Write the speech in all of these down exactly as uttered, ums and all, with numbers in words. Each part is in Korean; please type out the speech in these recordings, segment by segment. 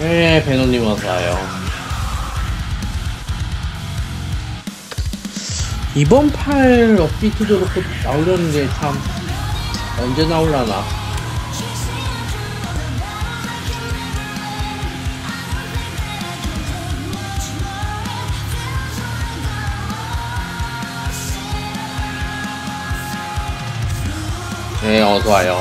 네, 배노님 어서와요. 이번 팔 업비트도 그렇고 나오려는 게 참 언제 나올라나. 네, 어서와요.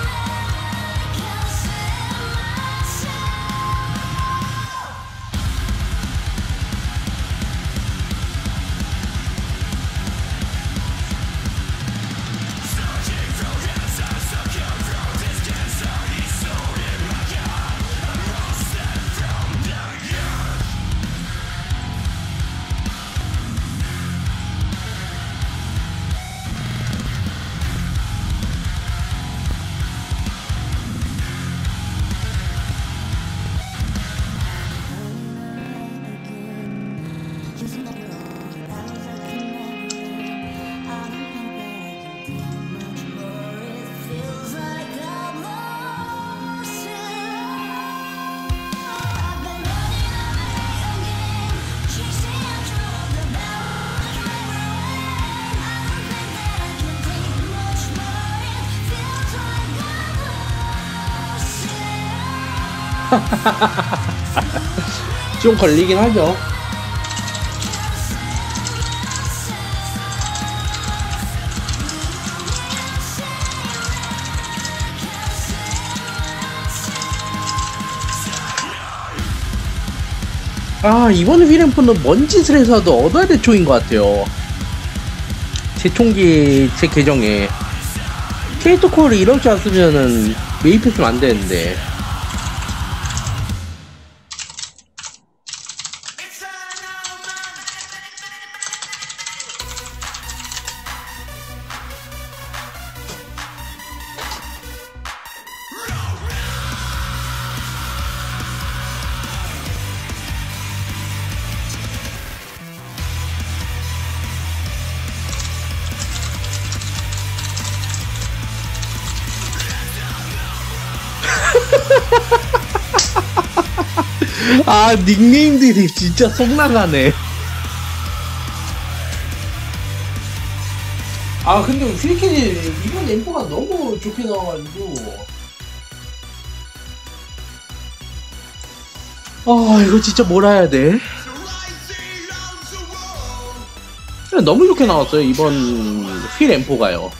좀 걸리긴 하죠. 아, 이번 휘램프는 뭔 짓을 해서도 얻어야 될 총인 것 같아요. 제 총기 제 계정에 캐릭터 콜을 이럴 줄 알았으면은 매입했으면 안 되는데. 아, 닉네임들이 진짜 속나가네. 아, 근데 휠캐리 이번 엠포가 너무 좋게 나와가지고. 아, 이거 진짜 뭐라 해야 돼? 너무 좋게 나왔어요, 이번 휠 엠포가요.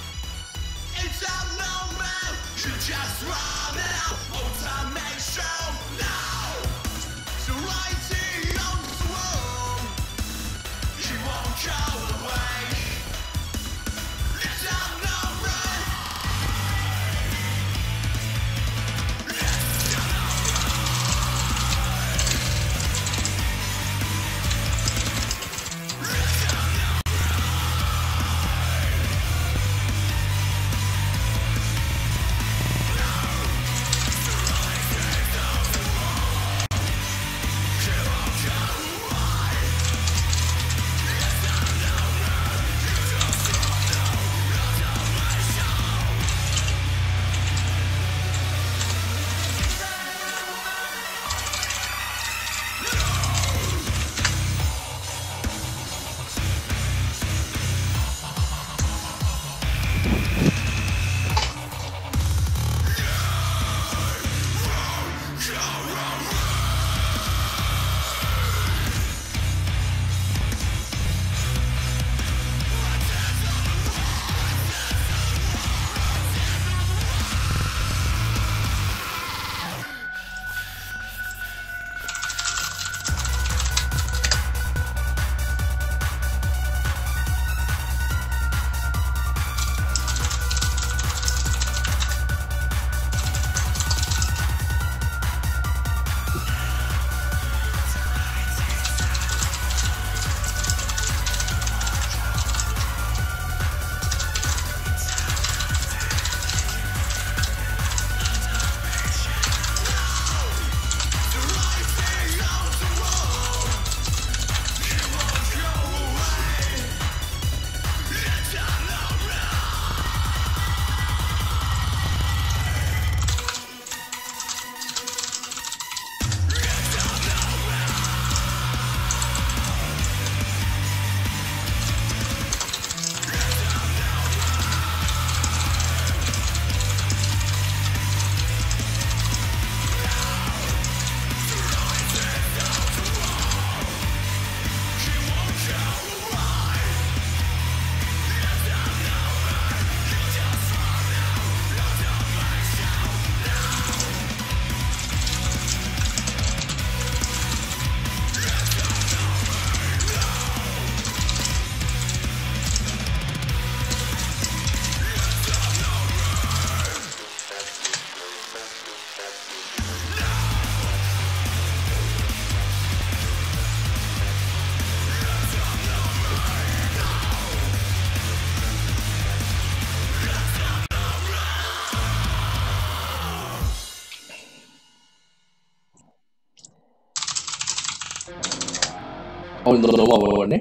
어, 너 넘어가버렸네?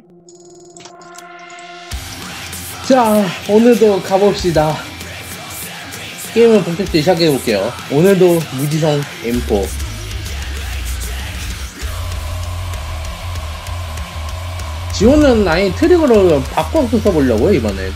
자, 오늘도 가봅시다. 게임을 본격적으로 시작해볼게요. 오늘도 무지성 엠포. 지원은 아예 트리거를 바꿔서 써보려고요, 이번엔.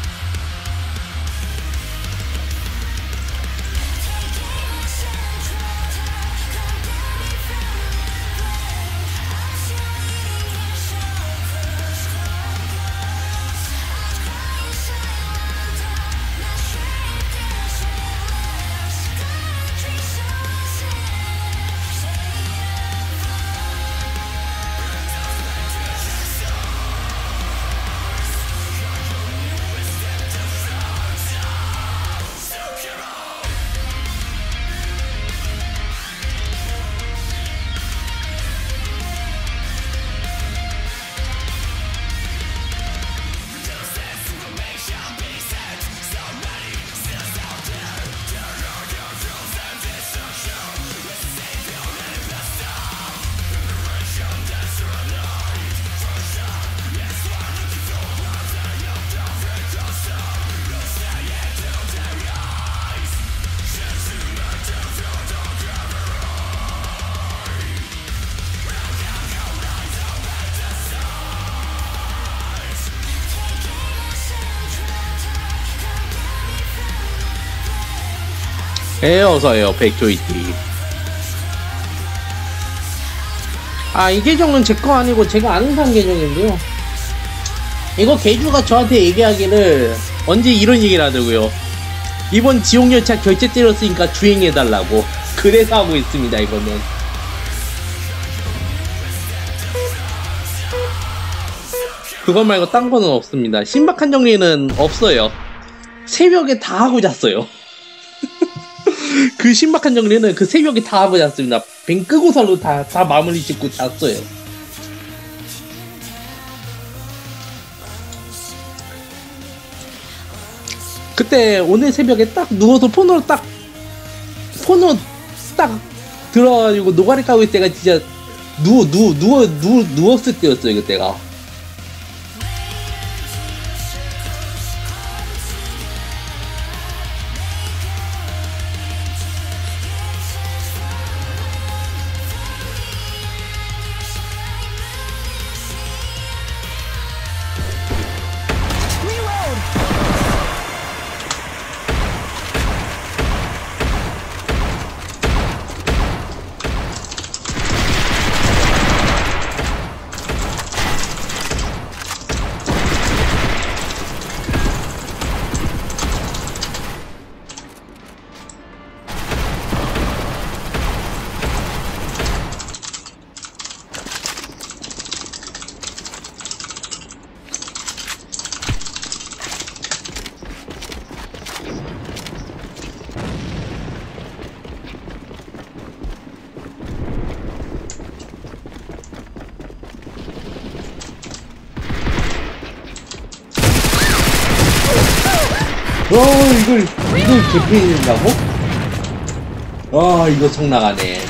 예, 어서요, 백조이티. 아, 이 계정은 제 거 아니고 제가 아는 사람 계정인데요. 이거 개주가 저한테 얘기하기를 언제 이런 얘기를 하더라고요. 이번 지옥열차 결제 때렸으니까 주행해달라고. 그래서 하고 있습니다, 이거는. 그것 말고 딴 거는 없습니다. 신박한 정리는 없어요. 새벽에 다 하고 잤어요. 그 신박한 정리는 그 새벽에 다 하고 잤습니다. 뱅 끄고살로 다, 다 마무리 짓고 잤어요. 그때 오늘 새벽에 딱 누워서 폰으로 딱 폰으로 딱 들어가지고 노가리 까고 있을 때가 진짜 누워 누워 누워 누워 누웠을 때였어요, 그때가. 어, 이걸, 이걸 개편이 된다고? 아, 이거 성 나가네.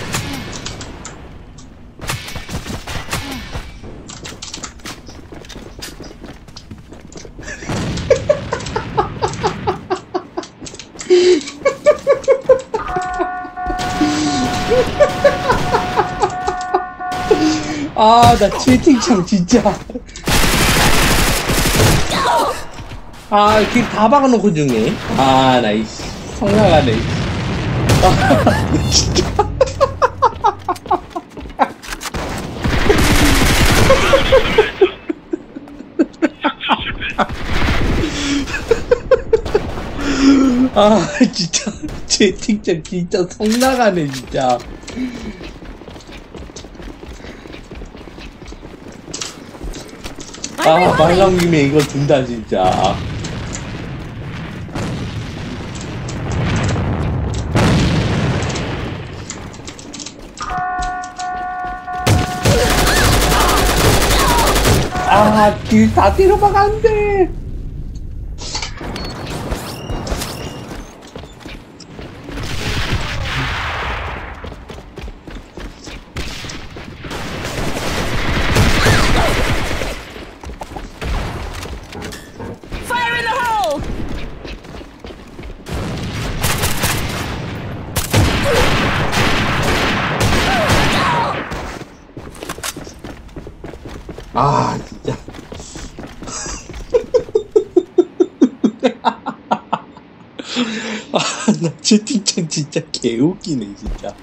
아, 나 채팅창 진짜. 아, 길 다 박아놓고 죽네. 아, 나, 이씨. 성나가네. 아, 진짜. 아, 진짜. 채팅창 진짜 성나가네, 진짜. 아, 말 나온 김에 이거 든다, 진짜. 아, 길 다 때려박 안 돼. 아 진짜. 아, 나 채팅창 진짜 개웃기네 진짜.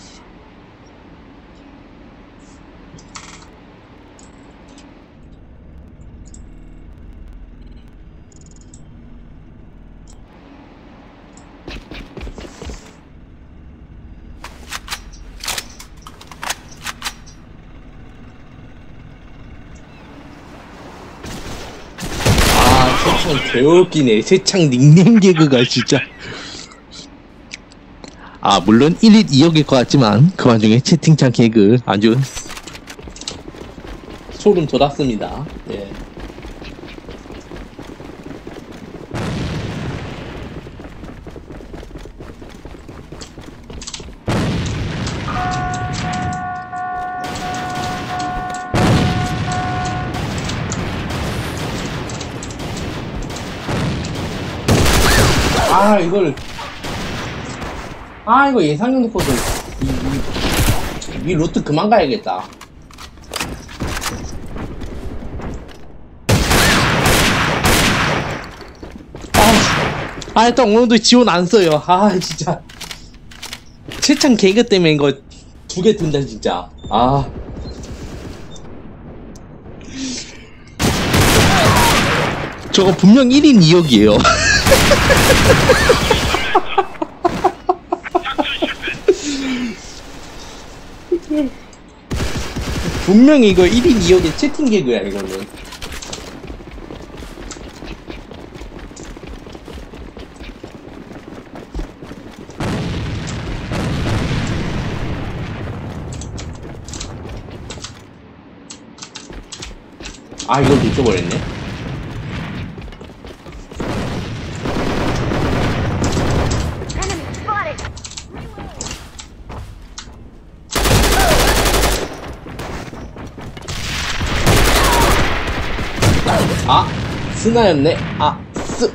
세창 개웃기네. 세창 닉네임 개그가 진짜. 아 물론 일 일 이 억일 것 같지만 그 와중에 채팅창 개그 아주 소름 돋았습니다. 예. 아 이걸 아 이거 예상용 놓고도 이, 이, 이 루트 그만 가야겠다. 아, 아 일단 오늘도 지원 안 써요. 아 진짜 채창 개그 때문에 이거 두 개 든다 진짜. 아 저거 분명 일 인 이 억이에요. 분명히 이거 일 인 이 억의 채팅 개그야 이거는. 아 이걸 놓쳐버렸네. 아 스나였네. 아 스.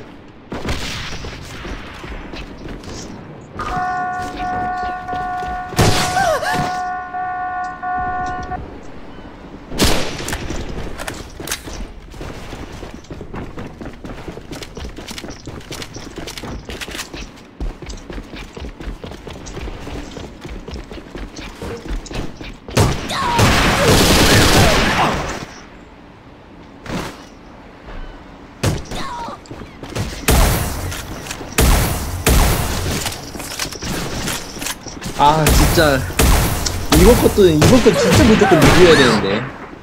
아 진짜 이번 것도 이번 거 진짜 무조건 리뷰해야 되는데.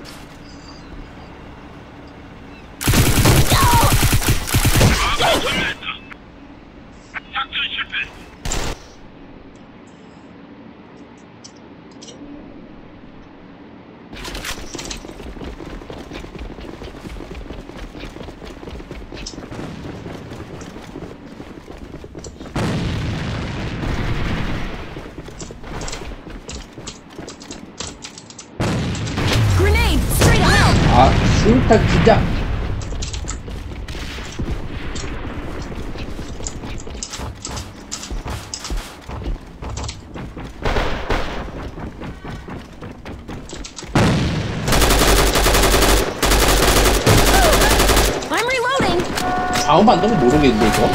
아, 수류탄 진짜. I'm reloading. 좌우 반동은 모르겠는데 이거.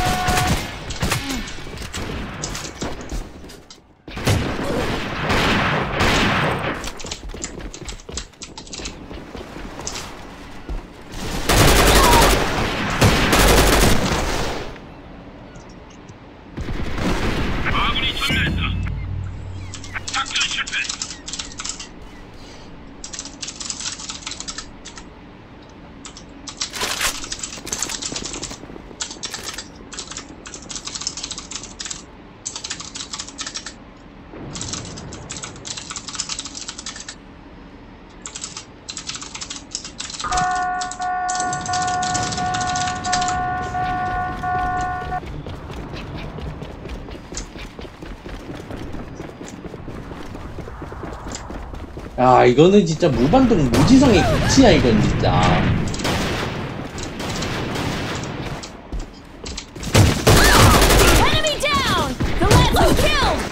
야 이거는 진짜 무반동 무지성의 극치야 이건 진짜. Enemy down. The last one killed.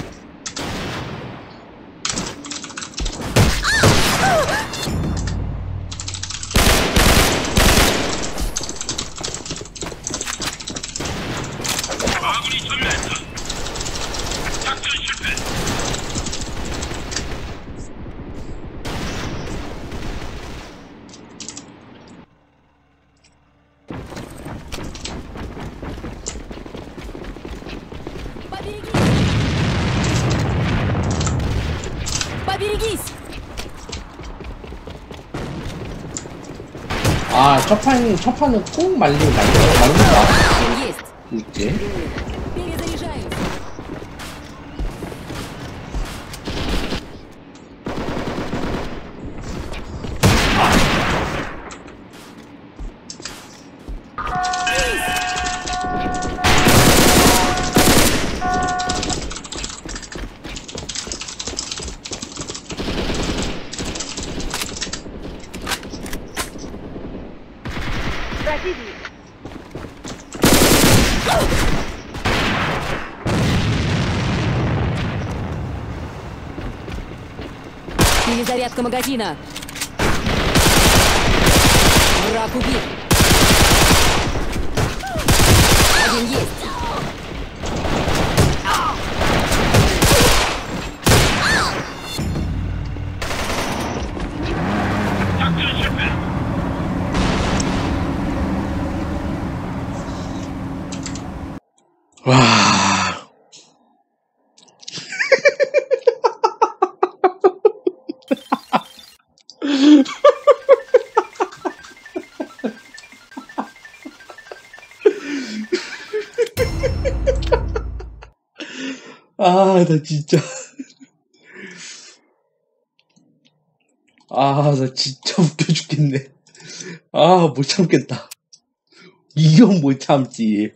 아, 첫 판, 첫 판은 꼭 말리, 말리, 말린다. Есть. 뭐지? Перезаряжаюсь. Перезарядка магазина. Враг убит. Один есть. 와. 아, 나 진짜. 아, 나 진짜 웃겨 죽겠네. 아, 못 참겠다. 이건 못 참지.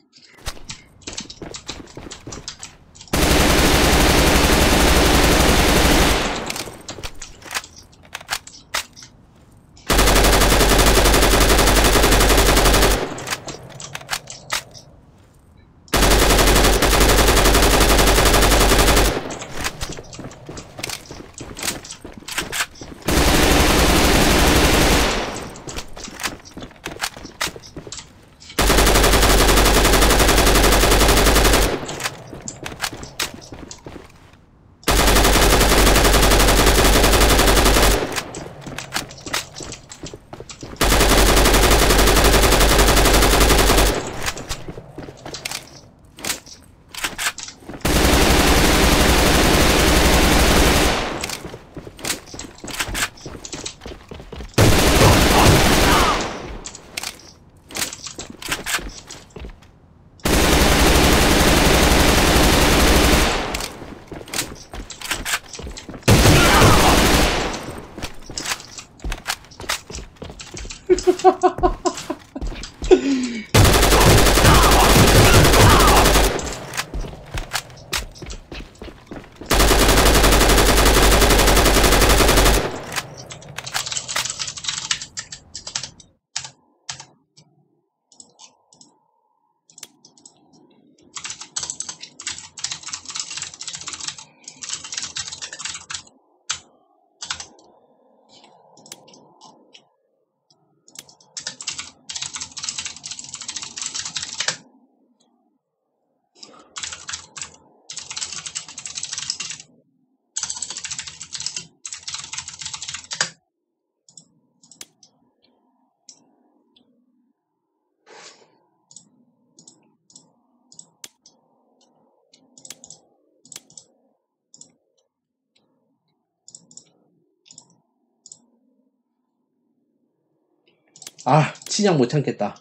아, 친양 못 참겠다.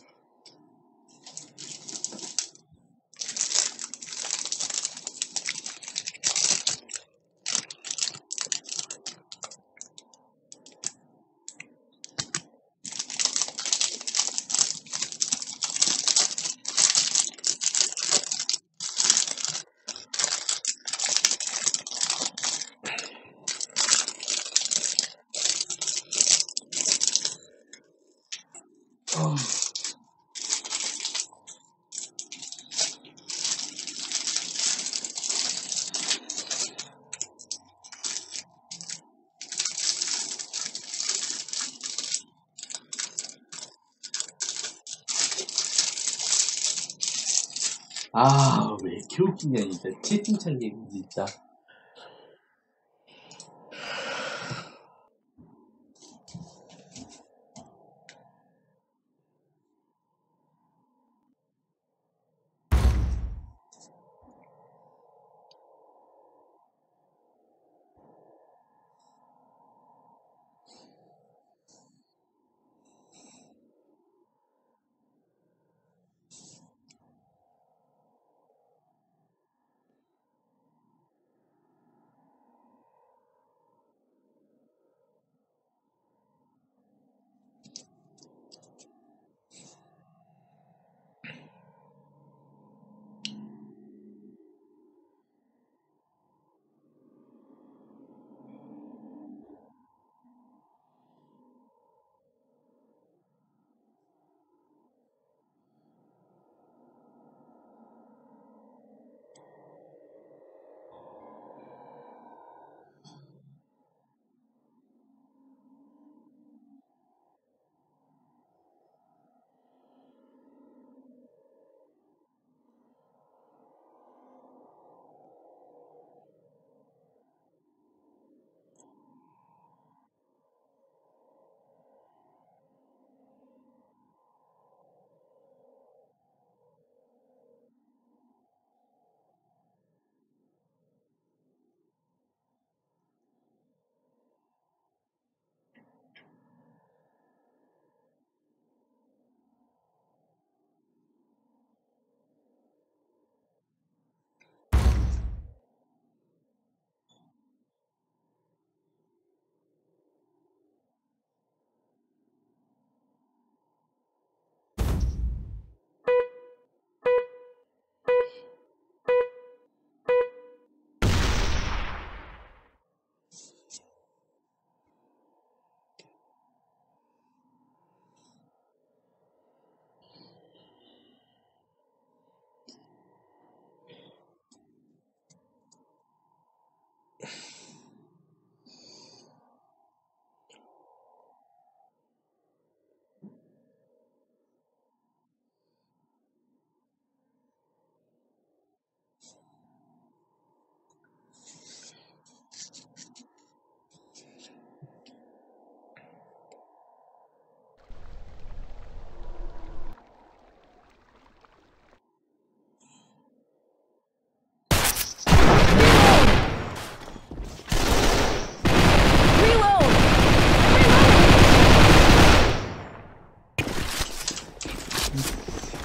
아, 왜 이렇게 웃기냐, 진짜. 채팅창 얘기, 진짜.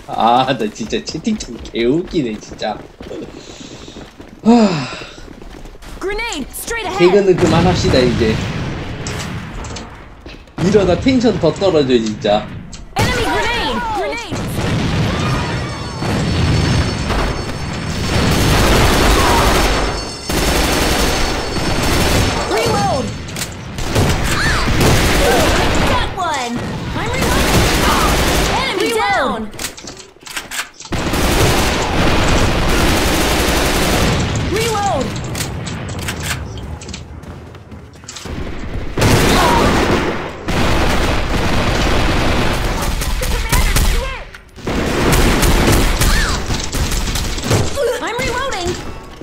아, 나 진짜 채팅창 개웃기네, 진짜. 하, Grenade! Straight ahead! 개그는 그만합시다, 이제. 이러다 텐션 더 떨어져, 진짜. Enemy grenade! Grenade! Reload! Got one! I'm reloading! Enemy down! Reload! I'm reloading!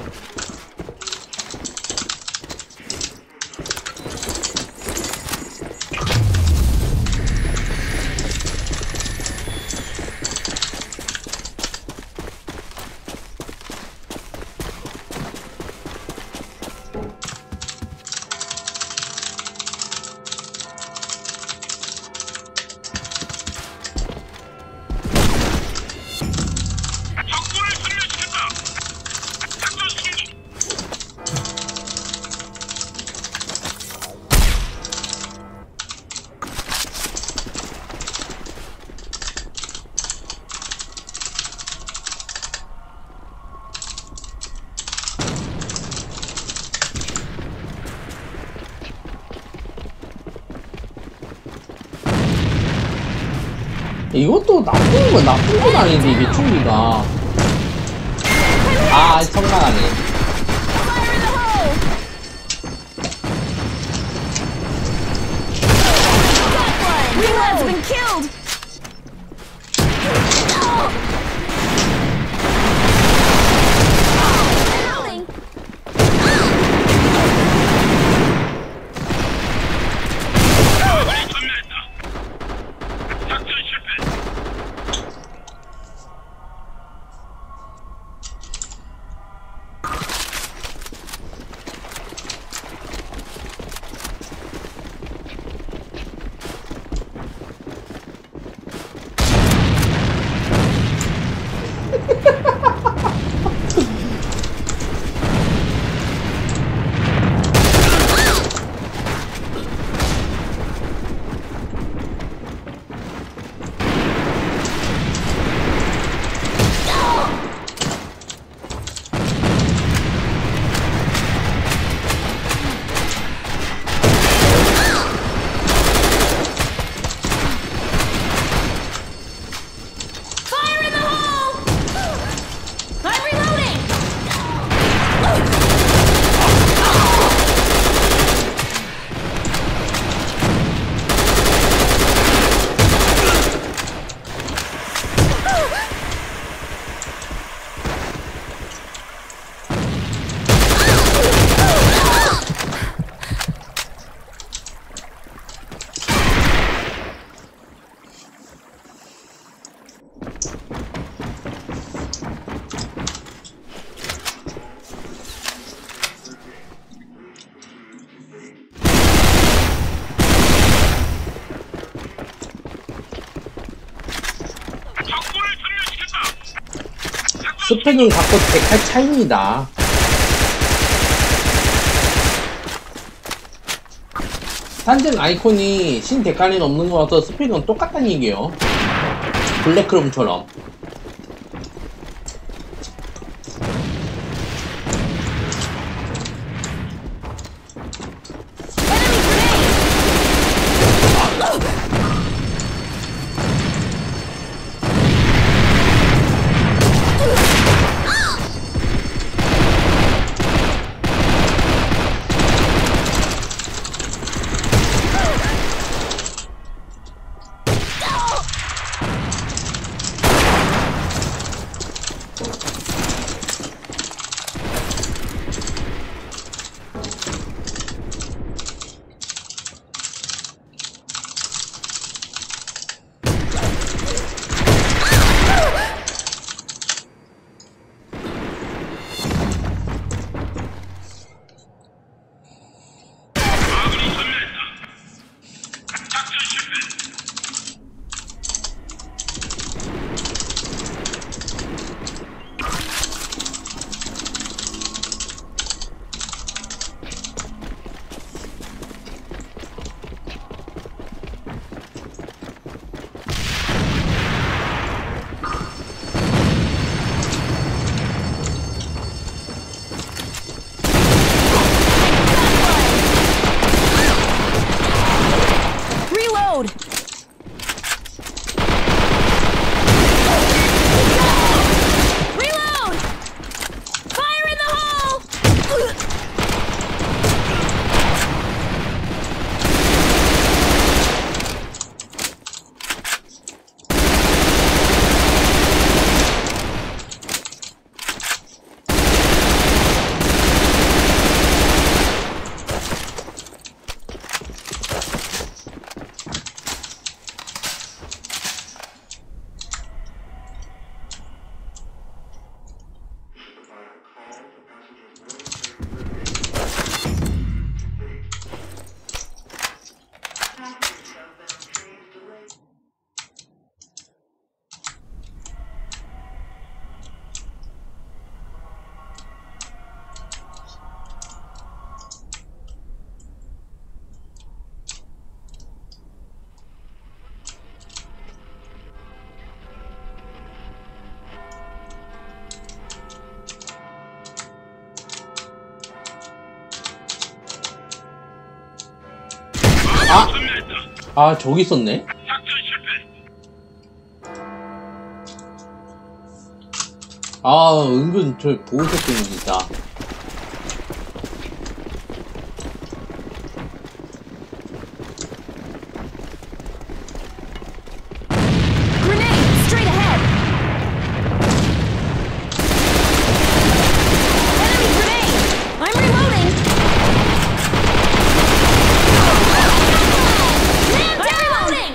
이것도 나쁜 건 나쁜 건 아닌데, 이게 총기가. 아, 성나가네. Fire in the hole! Got one! Reload's been killed! Reloading! Fire in the hole! I'm reloading! 스펙은 갖고 백할 차이입니다. 단전 아이콘이 신 데칼린 없는 거라서 스펙은 똑같다는 얘기예요. 블랙크롬처럼. Reload! Reload! Fire in the hole! 아! 아, 저기 있었네? 아, 은근 저 보호색깔이 진짜. Grenade! Straight ahead! Enemy grenade! I'm reloading! Man down! Reloading!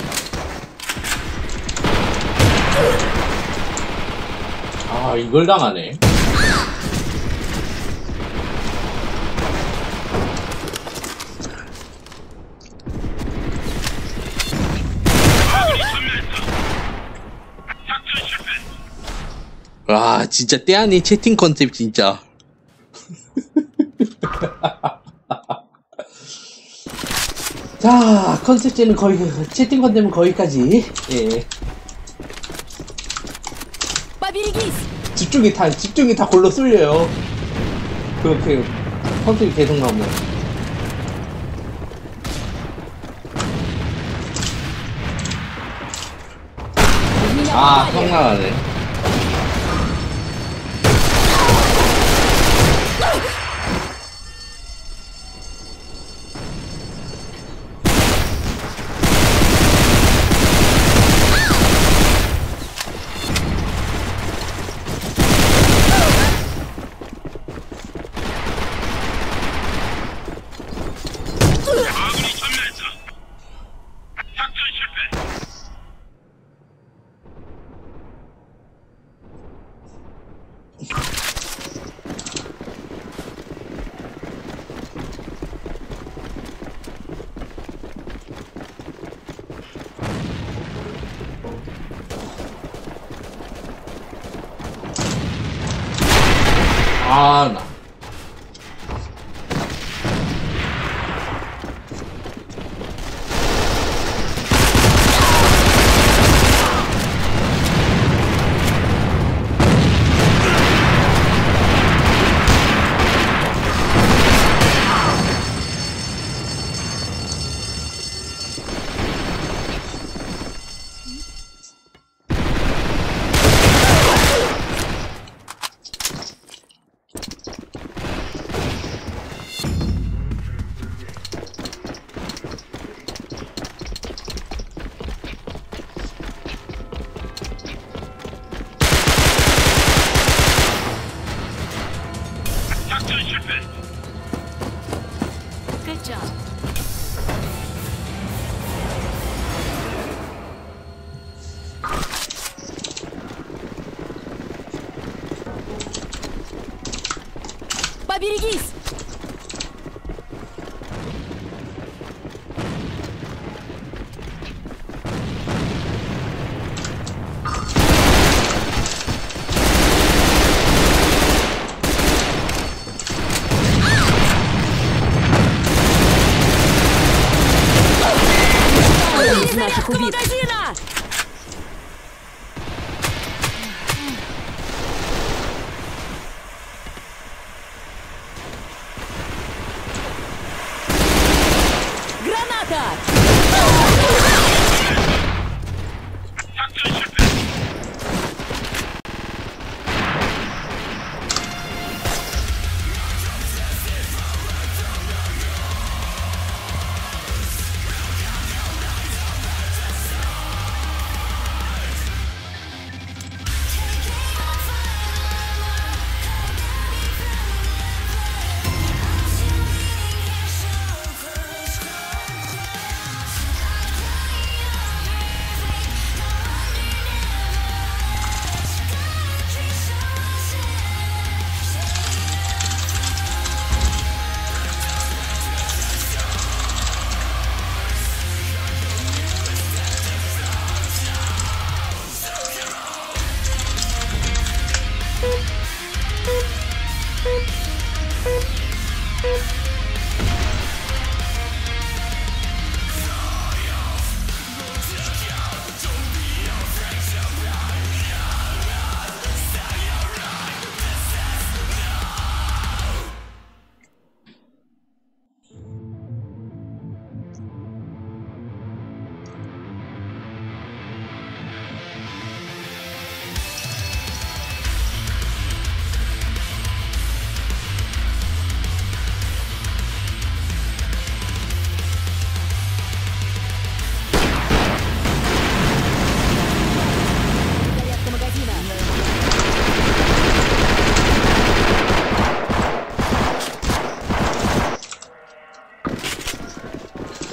아, 이걸 당하네. 와, 진짜 때 아닌 채팅 컨셉 진짜. 자, 컨셉제는 거의, 채팅 컨셉은 거기까지. 예. 집중이 다, 집중이 다 골로 쏠려요. 그렇게 컨셉이 계속 나오면. 아, 성 나가네. 아, 나. Good job. Поберегись! Наших убит. Граната!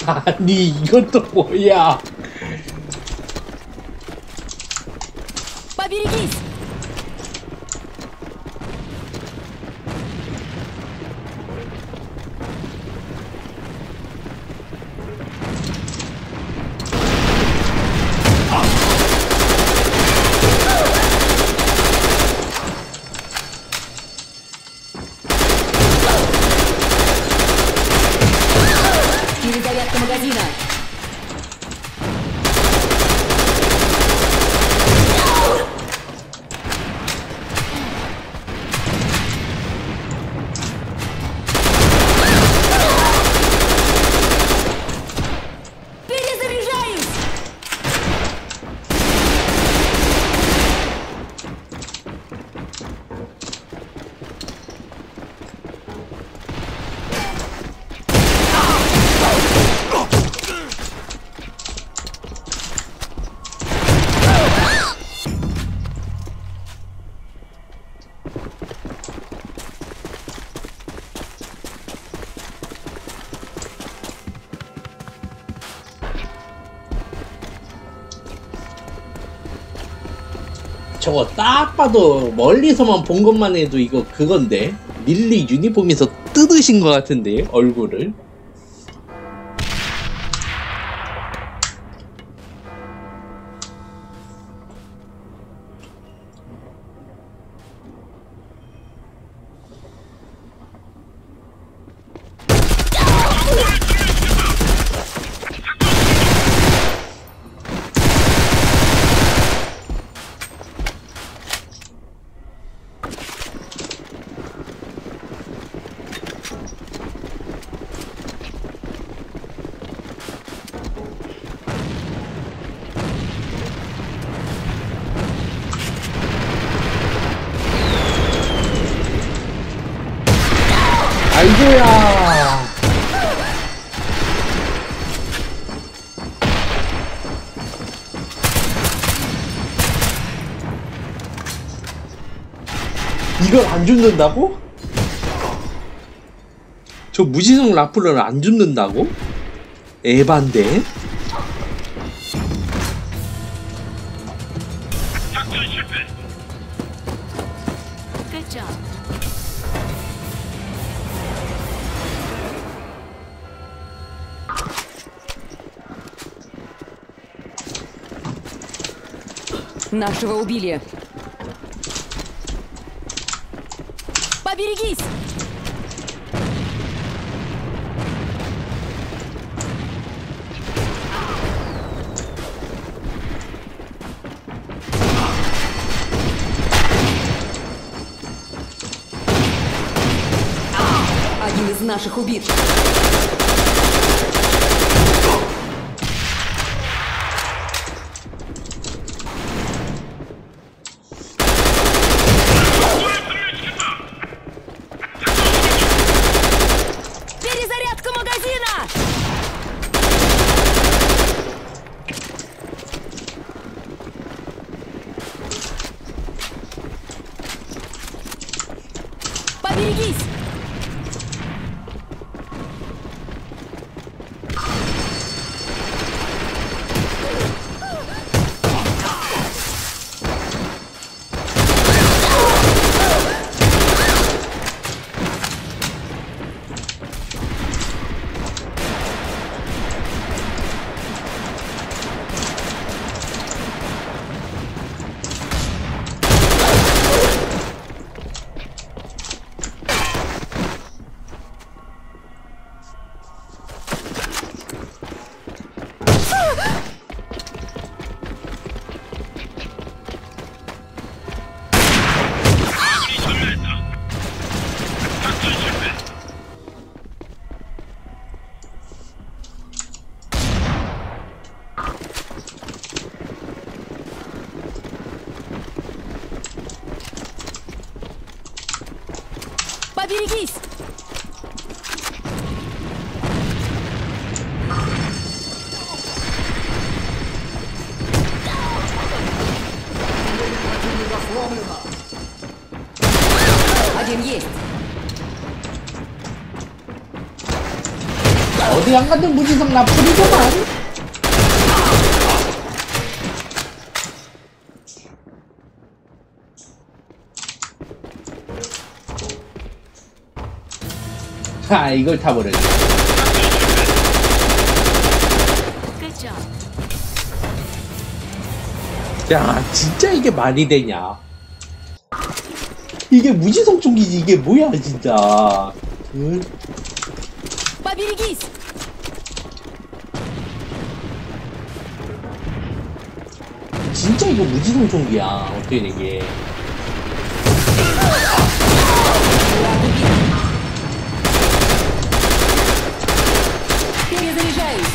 아니 이것도 뭐야? Поберегись! Перезарядка магазина. Перезаряжаюсь! 저거 딱 봐도 멀리서만 본 것만 해도 이거 그건데 릴리 유니폼에서 뜯으신 것 같은데 얼굴을. 아이고야. 이걸 안 죽는다고? 저 무지성 라플을 안 죽는다고? 에반데? Good job. Нашего убили. Поберегись! Один из наших убит. Перезарядка магазина! Поберегись! Поберегись! Один есть. 어디 어디 안 가든 무지성 나풀이구만. 아, 이걸 타버렸네. Good job. 야, 진짜 이게 말이 되냐? 이게 무지성 총기지, 이게 뭐야, 진짜. 응? Поберегись! 진짜 이거 무지성 총기야, 어떻게 된 게. Перезаряжаюсь.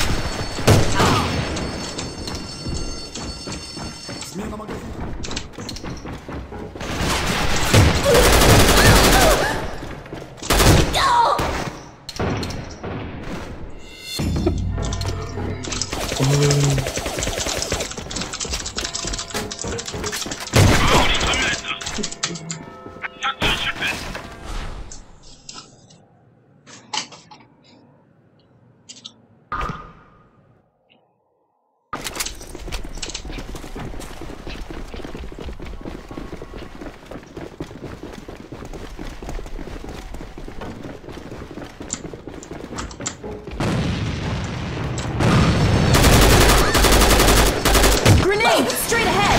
Grenade! Straight ahead!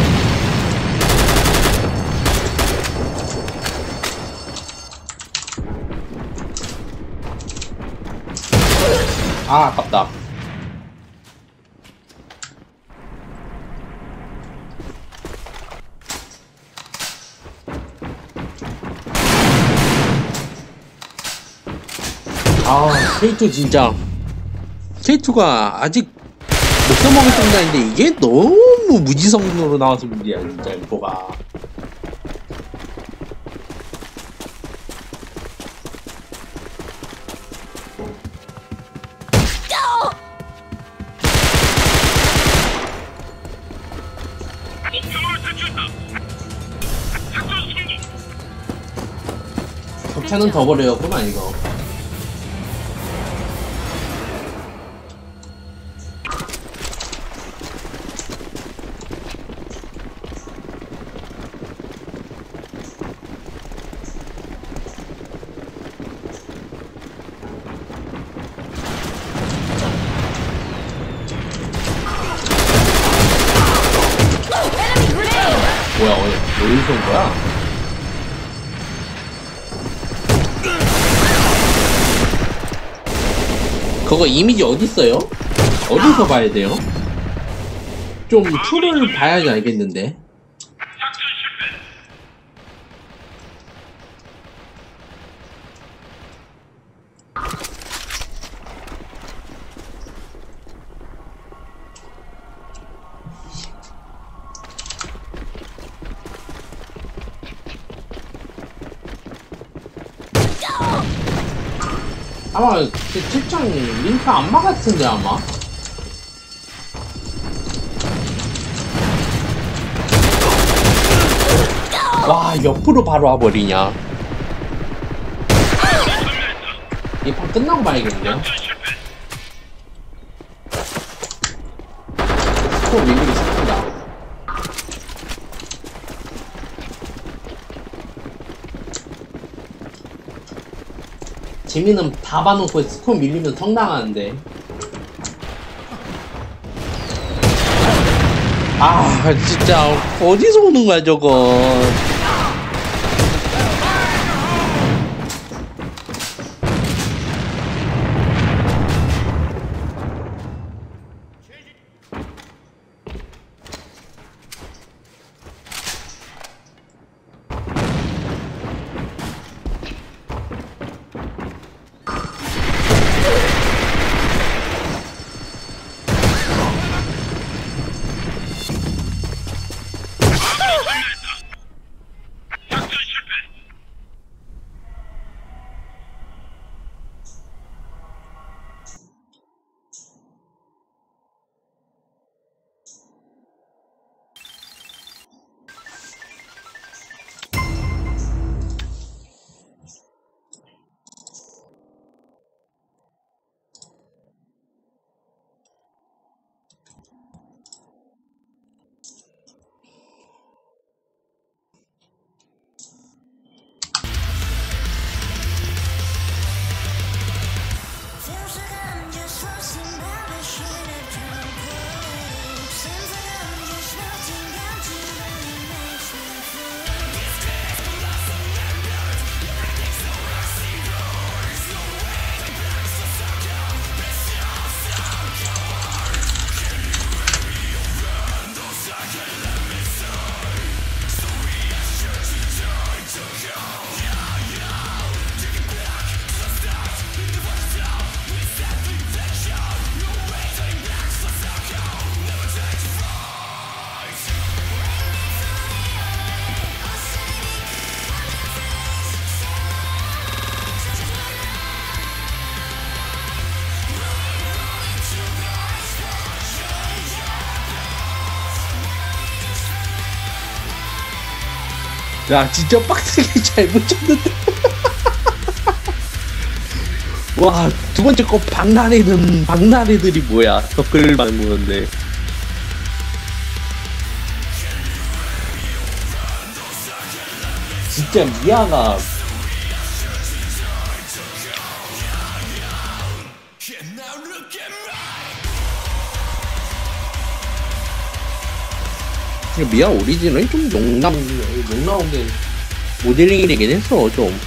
아, 아깝다. 아, 케이투 진짜. 케이투가 아직 못 써먹을 정도인데 이게 너무 무지성으로 나와서 문제야, 진짜, 이거가. 격차는 더 버려였구만, 이거. 뭐야, 어디, 어디서 온 거야? 그거 이미지 어딨어요? 어디서 봐야 돼요? 좀 툴을 봐야지 알겠는데. 아마 그 책장 링크 안 막았을 텐데 아마. 와, 옆으로 바로 와버리냐. 이 판 끝나고 봐야겠는데요. 스코어 밀리기 시작한다. 재미는 다 봐놓고 스코어 밀리면 성당하는데. 아, 진짜 어디서 오는 거야 저건. 야 진짜 빡세게 잘 붙였는데. 와 두 번째 거 박나래는 박나래들이 뭐야 댓글만 보는데. 진짜 미아가 미아 오리진은 좀 용남 용나오게 모델링이 되긴 했어. 좀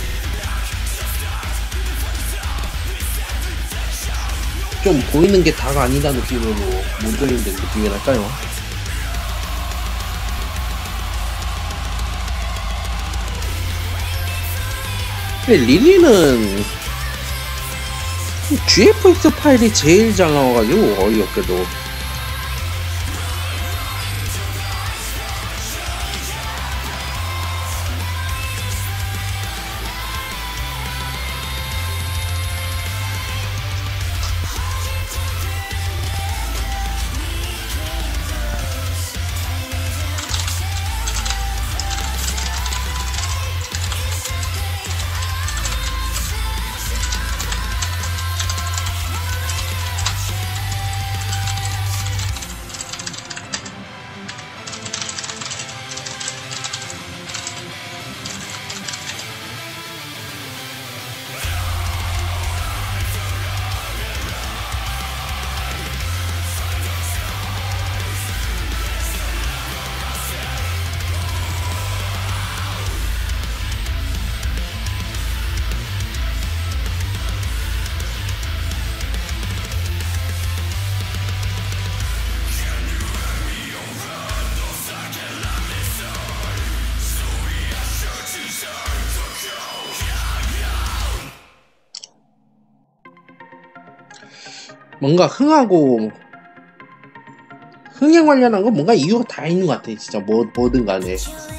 좀 보이는 게 다가 아니다 느낌으로 모델링 된 느낌이랄까요. 근데 리리는 지에프엑스 파일이 제일 잘 나와가지고 어이없게도. 뭔가 흥하고 흥에 관련한 건 뭔가 이유가 다 있는 것 같아. 진짜 뭐 뭐든 간에.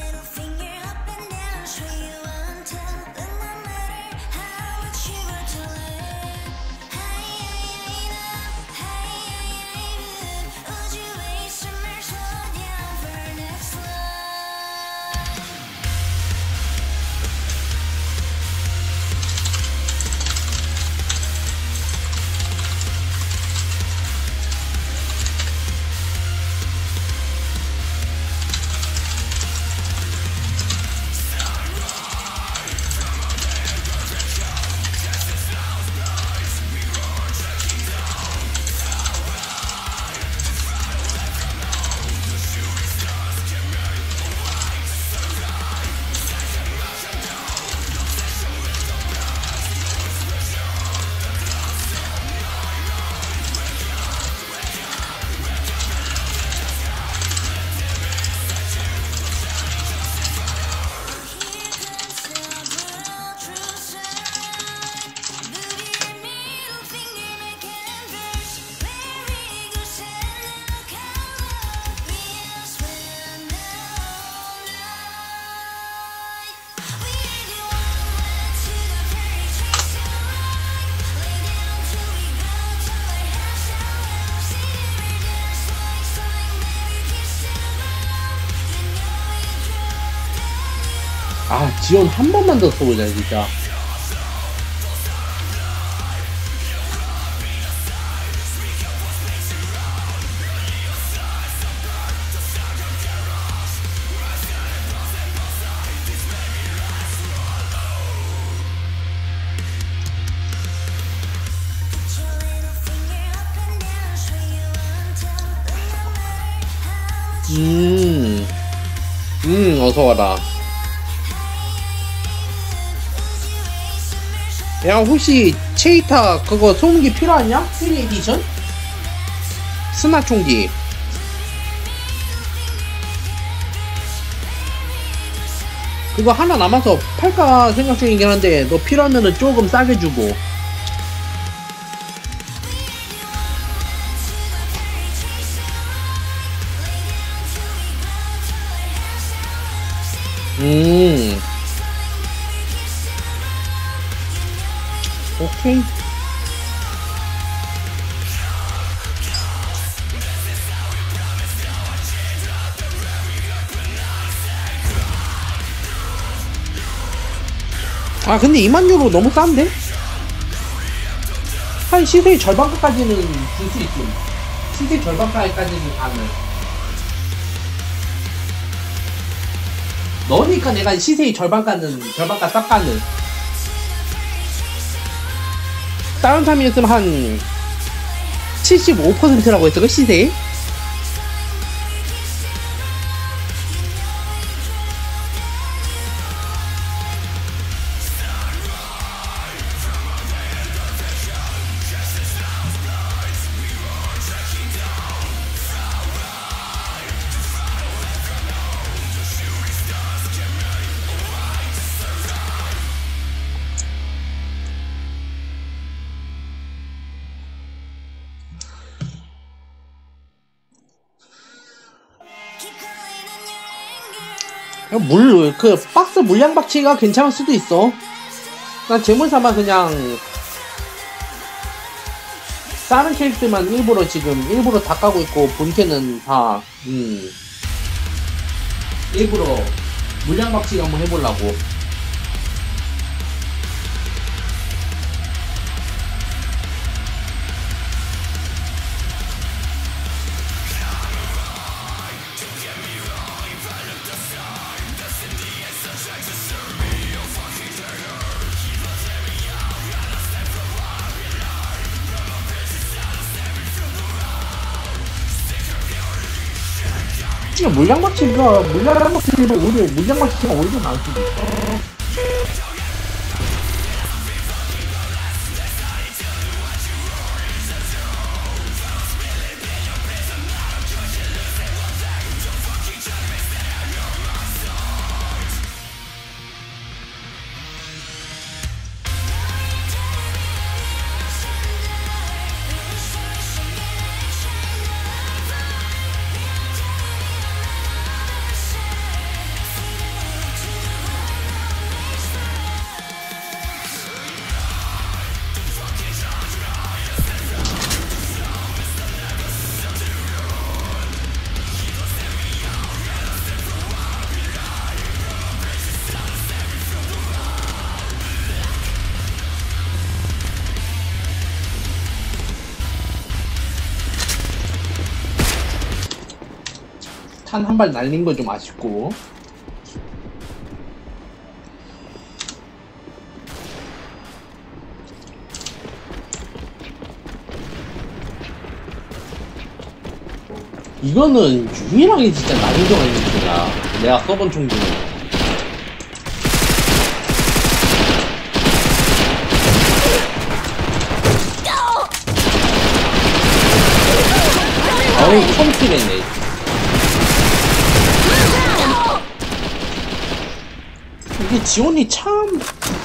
아 지원 한 번만 더 써보자 진짜. 음, 음 어서 와라. 야 혹시 체이타 그거 소음기 필요하냐? 필 에디션? 스나 총기 그거 하나 남아서 팔까 생각 중이긴 한데 너 필요하면은 조금 싸게 주고. 음 오케이. 아 근데 이만 유로 너무 싼데? 한 시세의 절반가까지는 줄 수 있음. 시세 절반가까지는 가능. 너니까 내가 시세의 절반가는 절반가 싹 가는. 다른 사람이었으면 한 칠십오 퍼센트라고 했어 그 시세. 물, 그, 박스 물량 박치가 괜찮을 수도 있어. 난 재물 삼아 그냥, 다른 캐릭터만 일부러 지금, 일부러 다 까고 있고, 본캐는 다, 음, 일부러 물량 박치 한번 해보려고. 물량박치가 물량박치가 오히려 물량박치가 오히려 나을 수도 있어. 탄 한 발 날린 거 좀 아쉽고. 이거는 유일하게 진짜 난이도가 있는 거야. 내가 써본 총 중에. 어이, 처음 킬했네. 이게 지원이 참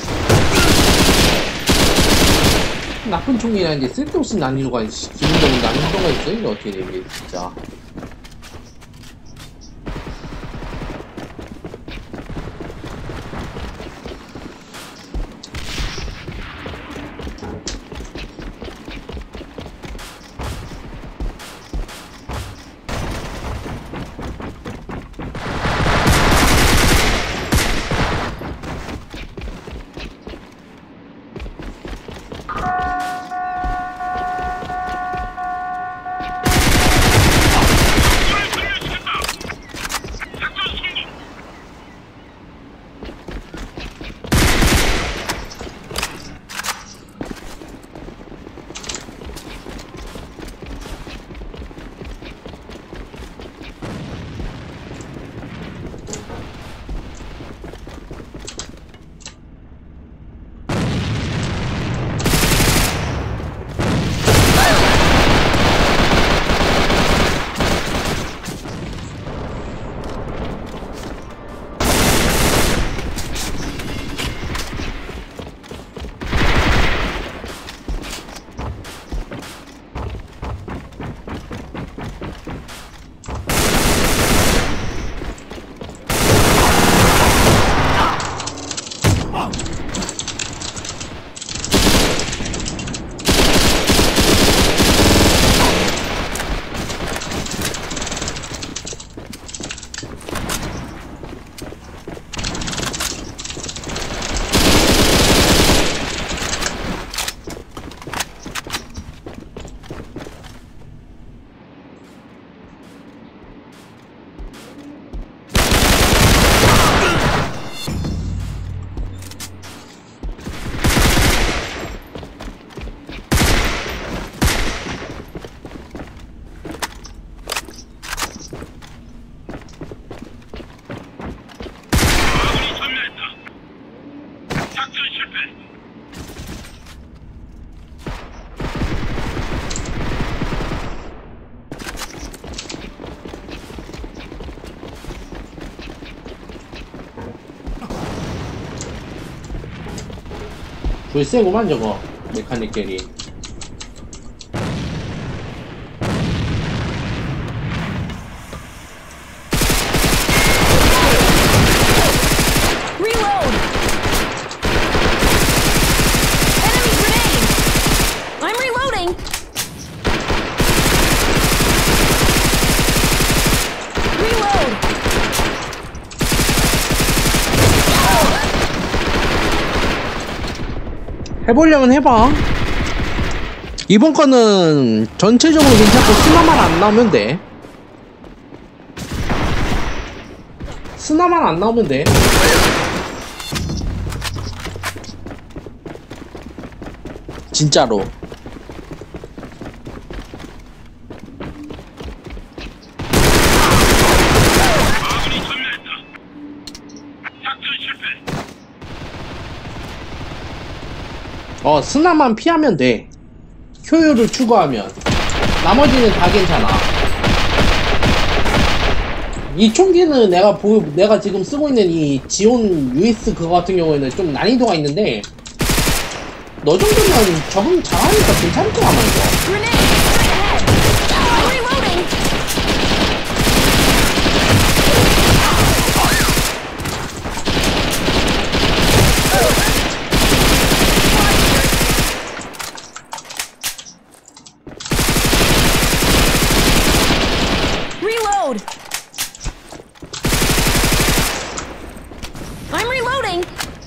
나쁜 총이라는 게 쓸데없이 난이도가 기본적인 난이도가 있어. 이게 어떻게 돼 이게 진짜. 돌세구만 저거 메카닉 캐리. Reload! Enemy grenade! I'm reloading! Reload! 해보려면 해봐. 이번 거는 전체적으로 괜찮고 스나만 안 나오면 돼. 스나만 안 나오면 돼. 진짜로. 어, 스나만 피하면 돼. 효율을 추구하면. 나머지는 다 괜찮아. 이 총기는 내가 보, 내가 지금 쓰고 있는 이 지온 유에스 그거 같은 경우에는 좀 난이도가 있는데, 너 정도면 적응 잘하니까 괜찮을 거야, 아마 이거. Grenade! Straight ahead! I'm reloading! Reload! I'm reloading!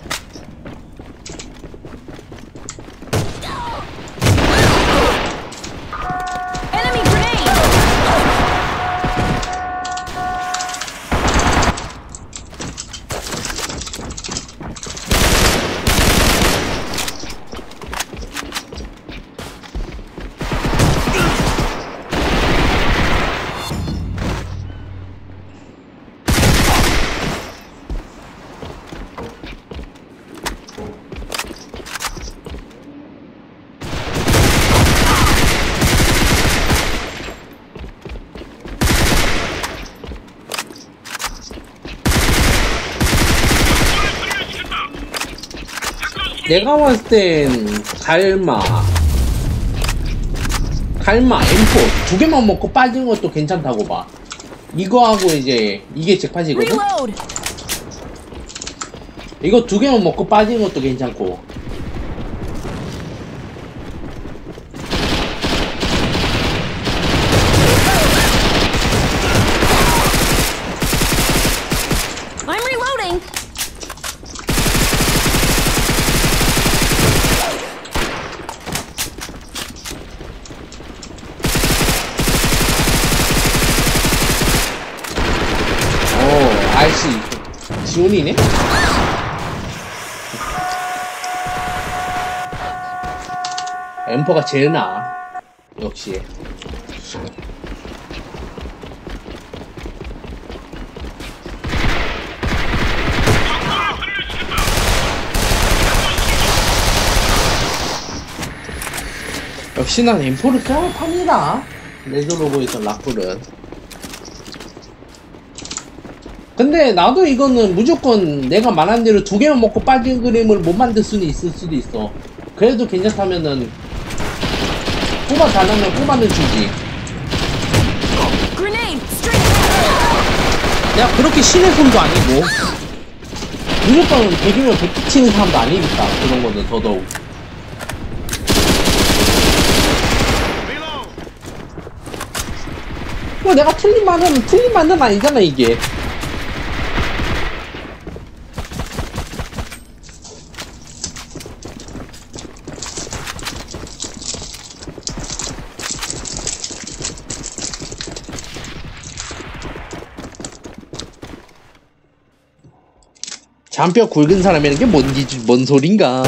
Enemy grenade! 내가 봤을 땐 갈마 갈마 엠 포 두 개만 먹고 빠진 것도 괜찮다고 봐. 이거하고 이제 이게 잭팟이거든? Reload! 이거 두 개만 먹고 빠진 것도 괜찮고. I'm reloading! 오, 알씨 지온이네? 엠퍼가 제일 나아. 역시. 역시 난 엠포를 껴야 팝니다. 레드로고 있던 라플은. 근데 나도 이거는 무조건 내가 말한 대로 두 개만 먹고 빠진 그림을 못 만들 수는 있을 수도 있어. 그래도 괜찮다면은 뽑아 달라면 뽑아는 주지. Grenade! Straight ahead! 내가 그렇게 신의 손도 아니고 무조건 백이면 백기 치는 사람도 아니니까 그런 거는 더더욱. 뭐 내가 틀린 말은 틀린 말은 아니잖아 이게. 잔뼈 굵은 사람이라는 게 뭔지, 뭔 소린가?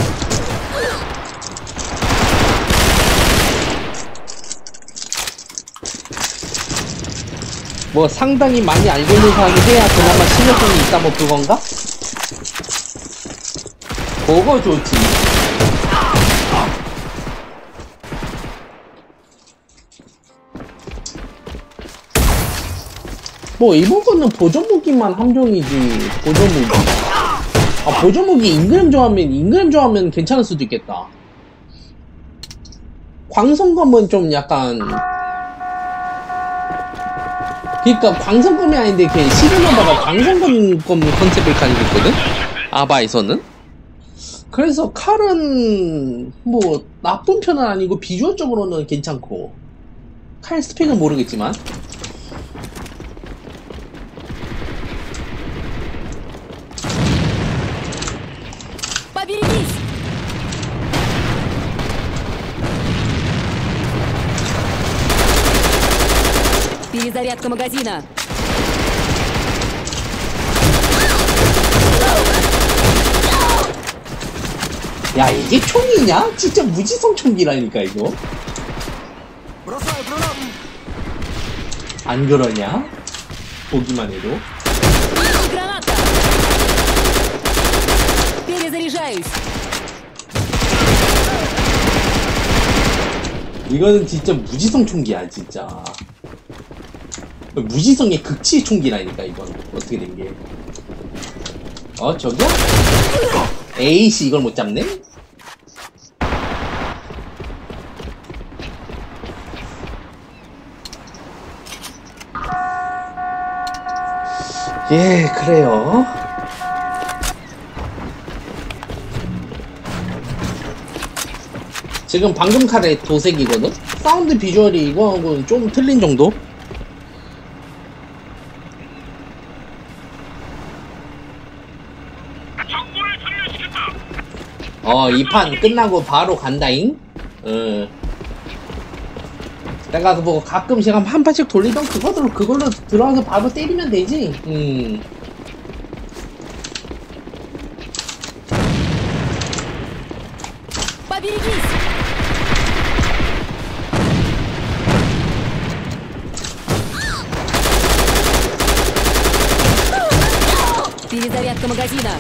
뭐 상당히 많이 알고 있는 사람이 해야 그나마 신뢰성이 있다 뭐 그건가? 그거 좋지. 뭐 이번 거는 보조 무기만 함정이지. 보조 무기. 아, 보조무기 인그램 좋아하면 인그램 좋아하면 괜찮을 수도 있겠다. 광선검은 좀 약간, 그니까 광선검이 아닌데 걔 시그너바가 광선검 컨셉을 가지고 있거든? 아바에서는? 그래서 칼은 뭐 나쁜 편은 아니고 비주얼적으로는 괜찮고, 칼 스펙은 모르겠지만 Поберегись! Перезарядка магазина. 야, 이게 총이냐? 진짜 무지성 총기라니까 이거. 안 그러냐? 보기만 해도. Граната! Перезаряжаюсь! 이거는 진짜 무지성 총기야 진짜. 무지성의 극치 총기라니까 이건. 어떻게 된게. 어 저기야? 에이씨 이걸 못 잡네? 예 그래요. 지금 방금 칼의 도색이거든? 사운드 비주얼이 이거하고는 좀 틀린 정도? 어, 이 판 끝나고 바로 간다잉? 어. 내가 뭐 가끔씩 한 판씩 돌리던 그거로, 그걸로 들어와서 바로 때리면 되지? 음. Поберегись! Перезарядка магазина.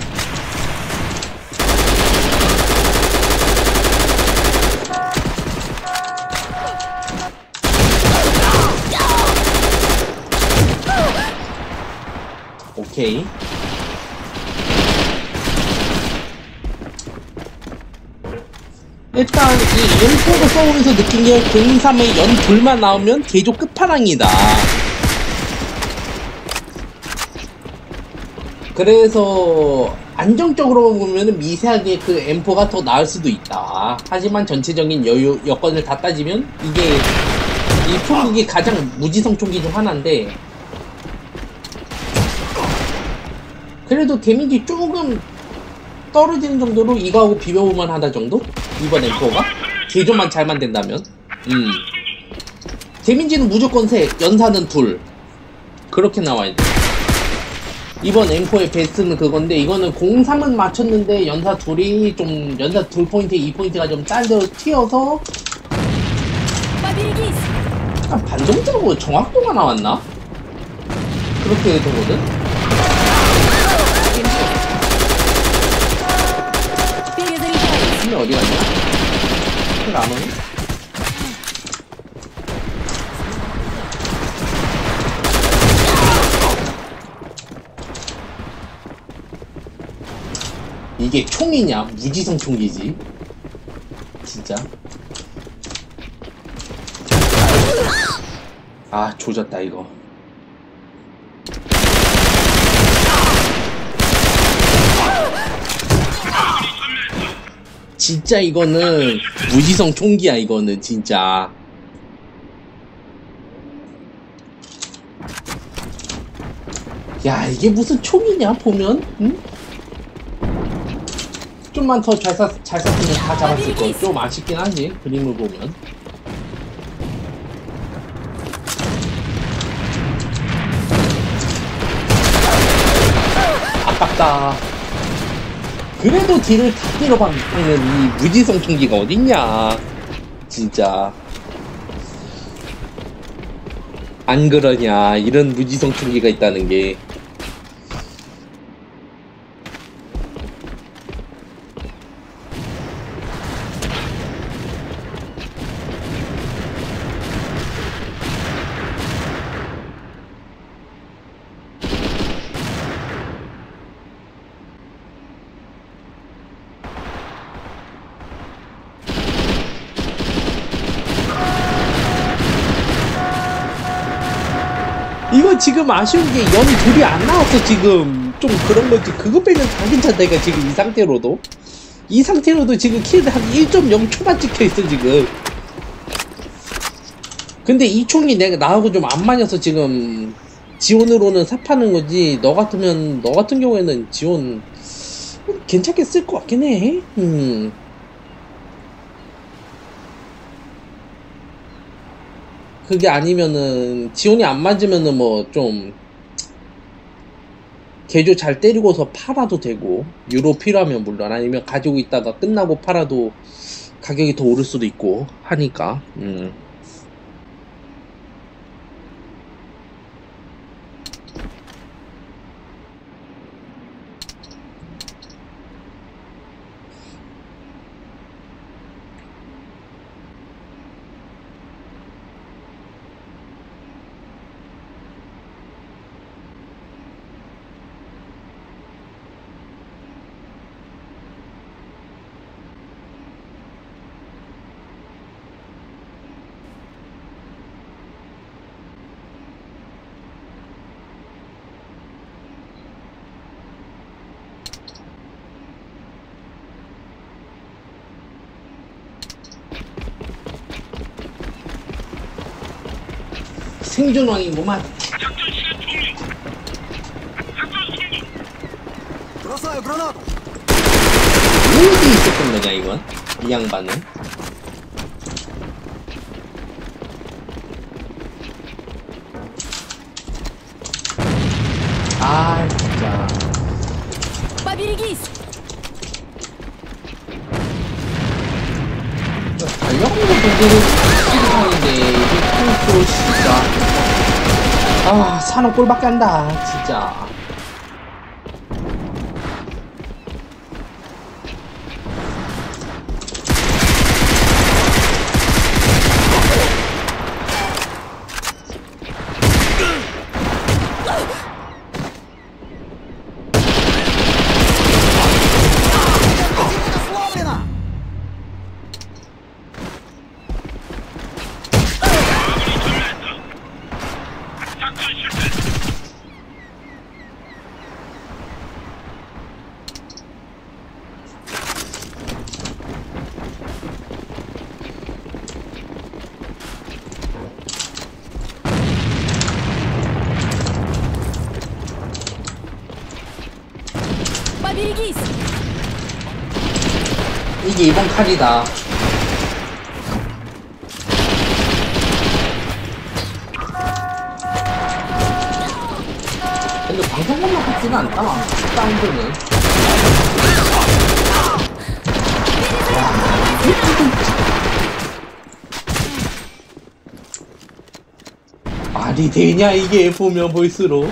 오케이. 일단 이 엠포를 써오면서 느낀 게 공삼의 연 둘만 나오면 개조 끝판왕이다. 그래서 안정적으로 보면은 미세하게 그 엠포가 더 나을 수도 있다. 하지만 전체적인 여유 여건을 다 따지면 이게 이 총국이 가장 무지성 총기 중 하나인데, 그래도 데미지 조금 떨어지는 정도로 이거하고 비벼보만 하다 정도? 이번 엠포가? 개조만 잘 만든다면? 음. 데미지는 무조건 셋, 연사는 둘. 그렇게 나와야 돼. 이번 엠포의 베스트는 그건데, 이거는 공삼은 맞췄는데 연사 둘이 좀, 연사 둘 포인트, 이 포인트가 좀 짤려 튀어서 Поберегись! 약간 반동적으로 정확도가 나왔나? 그렇게 되거든? Перезаряжаюсь! 근데 어디 갔냐? 그 안 오네? 이게 총이냐? 무지성 총기지. 진짜. 아, 조졌다, 이거. 진짜 이거는 무지성 총기야, 이거는 진짜. 야, 이게 무슨 총이냐, 보면? 응? 좀만 더 잘 쐈, 잘 쐈으면 다 잡았을 거. 좀 아쉽긴 하지, 그림을 보면. 아깝다. 그래도 딜을 다 때려박는 이 무지성 총기가 어딨냐. 진짜. 안 그러냐. 이런 무지성 총기가 있다는 게. 이거 지금 아쉬운 게 연이 둘이 안 나왔어 지금. 좀 그런 거지. 그거 빼면 다 괜찮다니까 지금 이 상태로도. 이 상태로도 지금 킬 한 일 점 영 초만 찍혀있어 지금. 근데 이 총이 내가 나하고 좀 안 맞아서 지금 지원으로는 삽하는 거지. 너 같으면, 너 같은 경우에는 지원 괜찮게 쓸 것 같긴 해. 음. 그게 아니면은 지원이 안 맞으면은 뭐 좀 개조 잘 때리고서 팔아도 되고, 유로 필요하면 물론, 아니면 가지고 있다가 끝나고 팔아도 가격이 더 오를 수도 있고 하니까. 음. 생존왕이구만. 어디 있었던 거냐 이건? 이 양반은? 아 진짜. Поберегись! 달려가는 거 보고는 시간인데 이게 또 진짜. 아 사는 꼴밖에 안다 진짜. Поберегись! 이게 이번 칼이다. 근데 방송만 같지는 않다. 사운드는. 말이 되냐 이게 보면 볼수록.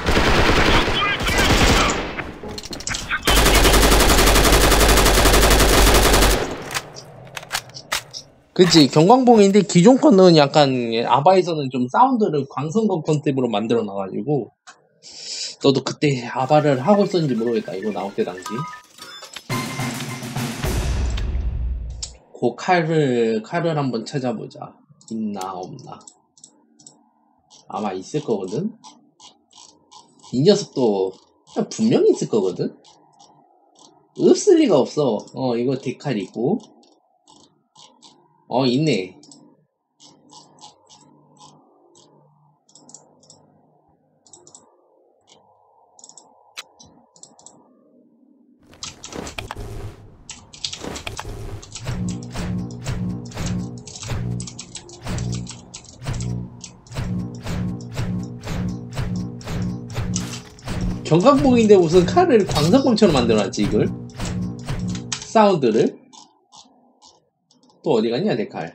그치, 경광봉인데 기존 거는 약간 아바에서는 좀 사운드를 광선검 컨셉으로 만들어 놔가지고, 너도 그때 아바를 하고 있었는지 모르겠다. 이거 나올 때 당시. 그 칼을 칼을 한번 찾아보자. 있나 없나. 아마 있을 거거든. 이 녀석도 분명히 있을 거거든. 없을 리가 없어. 어 이거 데칼이고. 어 있네. 경광봉인데 무슨 칼을 광선검처럼 만들어놨지 이걸? 사운드를? 또 어디 갔냐 내 칼?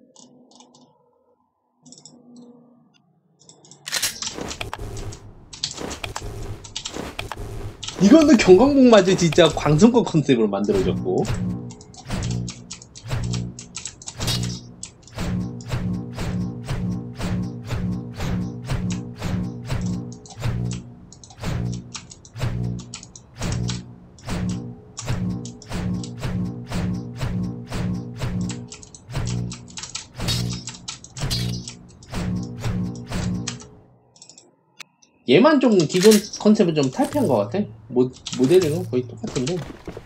이거는 경광봉마저 진짜 광선검 컨셉으로 만들어졌고. 얘만 좀 기존 컨셉을 좀 탈피한 것 같아. 모, 모델은 거의 똑같은데.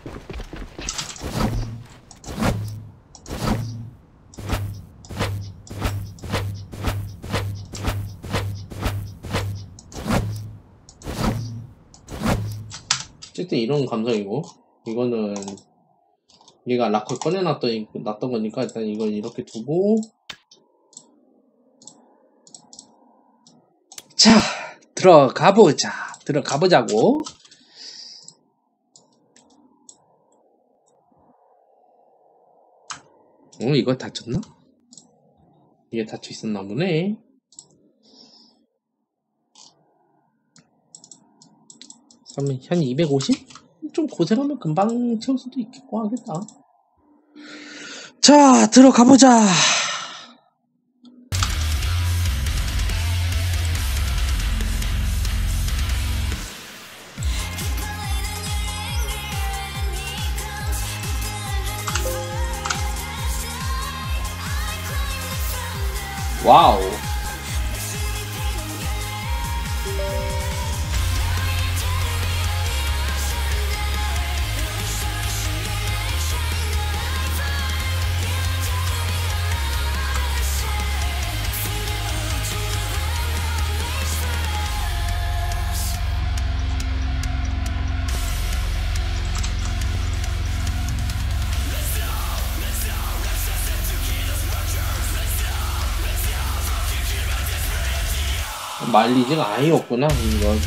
어쨌든 이런 감성이고, 이거는 얘가 락커 꺼내놨던 놨던 거니까 일단 이걸 이렇게 두고, 자 들어가 보자. 들어가 보자고. 어 이거 다쳤나? 이게 닫혀 있었나 보네. 그러면 한 이백오십? 좀 고생하면 금방 채울 수도 있겠고 하겠다. 자 들어가 보자. 와우. 마일리지가 아예 없구나 이건.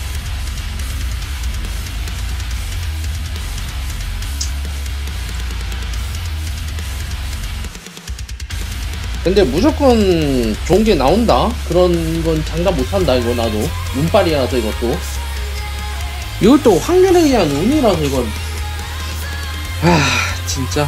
근데 무조건 좋은 게 나온다? 그런 건 장담 못한다 이거. 나도 운빨이라서 이것도 이것도 확률에 의한 운이라서 이건. 아 진짜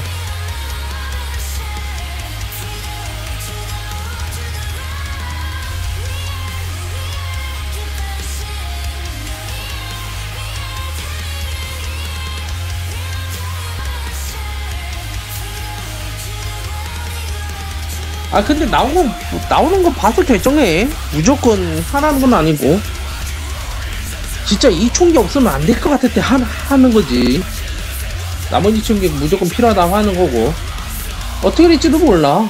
아 근데 나오는 나오는 거 봐서 결정해. 무조건 하라는 건 아니고, 진짜 이 총기 없으면 안 될 것 같을 때 하, 하는 거지. 나머지 총기 무조건 필요하다고 하는 거고. 어떻게 될지도 몰라.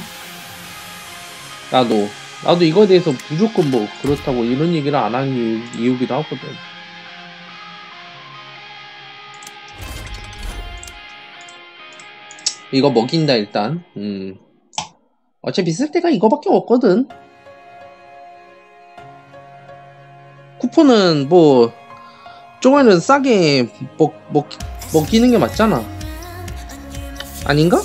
나도 나도 이거에 대해서 무조건 뭐 그렇다고 이런 얘기를 안 하는 이유기도 하거든. 이거 먹인다 일단. 음. 어차피 쓸 때가 이거밖에 없거든. 쿠폰은 뭐 조금은 싸게 먹, 먹, 먹이는 게 맞잖아. 아닌가?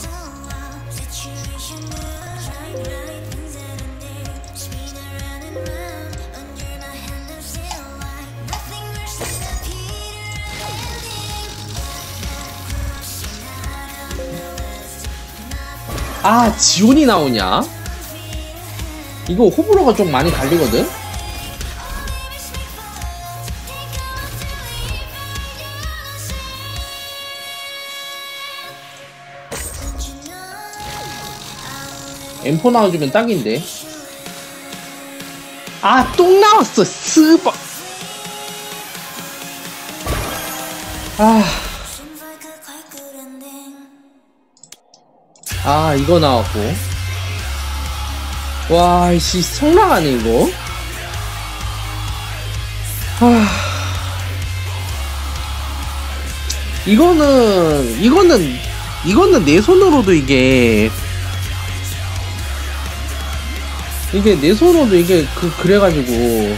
아 지온이 나오냐? 이거 호불호가 좀 많이 갈리거든? 엠포 나와주면 딱인데. 아 똥 나왔어 스바. 아 아 이거 나왔고. 와 씨 성나가네 이거. 아 이거는 이거는 이거는 내 손으로도 이게 이게 내 손으로도 이게 그 그래가지고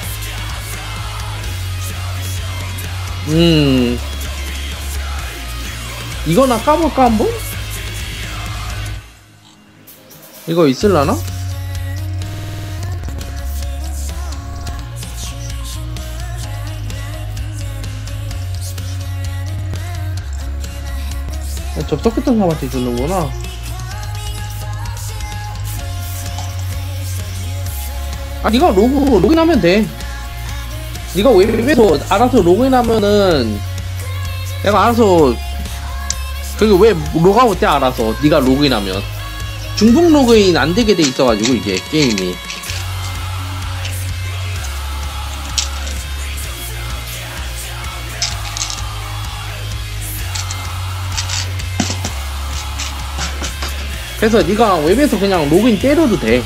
음 이거나 까볼까 한번? 이거 있을라나? 접속했던 사람한테 주는구나. 아 니가 로그 로그인하면 돼. 니가 웹에서 알아서 로그인하면은 내가 알아서 그게 왜 로그아웃 돼. 알아서 니가 로그인하면 중복 로그인 안 되게 돼 있어가지고 이게 게임이. 그래서 네가 웹에서 그냥 로그인 때려도 돼.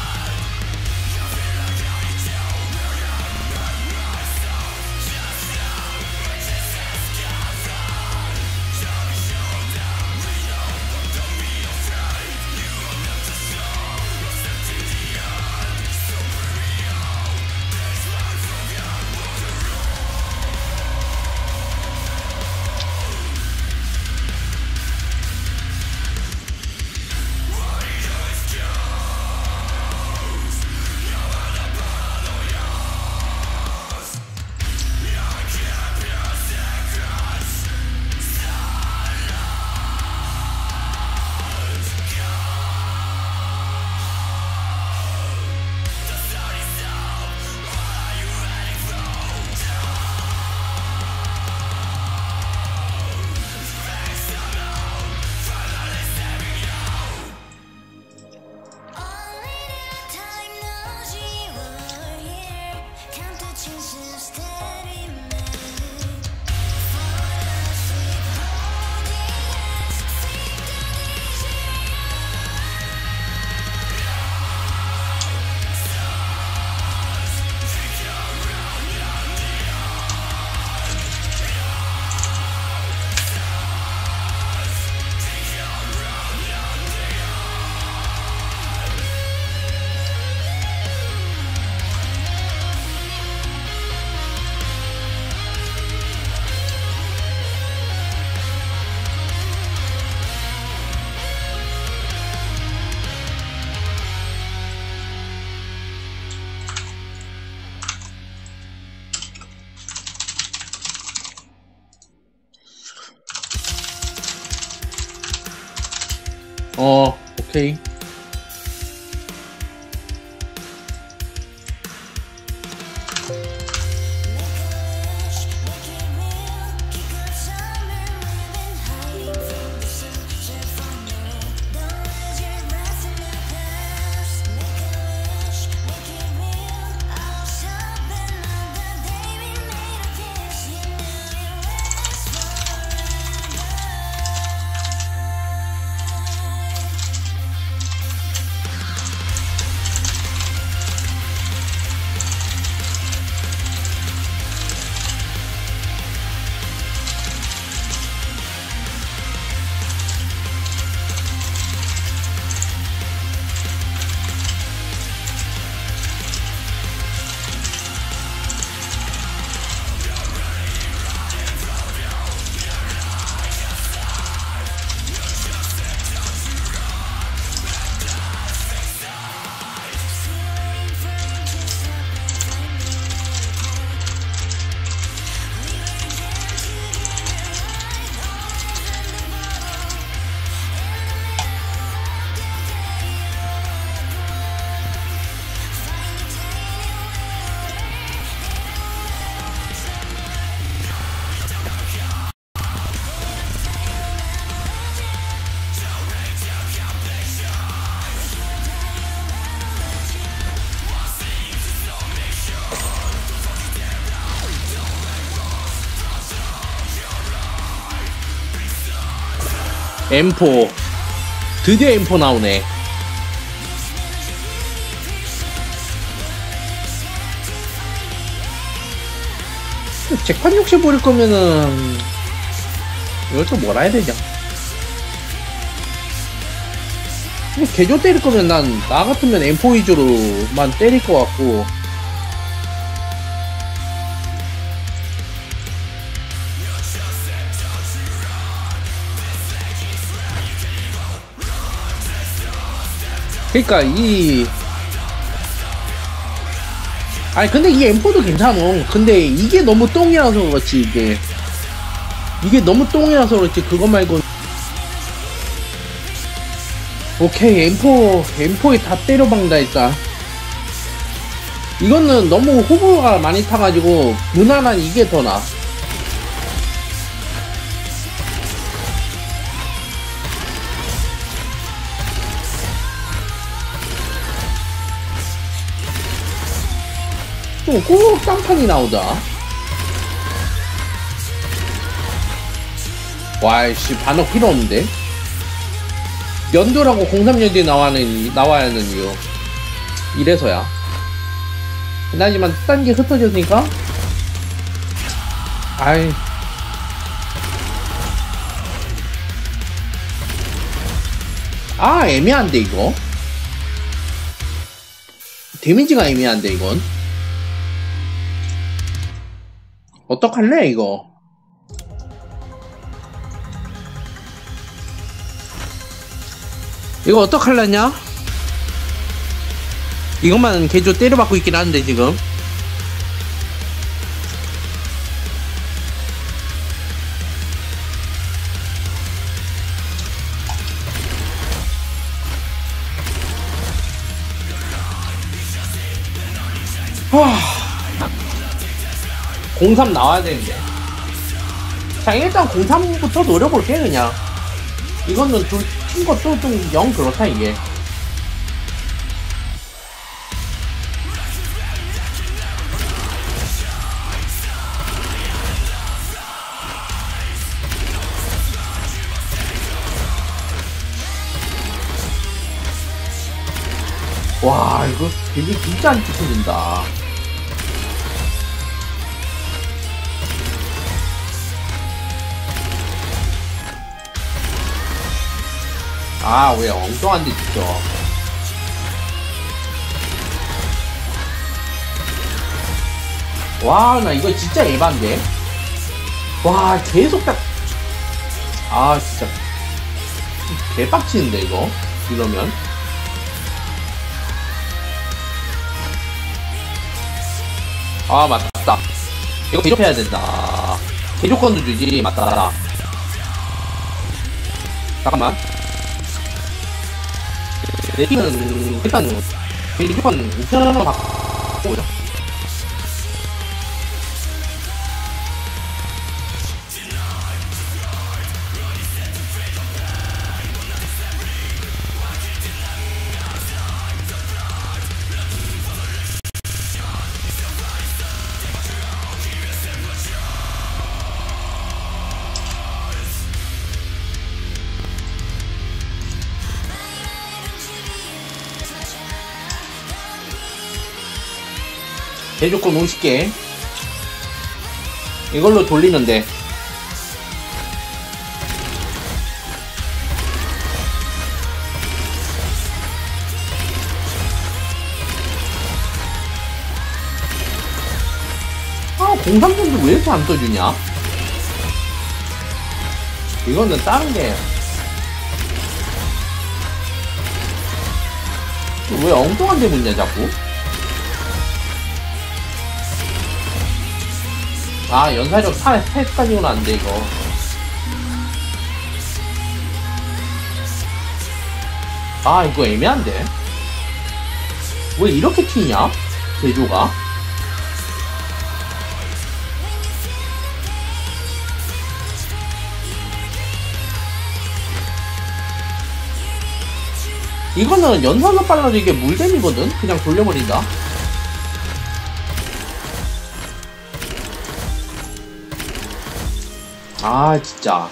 어, 오케이. 엠포 드디어 엠포 나오네. 잭판 욕심 부릴 거면은 이걸 또 뭐라 해야 되냐. 개조 때릴 거면 난 나 같으면 엠포 위주로만 때릴 것 같고, 그니까 이 아니 근데 이 엠포도 괜찮어. 근데 이게 너무 똥이라서 그렇지. 이게 이게 너무 똥이라서 그렇지. 그거 말고 오케이. 엠포 엠포에 다 때려박는다. 일단 이거는 너무 호불호가 많이 타가지고 무난한 이게 더 나아. 꼭 쌍판이 나오자. 와이씨 반억 필요 없는데. 연도라고 공삼 연도에 나와는, 나와야 하는 이유. 이래서야. 하지만 딴 게 흩어졌으니까? 아이. 아, 애매한데, 이거? 데미지가 애매한데, 이건? 어떡할래, 이거? 이거 어떡할라냐? 이것만 개조 때려받고 있긴 한데, 지금. 공삼 나와야 되는데. 자, 일단 공삼부터 노려볼게, 그냥. 이거는 둘, 친 것도 좀 영 그렇다, 이게. 와, 이거 되게 진짜 안 찍혀진다. 아, 왜 엉뚱한 데 찍혀. 와, 나 이거 진짜 에반데? 와, 계속 딱. 아, 진짜. 개빡치는데, 이거. 이러면. 아, 맞다. 이거 개조해야 된다. 개조건도 주지. 맞다. 잠깐만. 내 팀은 일단 개조건 이천 원으로 바꾸자. 개조건 오십 개 이걸로 돌리는데 아 공삼점도 왜 이렇게 안 떠주냐? 이거는 다른게 왜 엉뚱한 데 묻냐 자꾸? 아, 연사력 셋까지는 안 돼, 이거. 아, 이거 애매한데? 왜 이렇게 튀냐? 제조가? 이거는 연사력 빨라도 이게 물댐이거든? 그냥 돌려버린다. 아 진짜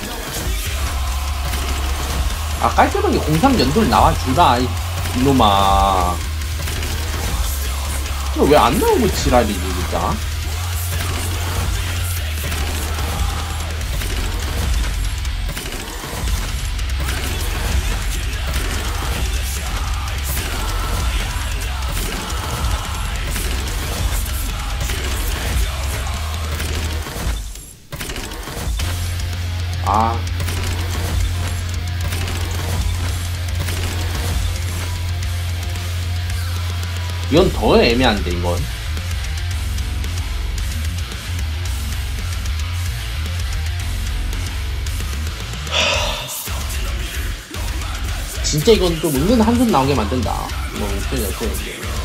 아 깔끔하게 공삼 연돌 나와주라 이, 이놈아 이거 왜 안 나오고 지랄이지 진짜. 아. 이건 더 애매한데, 이건. 진짜 이건 좀 은근 한숨 나오게 만든다. 뭐, 어쩌냐, 어쩌냐.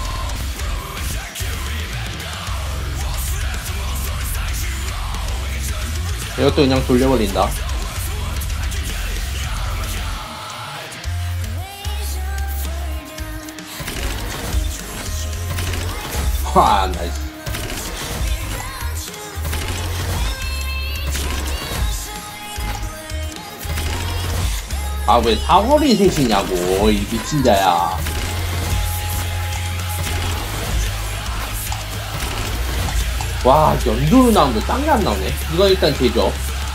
이것도 그냥 돌려버린다. 와, 나이스. 아, 왜 사거리 셋이냐고, 이 미친자야. 와, 연두로 나오는데 딴 게 안 나오네. 이거 일단 제조.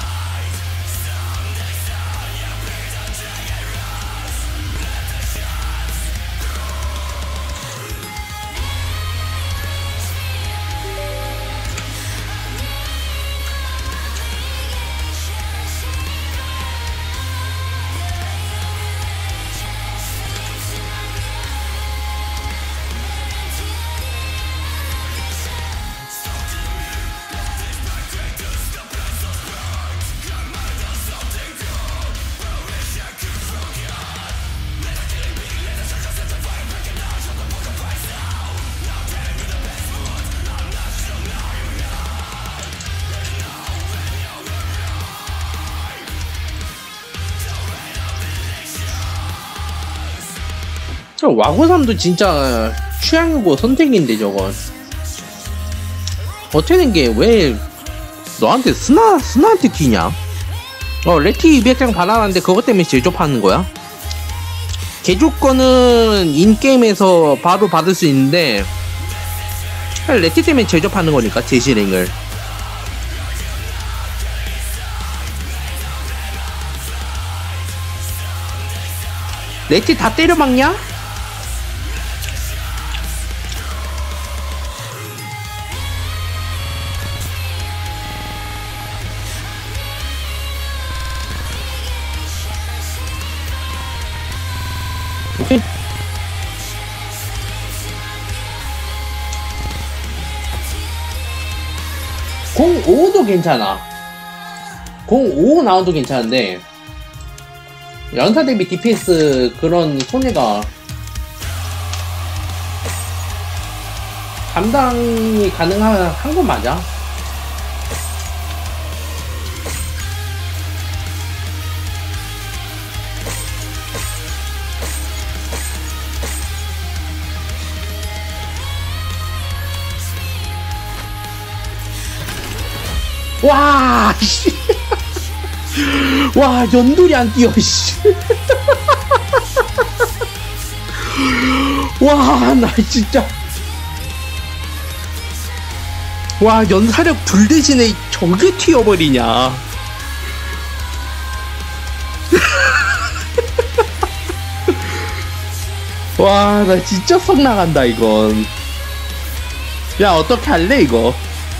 와고삼도 진짜 취향이고 선택인데 저건 어떻게 된 게 왜 너한테 스나 스나한테 끼냐? 어 레티 이백 장 받아놨는데 그것 때문에 제조하는 거야? 개조권은 인게임에서 바로 받을 수 있는데 레티 때문에 제조하는 거니까 제실행을. 레티 다 때려박냐? 오케이. 공오도 괜찮아. 공오 나와도 괜찮은데 연사 대비 디피에스 그런 손해가 감당이 가능한 한 건 맞아. 와, 씨. 와, 연돌이 안 뛰어, 씨. 와, 나 진짜. 와, 연사력 둘 대신에 저게 튀어버리냐. 와, 나 진짜 썩 나간다, 이건. 야, 어떻게 할래, 이거?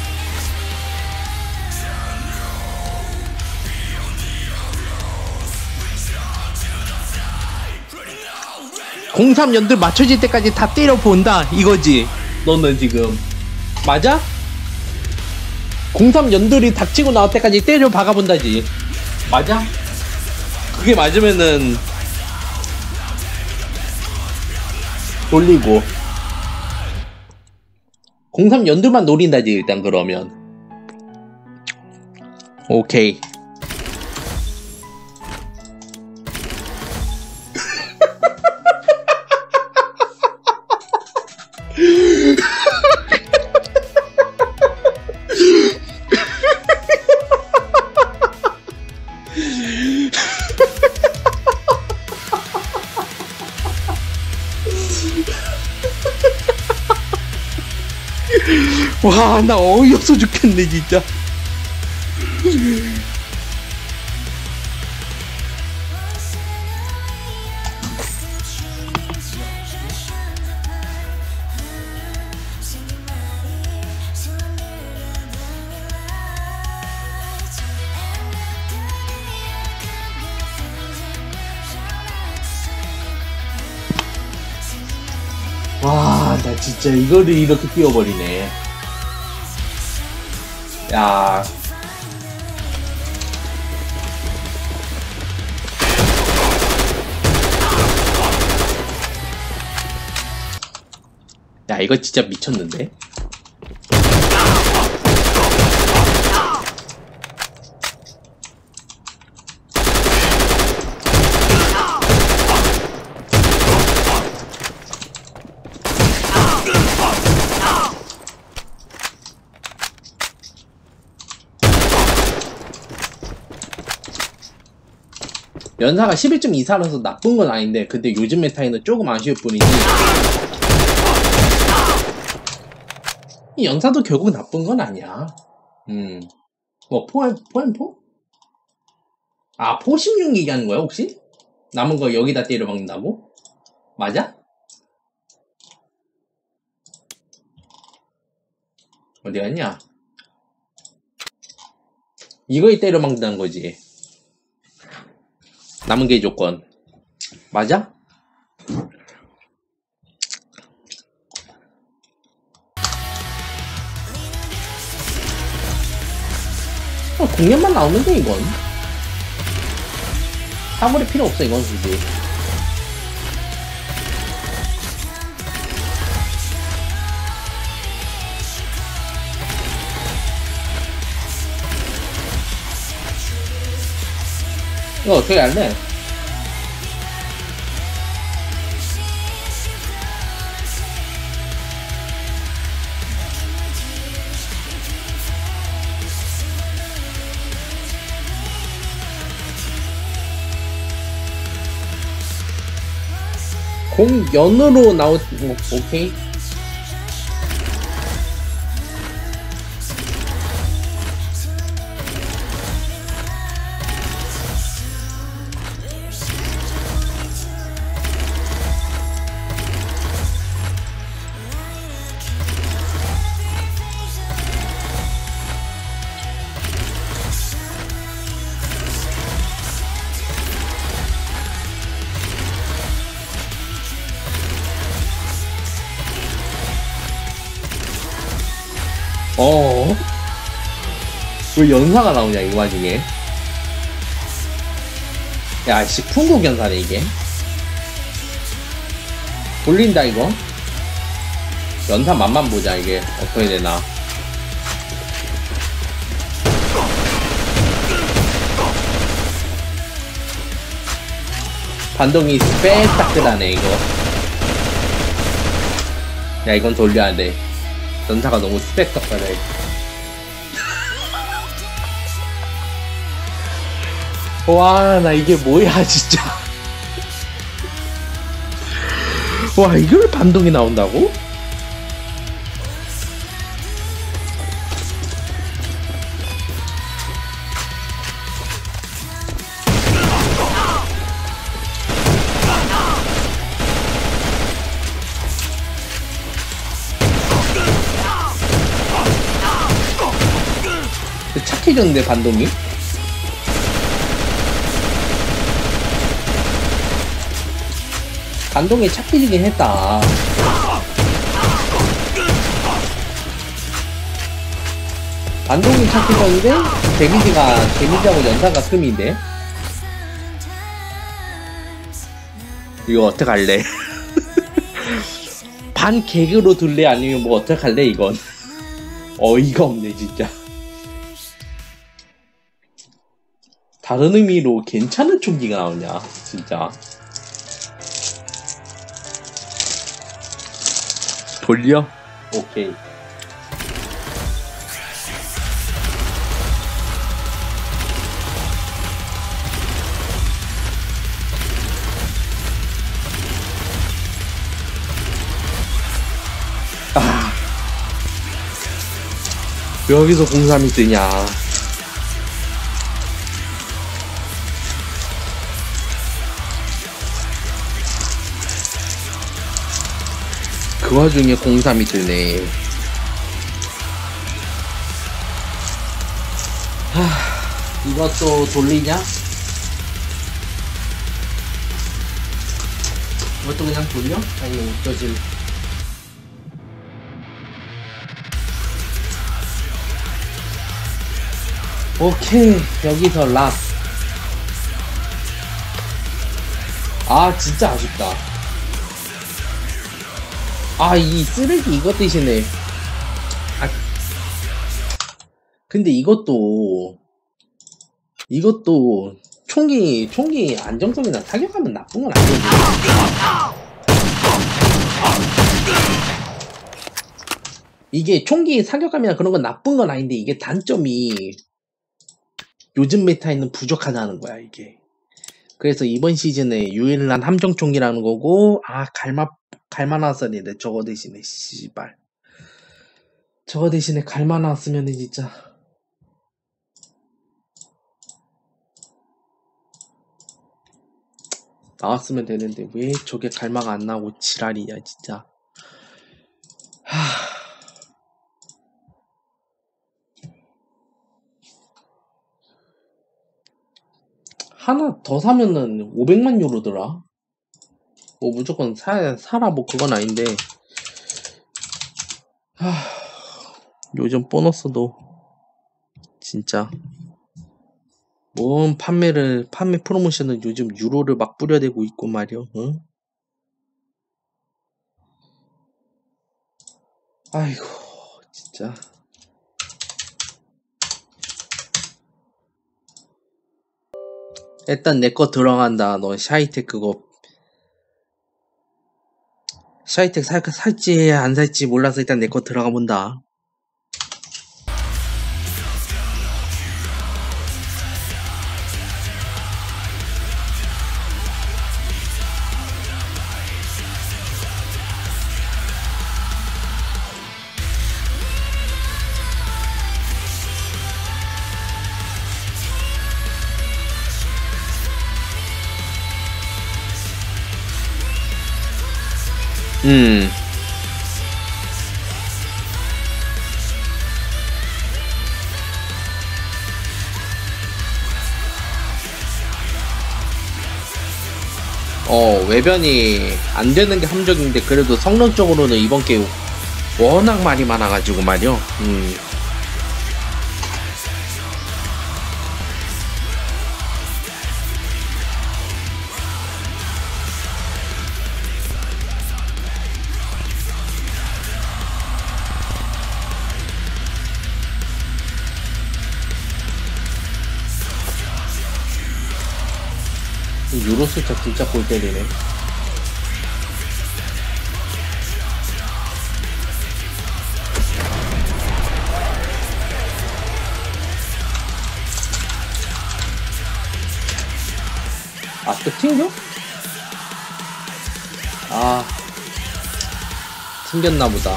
공삼 연들 맞춰질 때까지 다 때려본다 이거지. 너는 지금 맞아? 공삼 연들이 닥치고 나올 때까지 때려 박아본다지. 맞아? 그게 맞으면은 돌리고 공삼 연들만 노린다지. 일단 그러면 오케이. 와, 나 어이없어 죽겠네 진짜. 와, 나 진짜 이거를 이렇게 띄워버리네. 야. 야, 이거 진짜 미쳤는데? 연사가 십일 점 이사라서 나쁜 건 아닌데, 근데 요즘 메타에는 조금 아쉬울 뿐이지. 이 연사도 결국 나쁜 건 아니야. 음. 뭐, 포, 포엠포? 아, 포십육 얘기하는 거야, 혹시? 남은 거 여기다 때려 박는다고? 맞아? 어디 갔냐? 이거에 때려 박는다는 거지. 남은 게 조건. 맞아? 어, 공략만 나오면 돼, 이건. 사물이 필요 없어, 이건 굳이. 이거 어떻게 할래? 공연으로 나오, 뭐, 오케이. 어? 왜 연사가 나오냐, 이 와중에. 야, 씨, 풍국 연사네, 이게. 돌린다, 이거. 연사 맛만 보자, 이게. 어떻게 되나. 반동이 스펙타클하네, 이거. 야, 이건 돌려야 돼. 연사가 너무 스펙타클해. 와, 나 이게 뭐야, 진짜. 와, 이걸 반동이 나온다고? 착해졌는데, 반동이? 반동이 착해지긴 했다. 반동이 착해졌는데, 데미지가, 데미지하고 연사가 금인데? 이거 어떡할래? 반 개그로 둘래? 아니면 뭐 어떡할래, 이건? 어이가 없네, 진짜. 다른 의미로 괜찮은 총기가 나오냐, 진짜. 돌려? 오케이. 아. 여기서 공삼이 뜨냐. 그 와중에 공삼이 뜨네. 하, 이것도 돌리냐? 이것도 그냥 돌려? 아니, 웃겨질. 오케이, 여기서 락. 아, 진짜 아쉽다. 아, 이 쓰레기 이것 대신에. 아, 근데 이것도, 이것도, 총기, 총기 안정성이나 타격하면 나쁜 건 아니거든. 이게 총기 사격감이나 그런 건 나쁜 건 아닌데, 이게 단점이 요즘 메타에는 부족하다는 거야, 이게. 그래서 이번 시즌에 유일한 함정총기라는 거고, 아, 갈마, 갈마 나왔었는데, 저거 대신에, 씨발. 저거 대신에 갈마 나왔으면은 진짜. 나왔으면 되는데, 왜 저게 갈마가 안 나오고 지랄이냐, 진짜. 하. 하나 더 사면은 오백만 유로더라. 뭐 무조건 사, 사라 뭐 그건 아닌데. 하, 요즘 보너스도 진짜 뭔 판매를 판매 프로모션은 요즘 유로를 막 뿌려대고 있고 말이야. 응? 아이고 진짜. 일단 내 거 들어간다. 너 샤이텍 그거 샤이텍 살, 살지 안 살지 몰라서 일단 내 거 들어가 본다. 음. 어, 외변이 안 되는 게 함정인데, 그래도 성능적으로는 이번 게 워낙 말이 많아가지고 말이요. 음. 유로 숫자 진짜 골 때리네. 아, 또 튕겨? 아, 튕겼나 보다.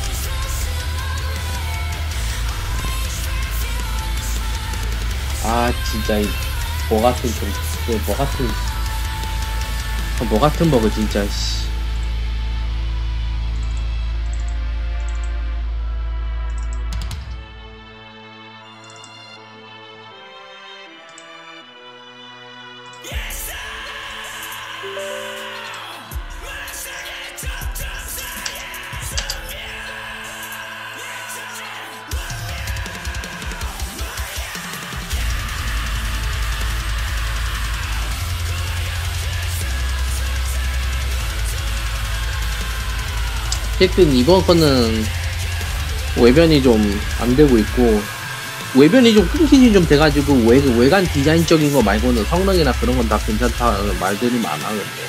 아, 진짜 이 뭐 같은 좀, 뭐 같은, 뭐 같은 버그 진짜. 씨. 어쨌든 이번 거는 외변이 좀 안 되고 있고, 외변이 좀 끊기지 좀 돼가지고 외, 외관 디자인적인 거 말고는 성능이나 그런 건 다 괜찮다는 말들이 많아. 근데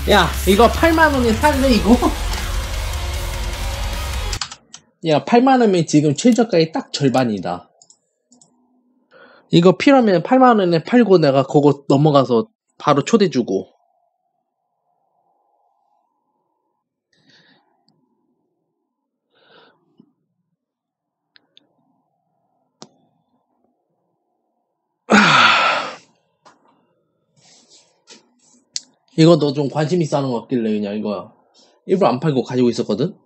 야, 이거 팔만 원에 살래, 이거? 야, 팔만 원이면 지금 최저가의 딱 절반이다. 이거 필요하면 팔만 원에 팔고 내가 그거 넘어가서 바로 초대 주고. 이거 너 좀 관심 있어 하는 거 같길래 그냥 이거 일부러 안 팔고 가지고 있었거든?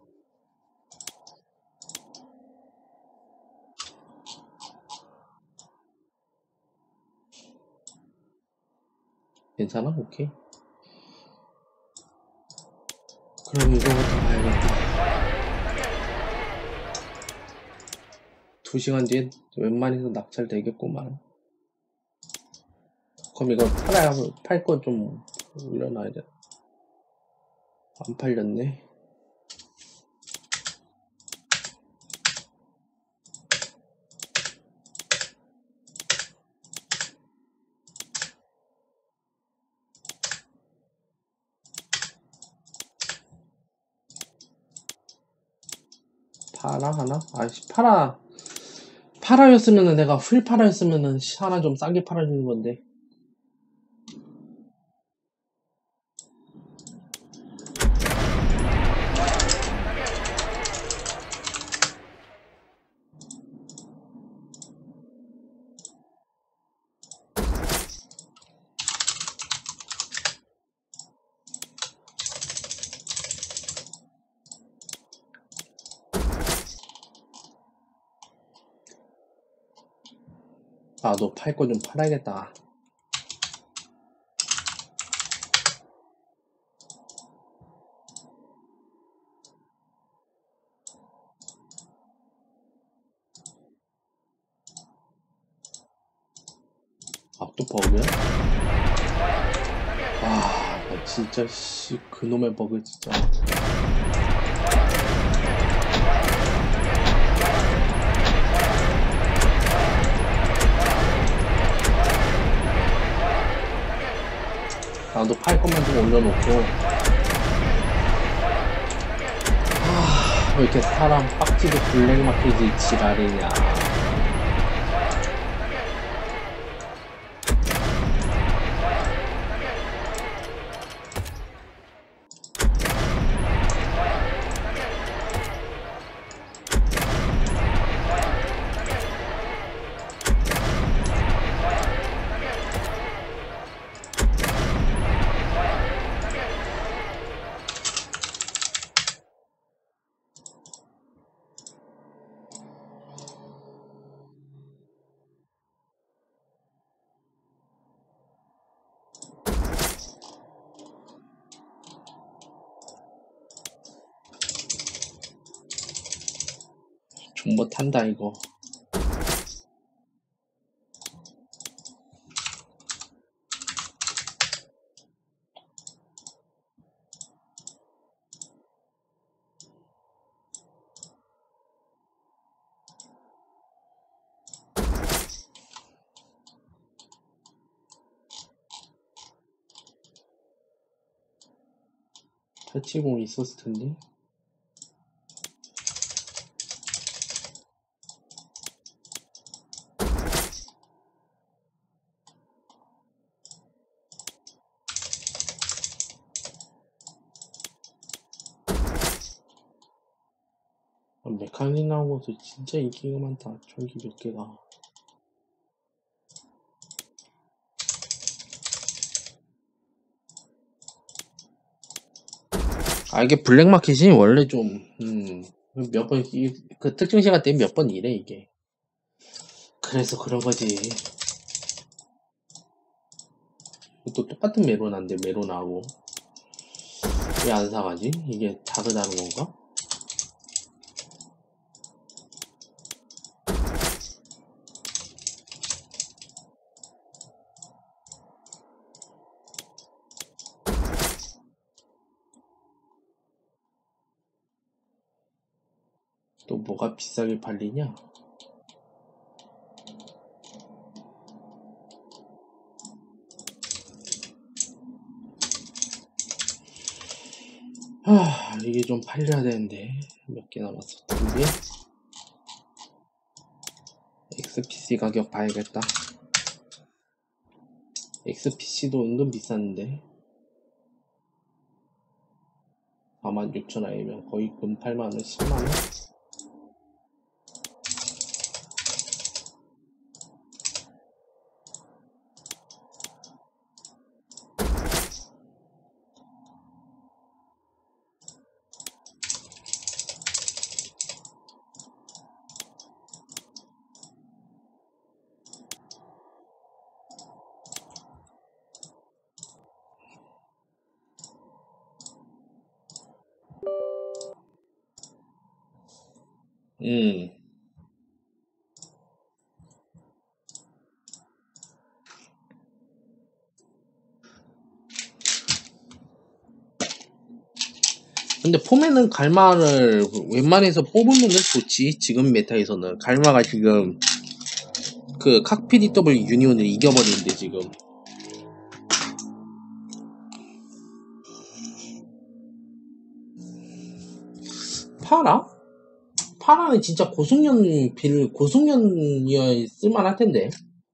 괜찮아? 오케이. 그럼 이거부터 봐야겠다. 두 시간 뒤엔 웬만해서 낙찰 되겠구만. 그럼 이거 팔아야, 팔 거 좀 올려놔야 돼. 안 팔렸네. 파라 하나? 아이씨, 파라. 파라였으면은 내가 풀 파라였으면은 하나 좀 싸게 팔아주는 건데. 나도 팔 거 좀 팔아야겠다. 아, 또 버그야? 아, 나 진짜, 씨, 그놈의 버그, 진짜. 나도 팔 것만 좀 올려놓고. 아, 왜 이렇게 사람 빡치게 블랙마켓이 지랄이냐. 좀 못한다 이거. 터치공 있었을 텐데. 메카닉 나온 것도 진짜 인기가 많다. 전기 몇 개가. 아, 이게 블랙마켓이 원래 좀, 음, 몇 번, 이, 그 특정 시간 때문에 몇 번 이래, 이게. 그래서 그런 거지. 또 똑같은 메로나인데, 메로나하고. 왜 안 사가지? 이게 다르다는 건가? 또 뭐가 비싸게 팔리냐? 아, 이게 좀 팔려야 되는데 몇 개 남았어. 두 개. 엑스피씨 가격 봐야겠다. 엑스피씨도 은근 비싼데 사만 육천 원이면 거의 금 팔만 원, 십만 원? 음. 근데 포맨은 갈마를 웬만해서 뽑으면 좋지. 지금 메타에서는 갈마가 지금 그 칵피디 더블 유니온을 이겨버리는데 지금 파라? 파라는 진짜 고승련 빌 고승련이어야 쓸만할 텐데.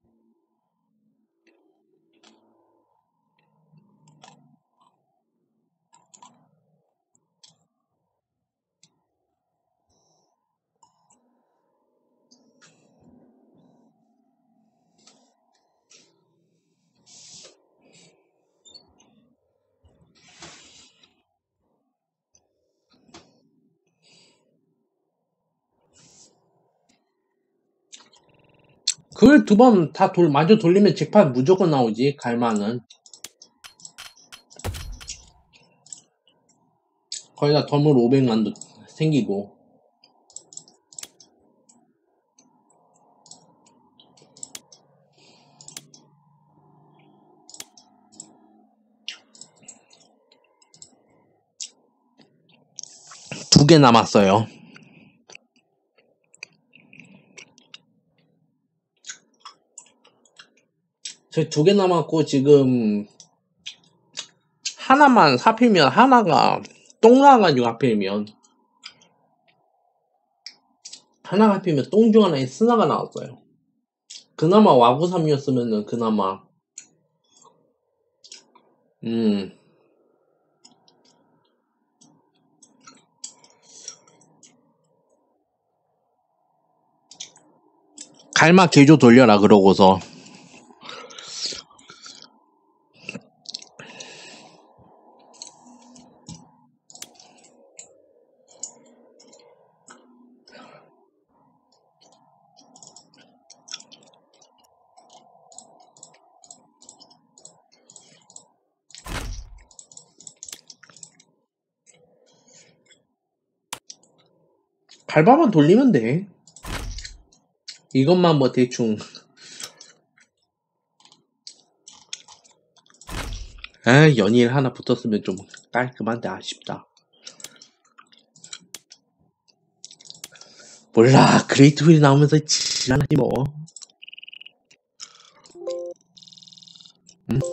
그걸 두 번 다 돌, 마저 돌리면 잭팟 무조건 나오지, 갈마는. 거기다 덤을 오백만도 생기고. 두 개 남았어요. 저 두 개 남았고, 지금, 하나만 사피면, 하나가, 똥 나와가지고 하필이면, 하나가 하필이면 똥 중 하나에 스나가 나왔어요. 그나마 와구삼이었으면은, 그나마, 음, 갈마 개조 돌려라, 그러고서. 갈바만 돌리면 돼. 이것만 뭐 대충. 아, 연일 하나 붙었으면 좀 깔끔한데 아쉽다. 몰라, 그레이트 휠 나오면서 지랄하지 뭐. 응?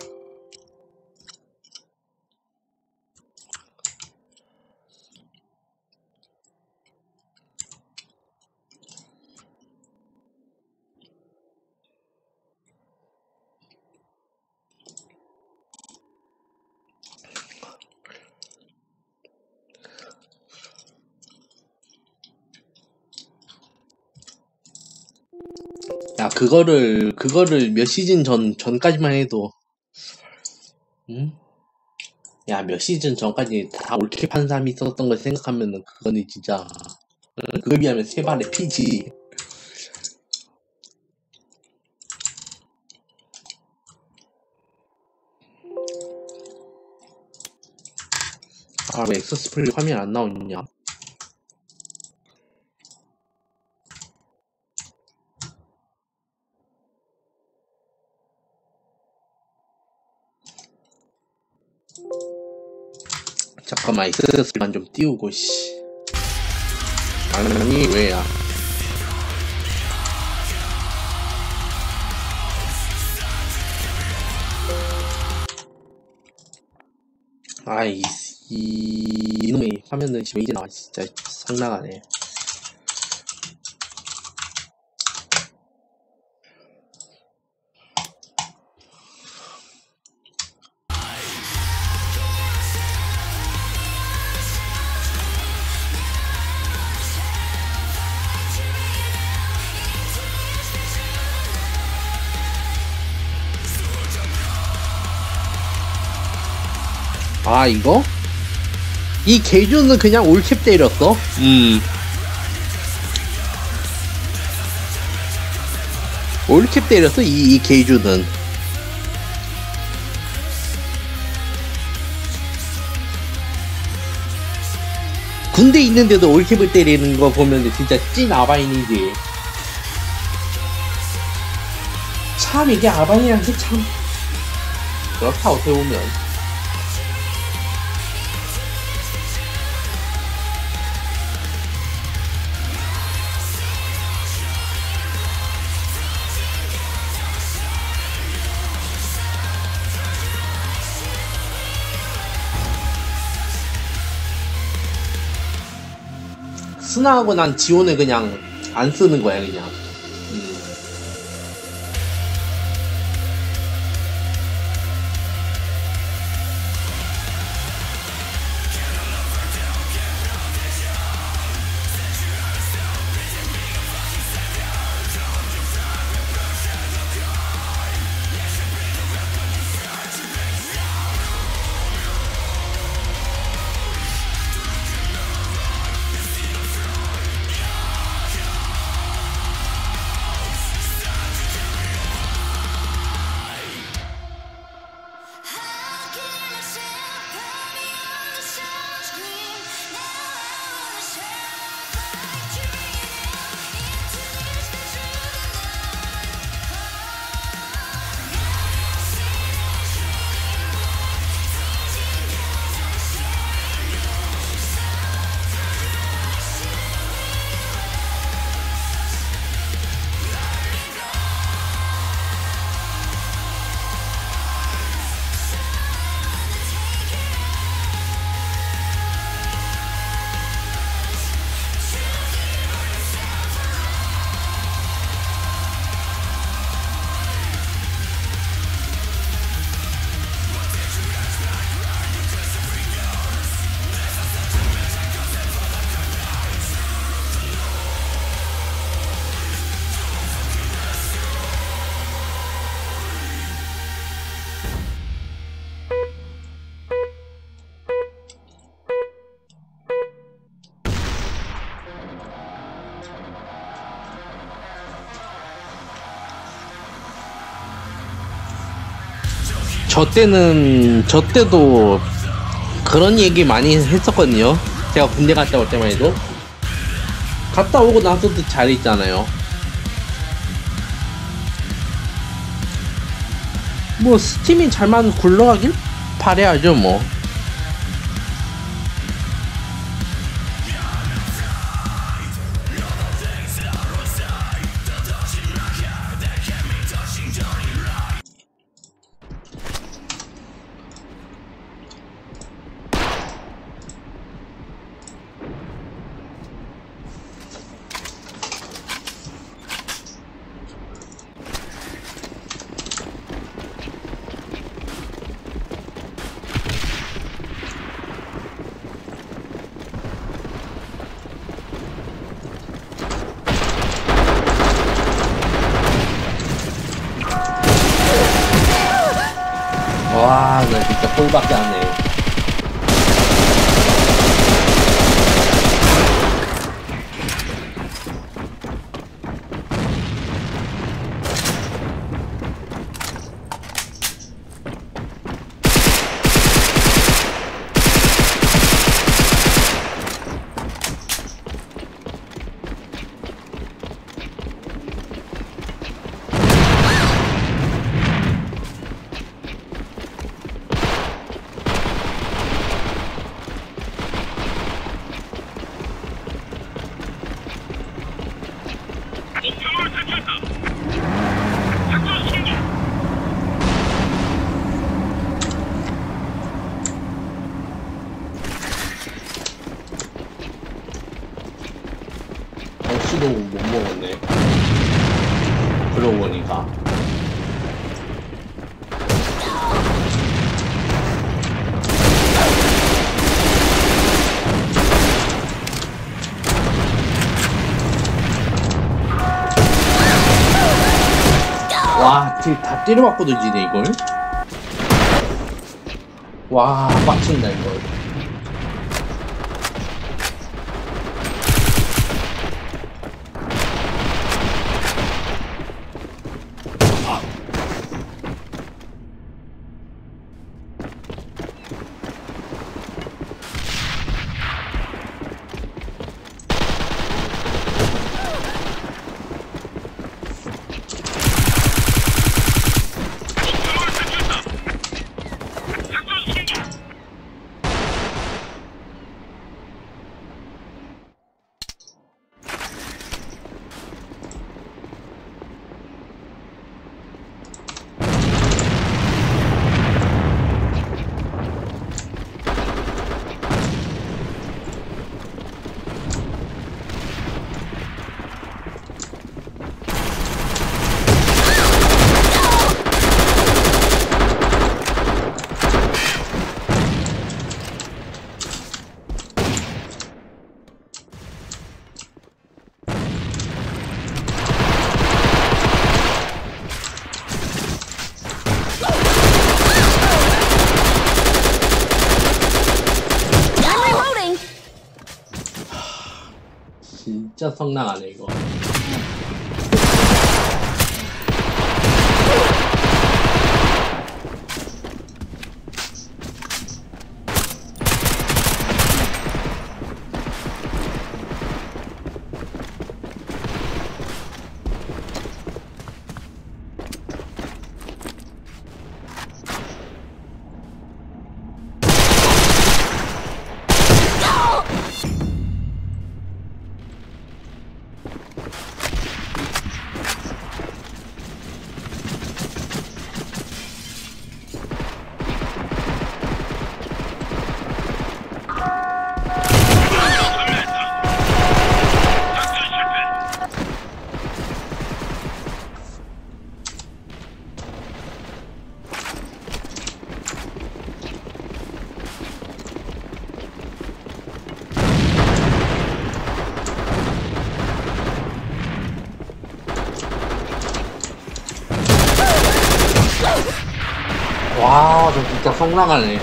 야, 그거를, 그거를 몇 시즌 전, 전까지만 해도, 응? 야, 몇 시즌 전까지 다 올킬 판 사람이 있었던 걸 생각하면은, 그거는 진짜, 응? 그거에 비하면 세 발의 피지. 아, 왜 엑스스플릿 화면 안 나오냐? 잠깐만, 엑스스플릿만 좀 띄우고, 씨. 아니, 왜야? 아이, 이, 이놈의 화면은 왜 이제 나와. 진짜 성나가네. 아, 이거? 이 개주는 그냥 올캡 때렸어? 음. 올캡 때렸어, 이, 이 개주는. 군대 있는데도 올캡을 때리는 거 보면 진짜 찐 아바인이지. 참, 이게 아바인이란 게 참. 그렇다, 어떻게 보면. 스나하고 난 지원을 그냥 안 쓰는 거야, 그냥. 음. 저 때는, 저 때도 그런 얘기 많이 했었거든요. 제가 군대 갔다 올 때만 해도. 갔다 오고 나서도 잘했잖아요. 뭐, 스팀이 잘만 굴러가길 바라야죠, 뭐. 와, 나 진짜 꼴밖에 안 해. 김치도 못 먹었네. 그러고 보니까. 와, 딜 다 때려맞고도 지네, 이걸. 와, 빡친다, 이걸. 진짜 성낭하네 이거. 와, 저 진짜 성나가네.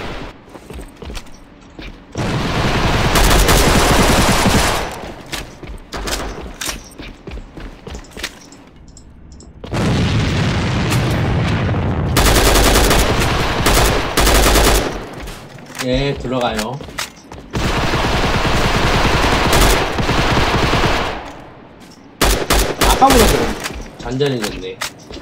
예, 들어가요. 아까보다 좀 잔잔해졌네.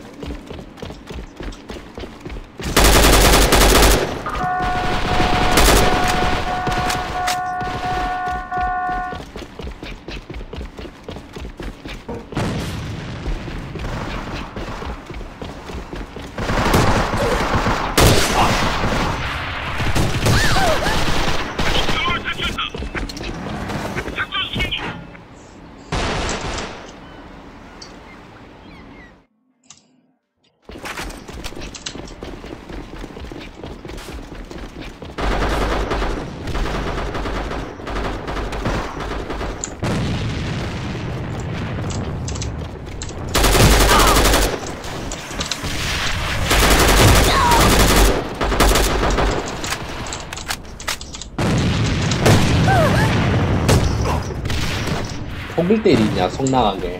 속을 때리냐, 속 나가게.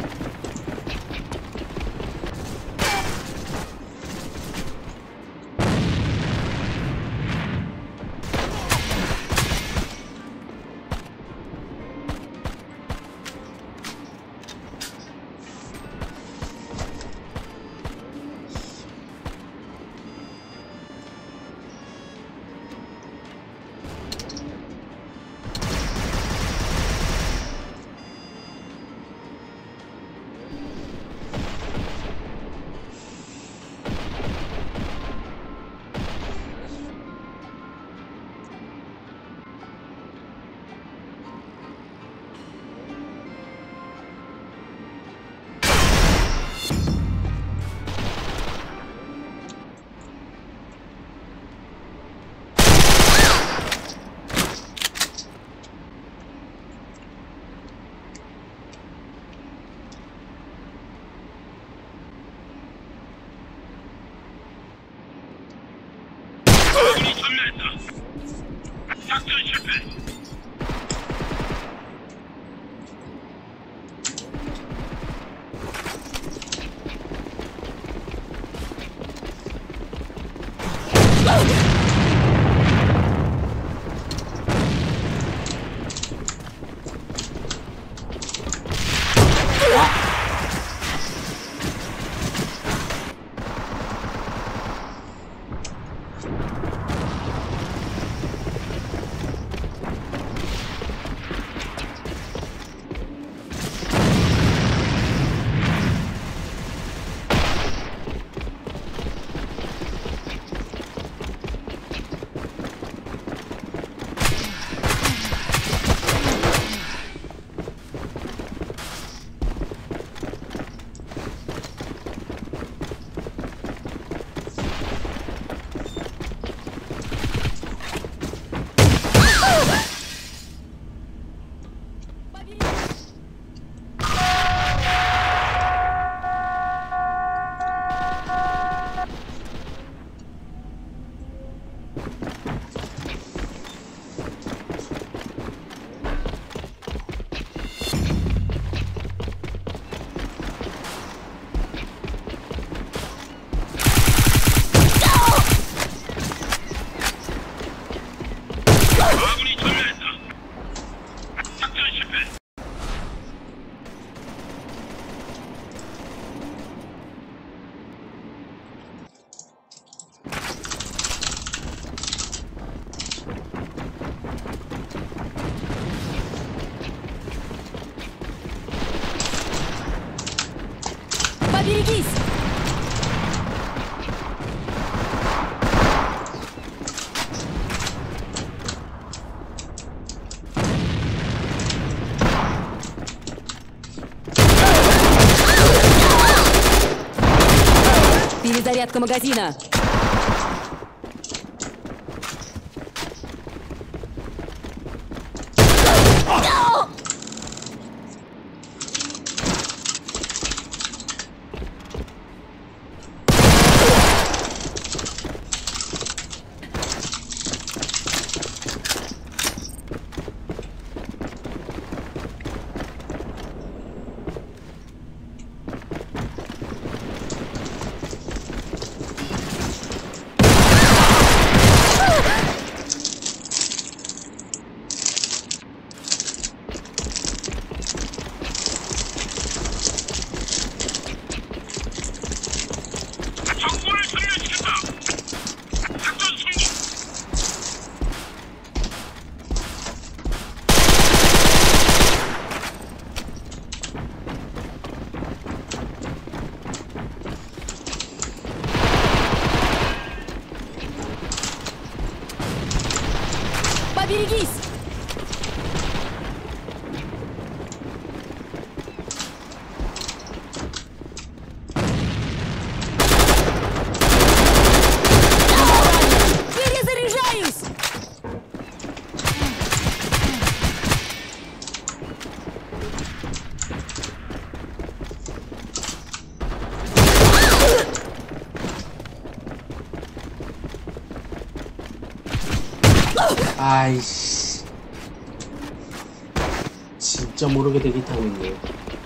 아군이 전멸했다. 작전 실패. Поберегись! Перезарядка магазина. 적군을 전멸시켰다. 작전 성공. Поберегись! Перезаряжаюсь! 아이씨. 진짜 모르게 대기 타고 있네.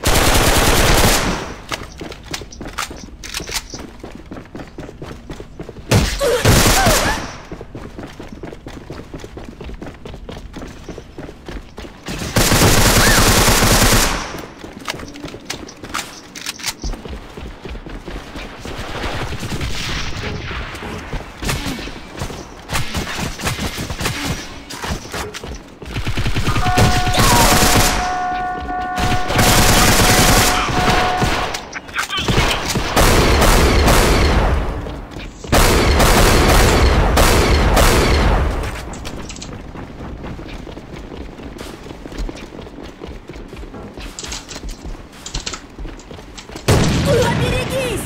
Поберегись!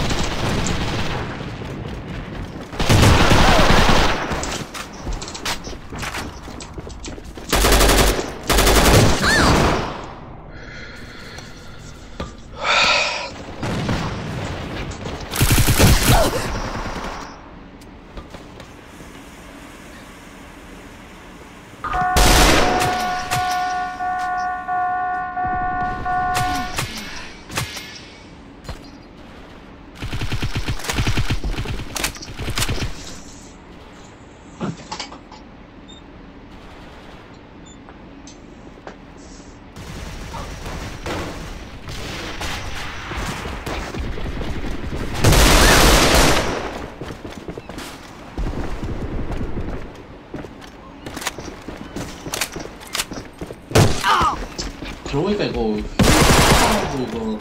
그러고 보니까 이거 이거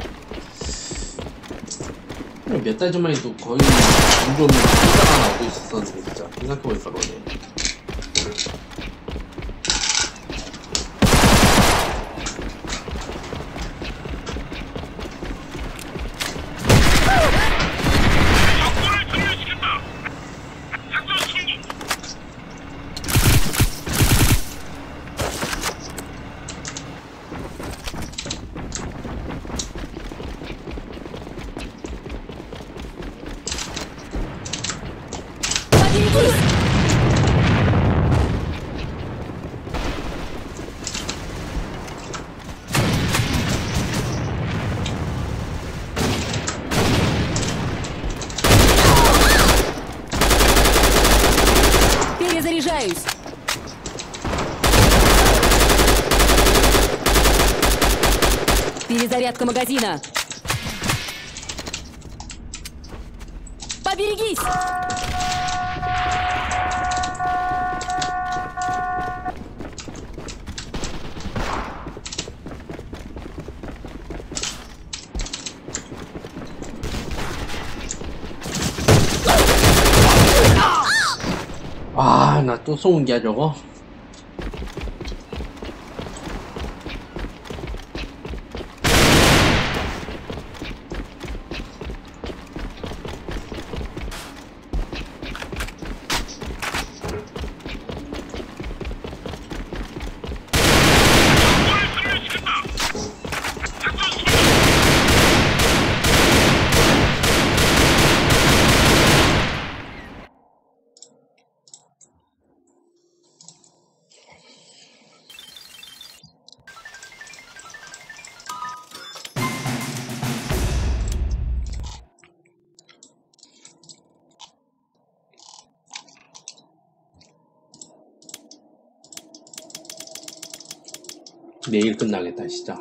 몇 달 전만 해도 거의 안 좋은 피자가 나오고 있었었는데 진짜 생각해보니까 그러네. 적군을 전멸시켰다. 작전 성공. Поберегись! Перезарядка магазина. Поберегись! 아, 나 또 쏘은 게야 저거. 내일 끝나겠다 진짜.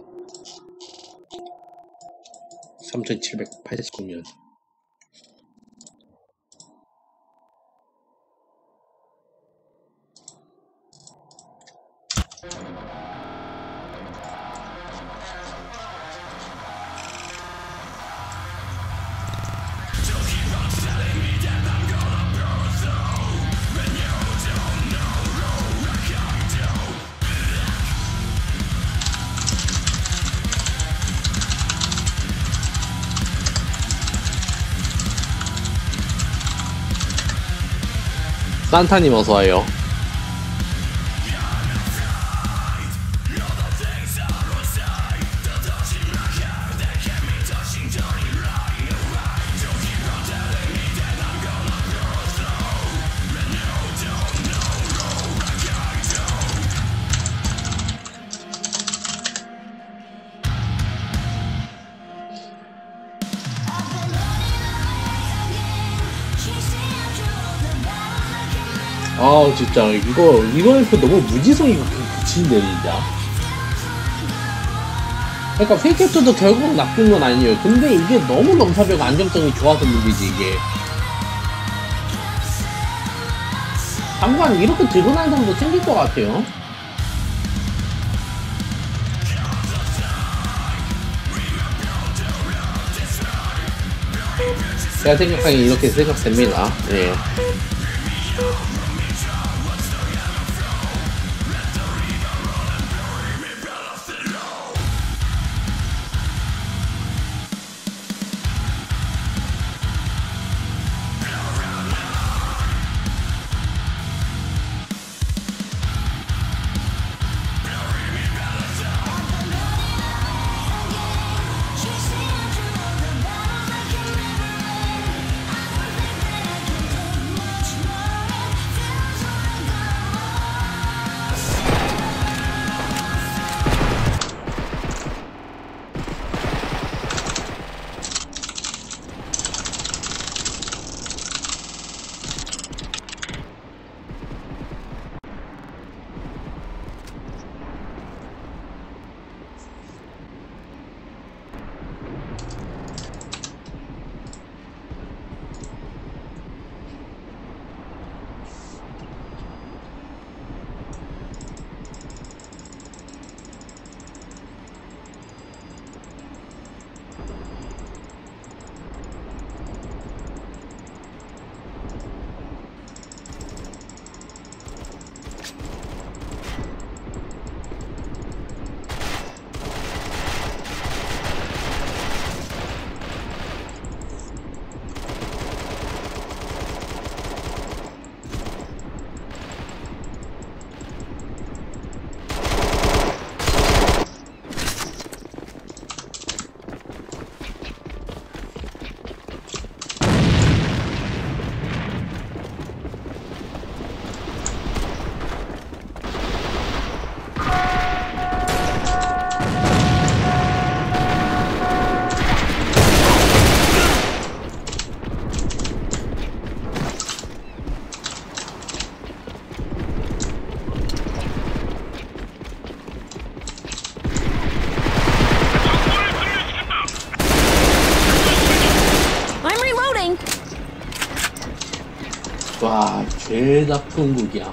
삼천칠백팔십구 년. 산타님 어서와요. 아 진짜 이거 이거 너무 무지성이 그치는데 진짜. 그러니까 페이캡터도 결국은 나쁜 건 아니에요. 근데 이게 너무 넘사벽 안정성이 좋아서 문제지 이게. 당분간 이렇게 들고 나는 사람도 생길 것 같아요. 제가 생각하기에 이렇게 생각됩니다. 예. 제일 나쁜 국이야.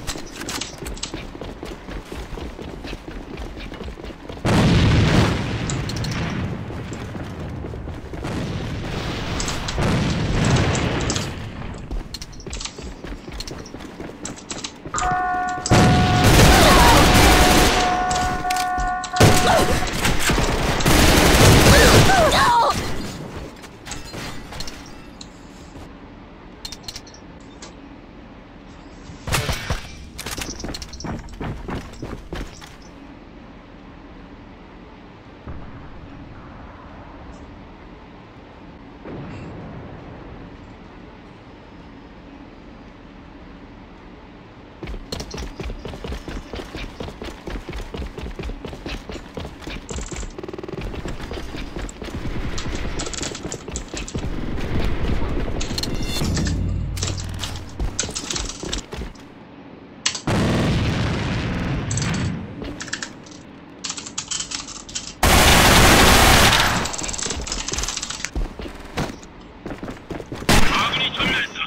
아군이 전멸했다.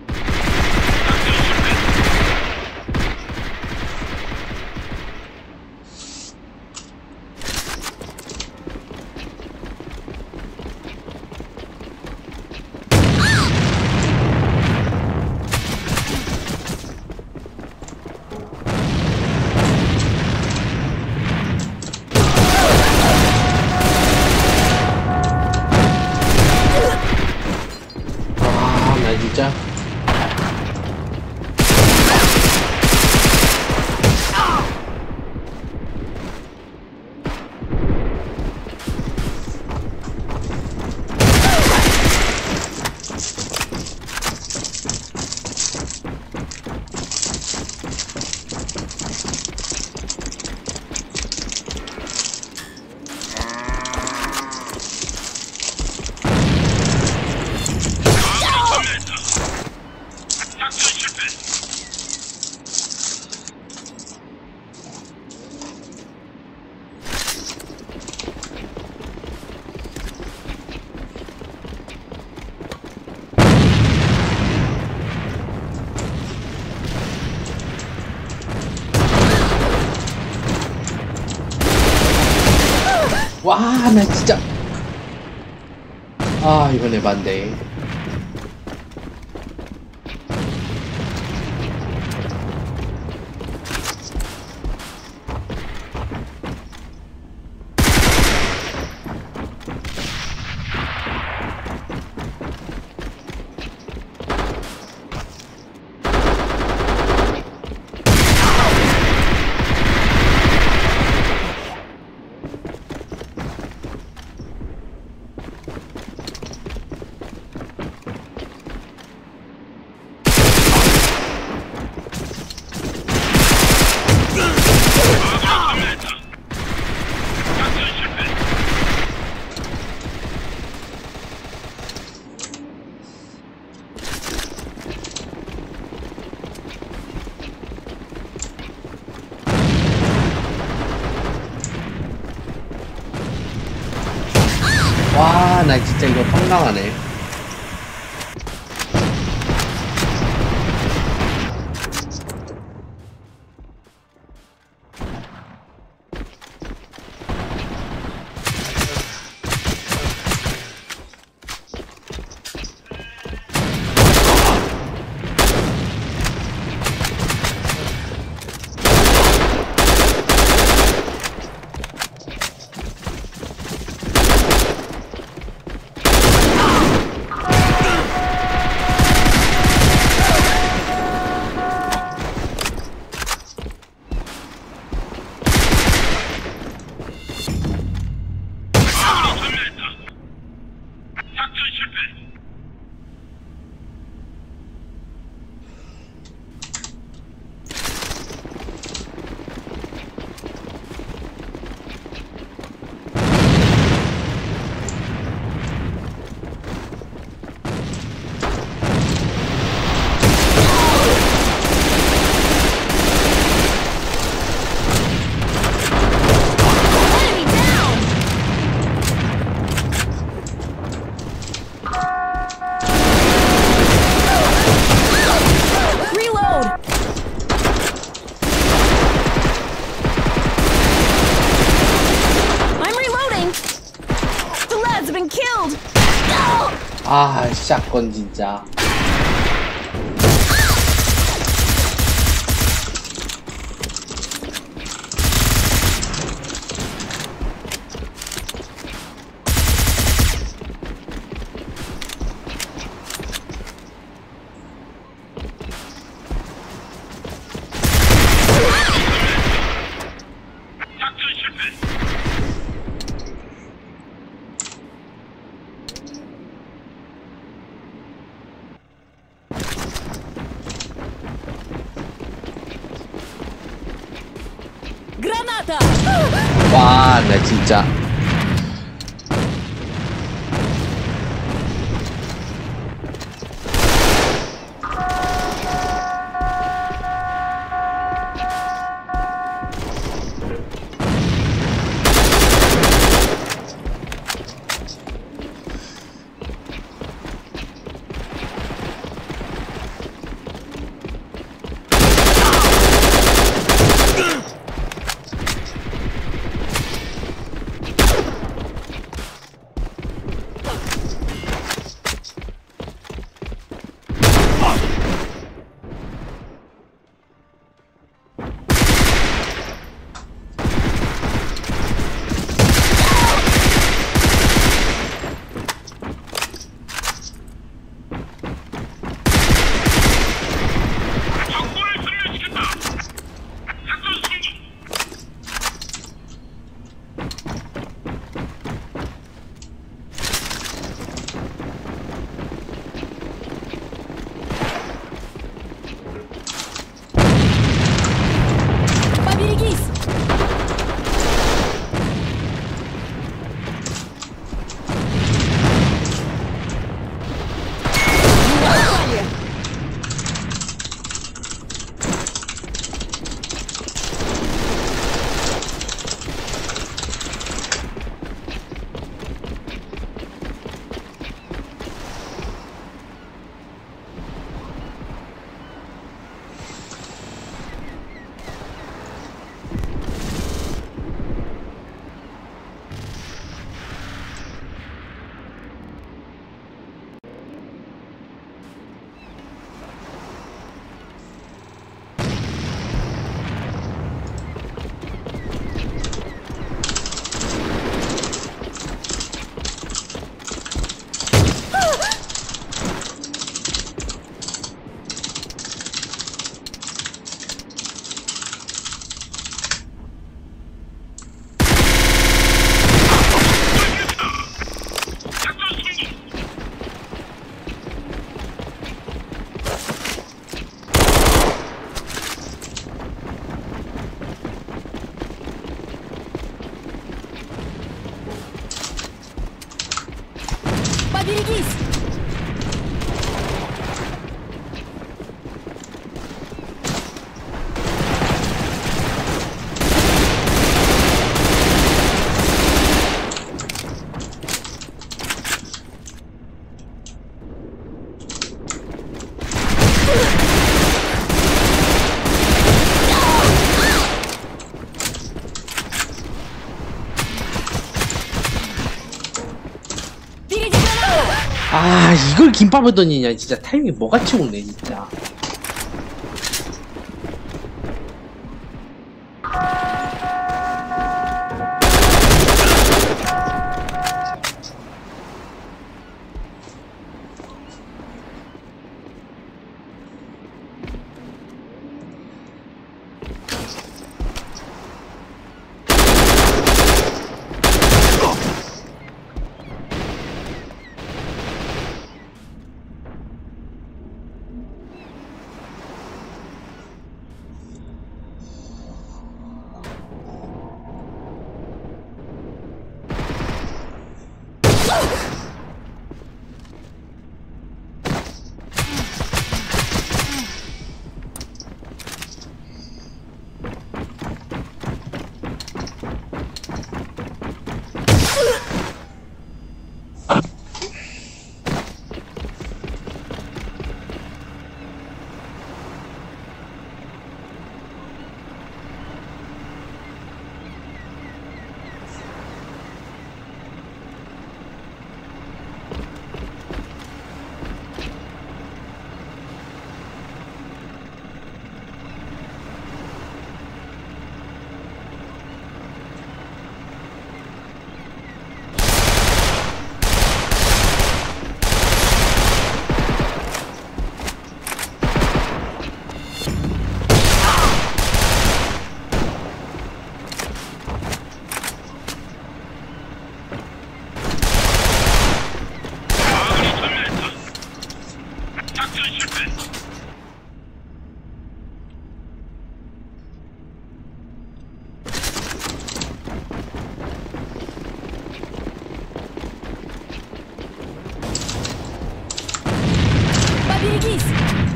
아, 나 진짜. 작전 실패. 와, 나 진짜. 아, 이번에 반대. 와, 나 진짜 이거 황당하네. 아, 샷건 진짜. 작전 실패. Граната! 와, 나 진짜. 적군을 섬멸시켰다. 작전 성공. Поберегись! Попали! 작전 성공. Поберегись! Впереди граната! 아, 이걸 김밥을 던지냐. 진짜 타이밍이 뭐같이 오네, 진짜. Поберегись!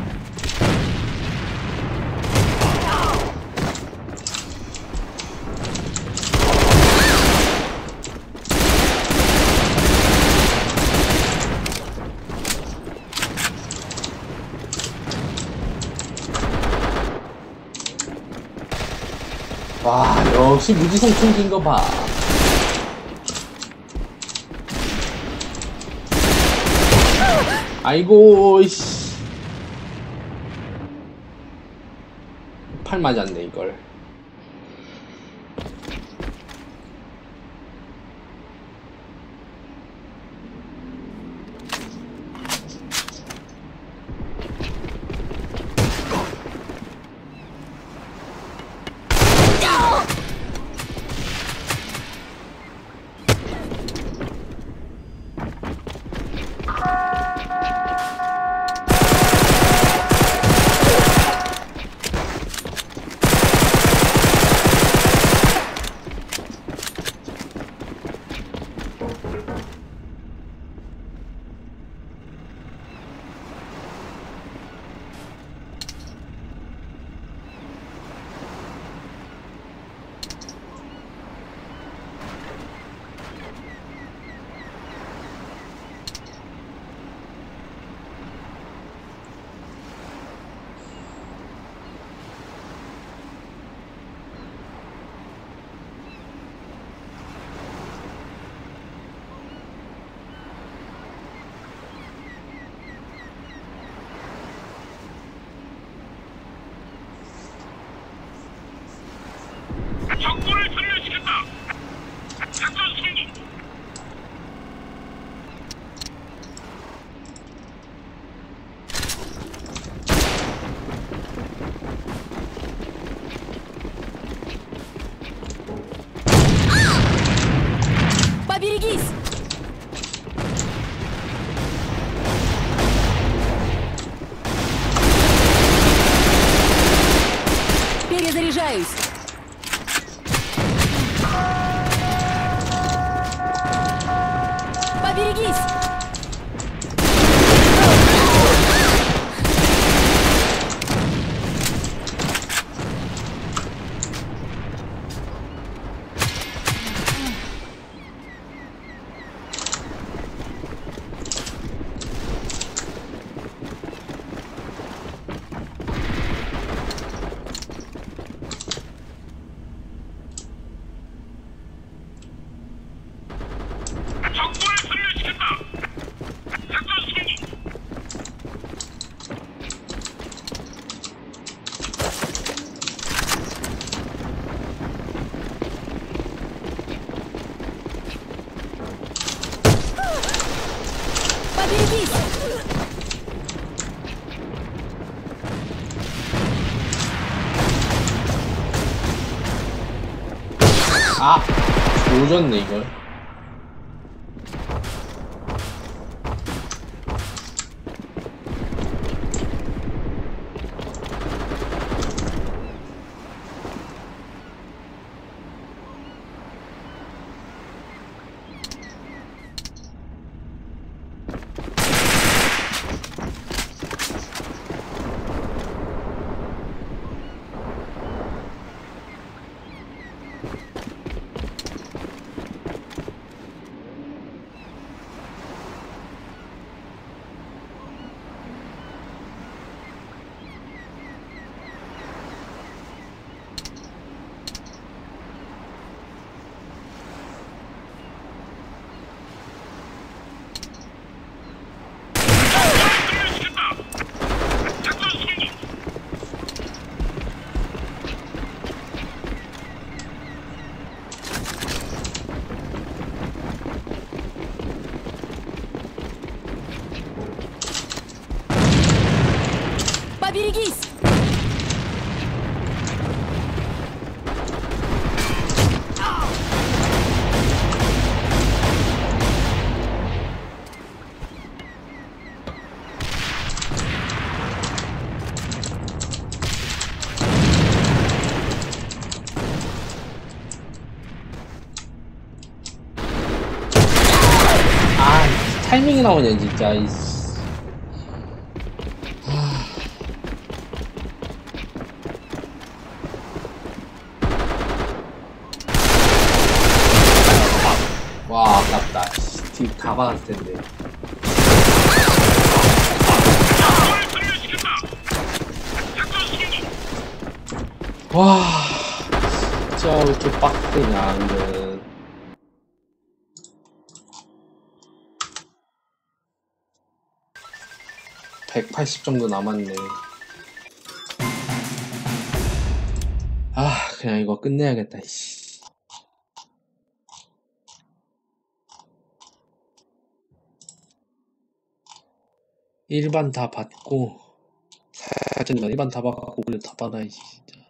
와, 역시 무지성 총기인 거 봐. 아이고, 씨. 팔 맞았네, 이걸. 적군을 전멸시켰다. 작전 성공. Поберегись! Перезаряжаюсь! Поберегись! 적군을 전멸시켰다. 작전 성공. Поберегись! 아! 조졌네, 이걸. Поберегись! 아, 타이밍이 나오냐, 진짜. 이씨. 아깝다. 팀 다 받았을 텐데. 와, 진짜 왜 이렇게 빡세냐, 이거는. 백팔십 정도 남았네. 아, 그냥 이거 끝내야겠다, 씨. 일반 다 받고, 사진만 일반 다 받고, 그래 다 받아야지, 진짜.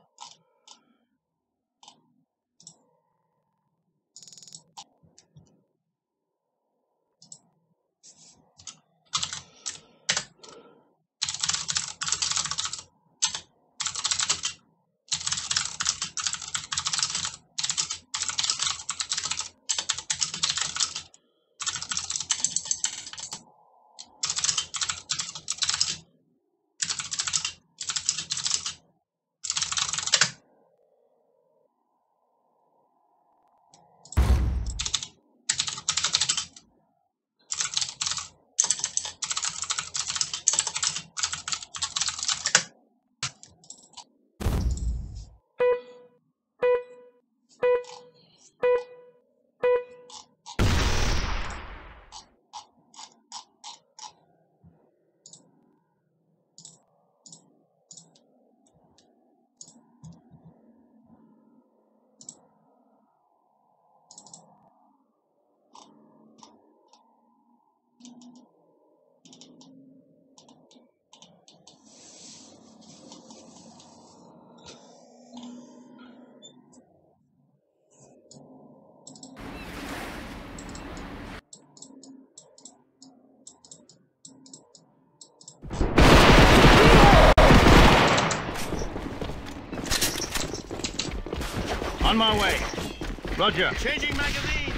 On my way. Roger. Changing magazine.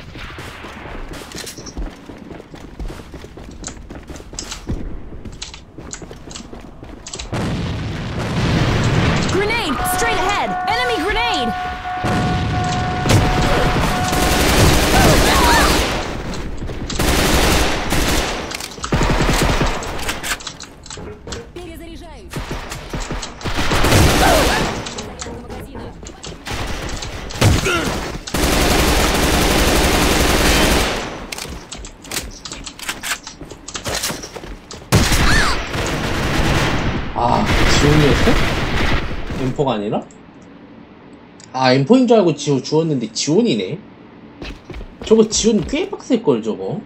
Grenade! Straight ahead! Enemy grenade! Перезаряжаюсь. Магазина. 아, 지원이었어? 엠포가 아니라? 아, 엠포인 줄 알고 지원 주웠는데 지원이네? 저거 지원 꽤 빡셀걸, 저거.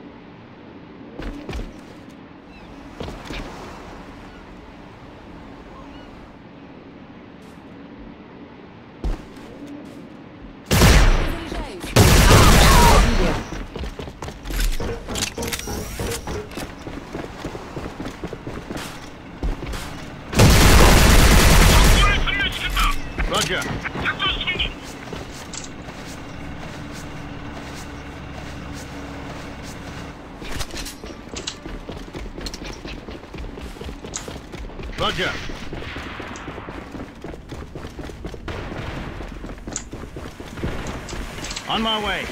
Roger. 작전 성공. Roger. On my way.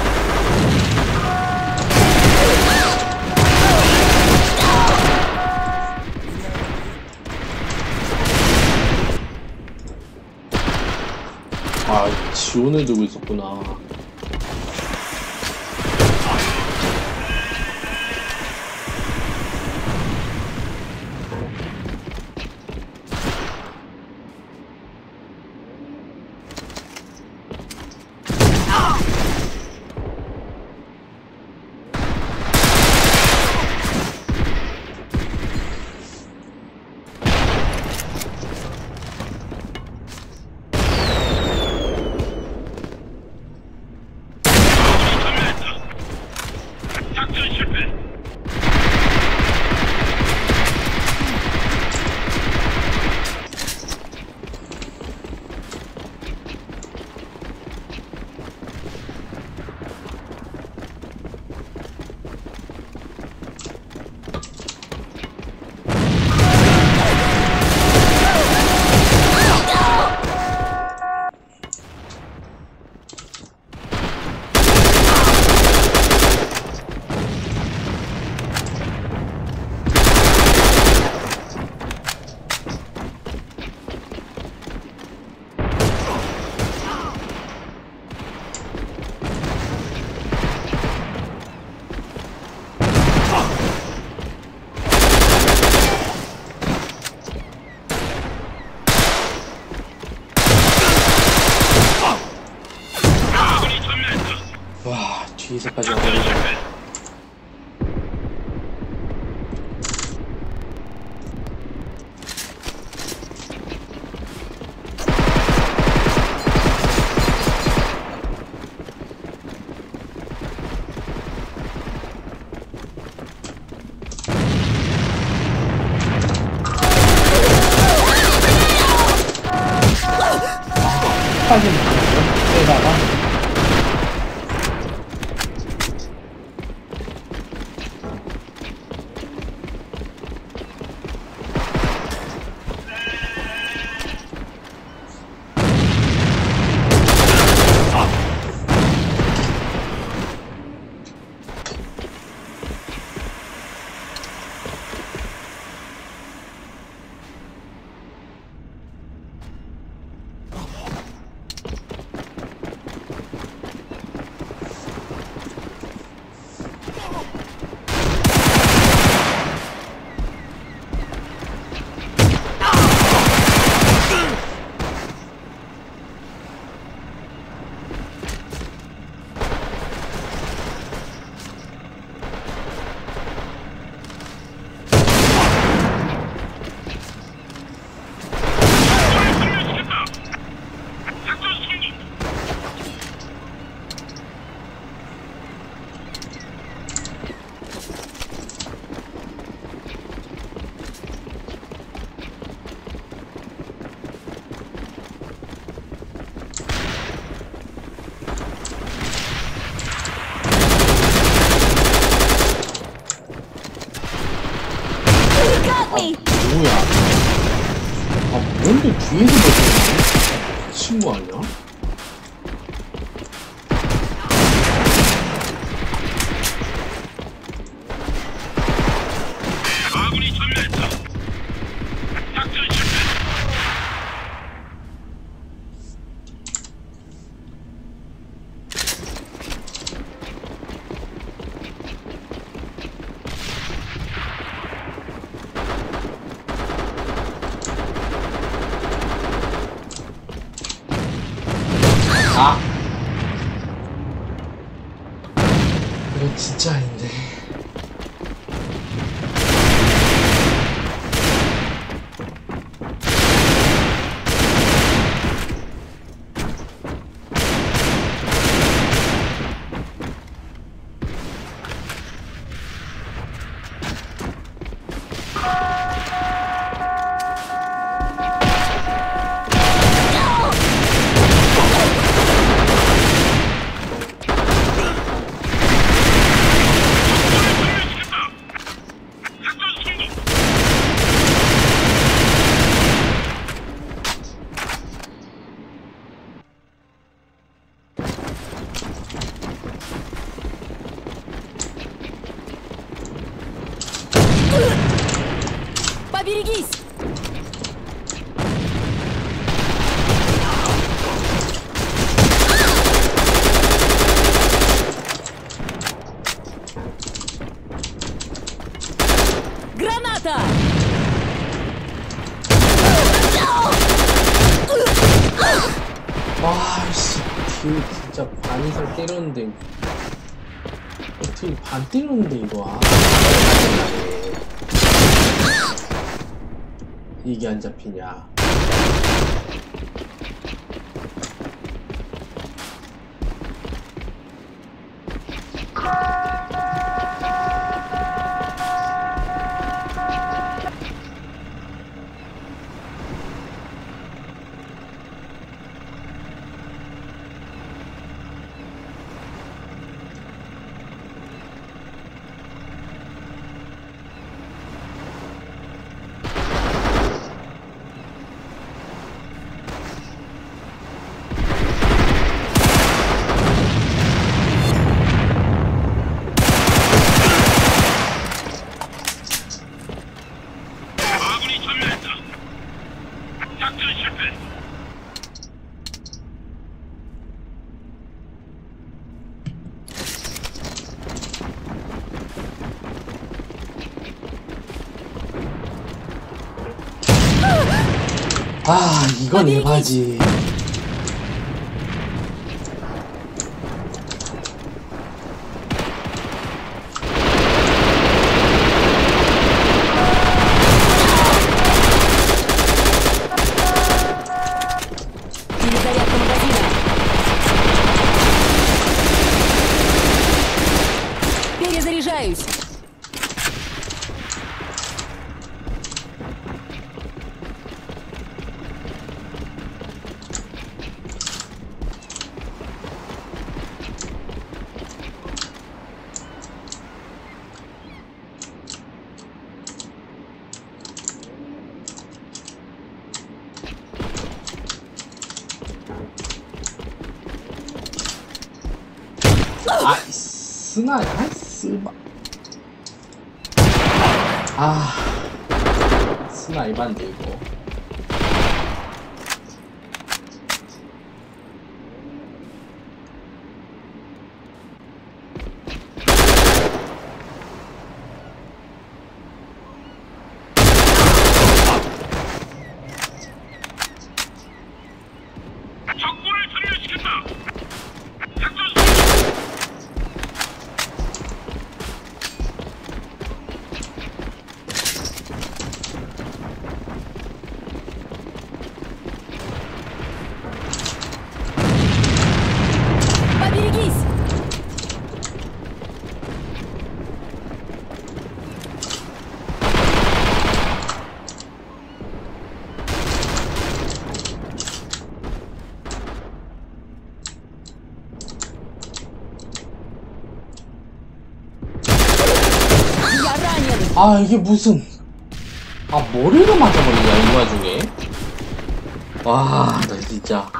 아, 지원을 들고 있었구나. 뒤에서까지 와버리네. 빠지는 거죠? 빼다가. 뭐야? 아, 뭔데 뒤에서 버티는 친구 아니야? 아군이 전멸했다. 작전 실패. 아! 이건 진짜 아닌데. Поберегись! Граната! 와, 씨, 뒤에 진짜 반 이상 때렸는데. 어떻게 반 때렸는데, 이거. 아, 이게 안 잡히냐. 아군이 전멸했다. 작전 실패. 아, 이건 에바지. 아, 스나, 아, 스바. 아, 스나 이반데, 이거. 적군을 전멸시켰다. 작전 Поберегись! Я ранен! 아, 이게 무슨. 아, 머리를 맞아버리냐, 이 와중에. 와, 나 진짜.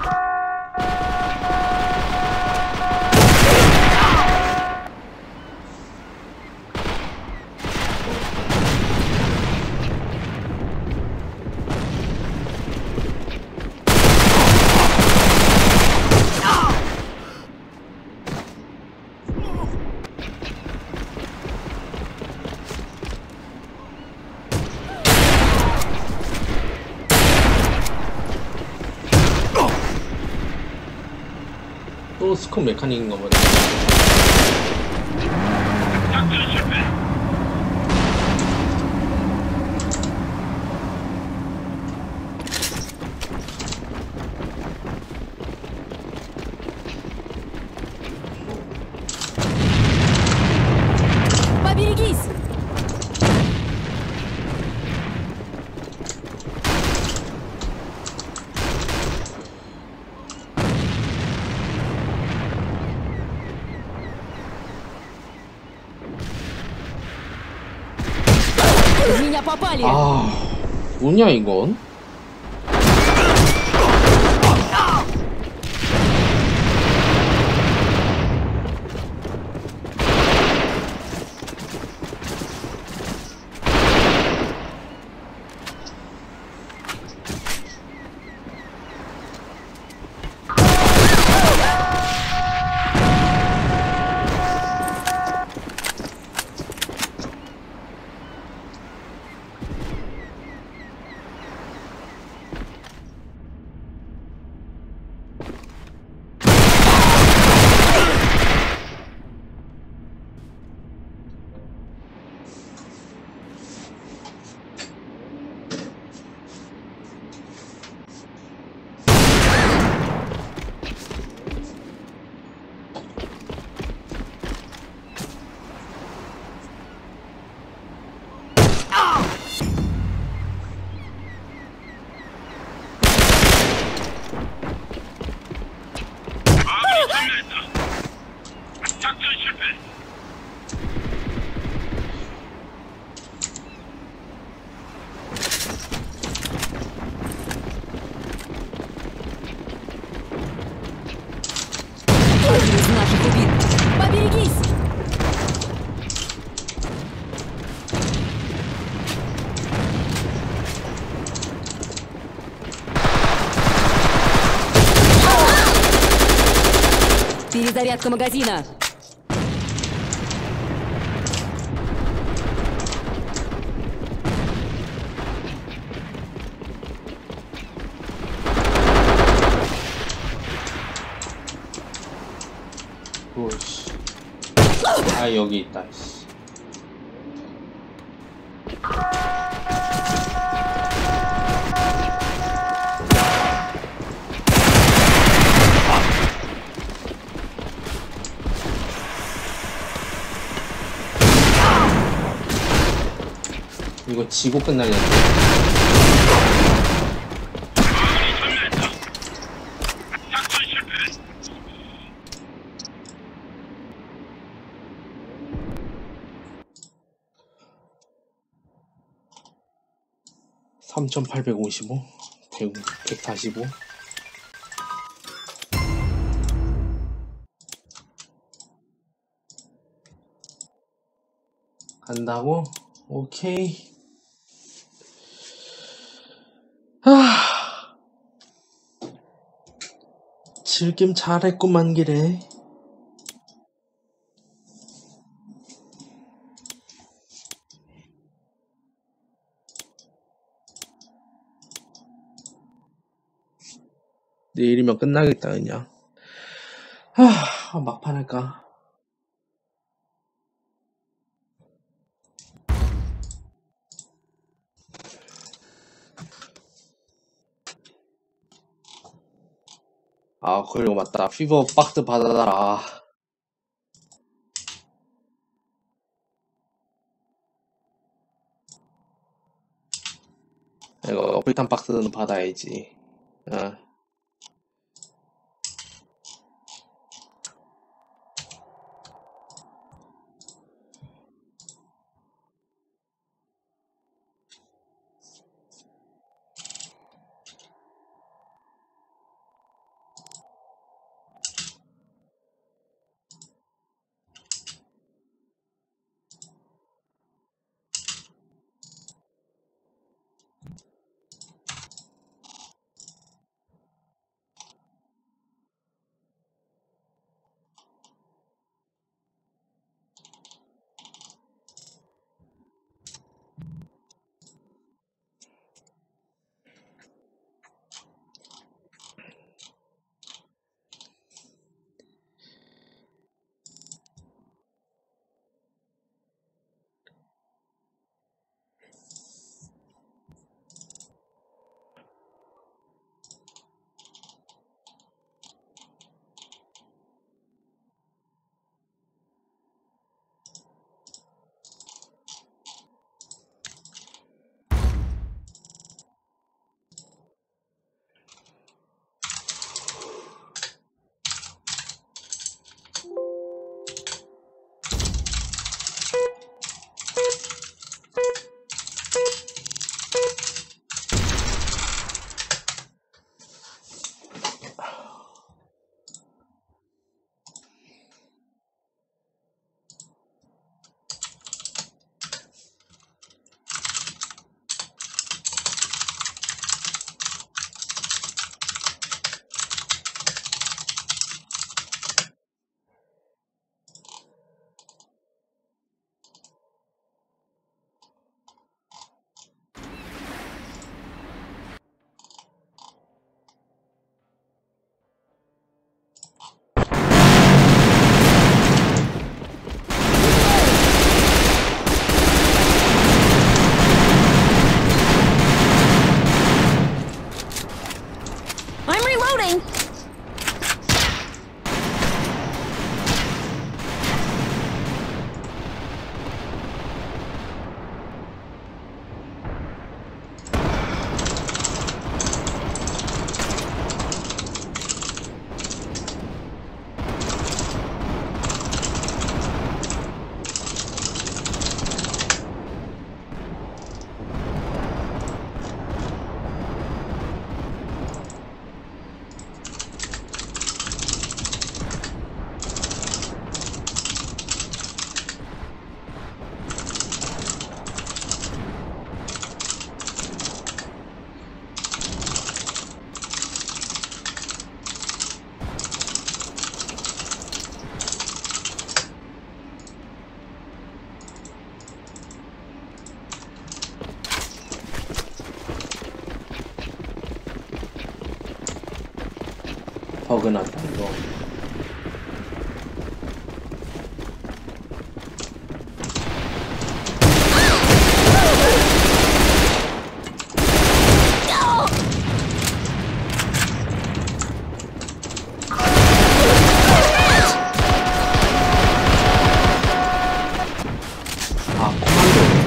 또 스컵 메카닉인가 보네. 작전 실패. Поберегись! В меня попали! 아, 뭐냐, 이건? 아군이 전멸했다. 작전 실패. Один из наших убит! Поберегись! Перезарядка магазина! 오씨. 아, 여기 있다, 씨. 이거 지고 끝나겠네. 아군이 전멸했다. 작전 실패. 삼천팔백오십오, 백사십오. 한다고? 오케이. 아, 즐김 잘했구만 기래. 내일이면 끝나겠다 그냥. 아, 막판 할까? 아, 그리고 맞다. 피버 박스 받아달라. 이거 불탄 박스는 받아야지. 어. I'm reloading! 버그 났다 이거. 아, 코만도.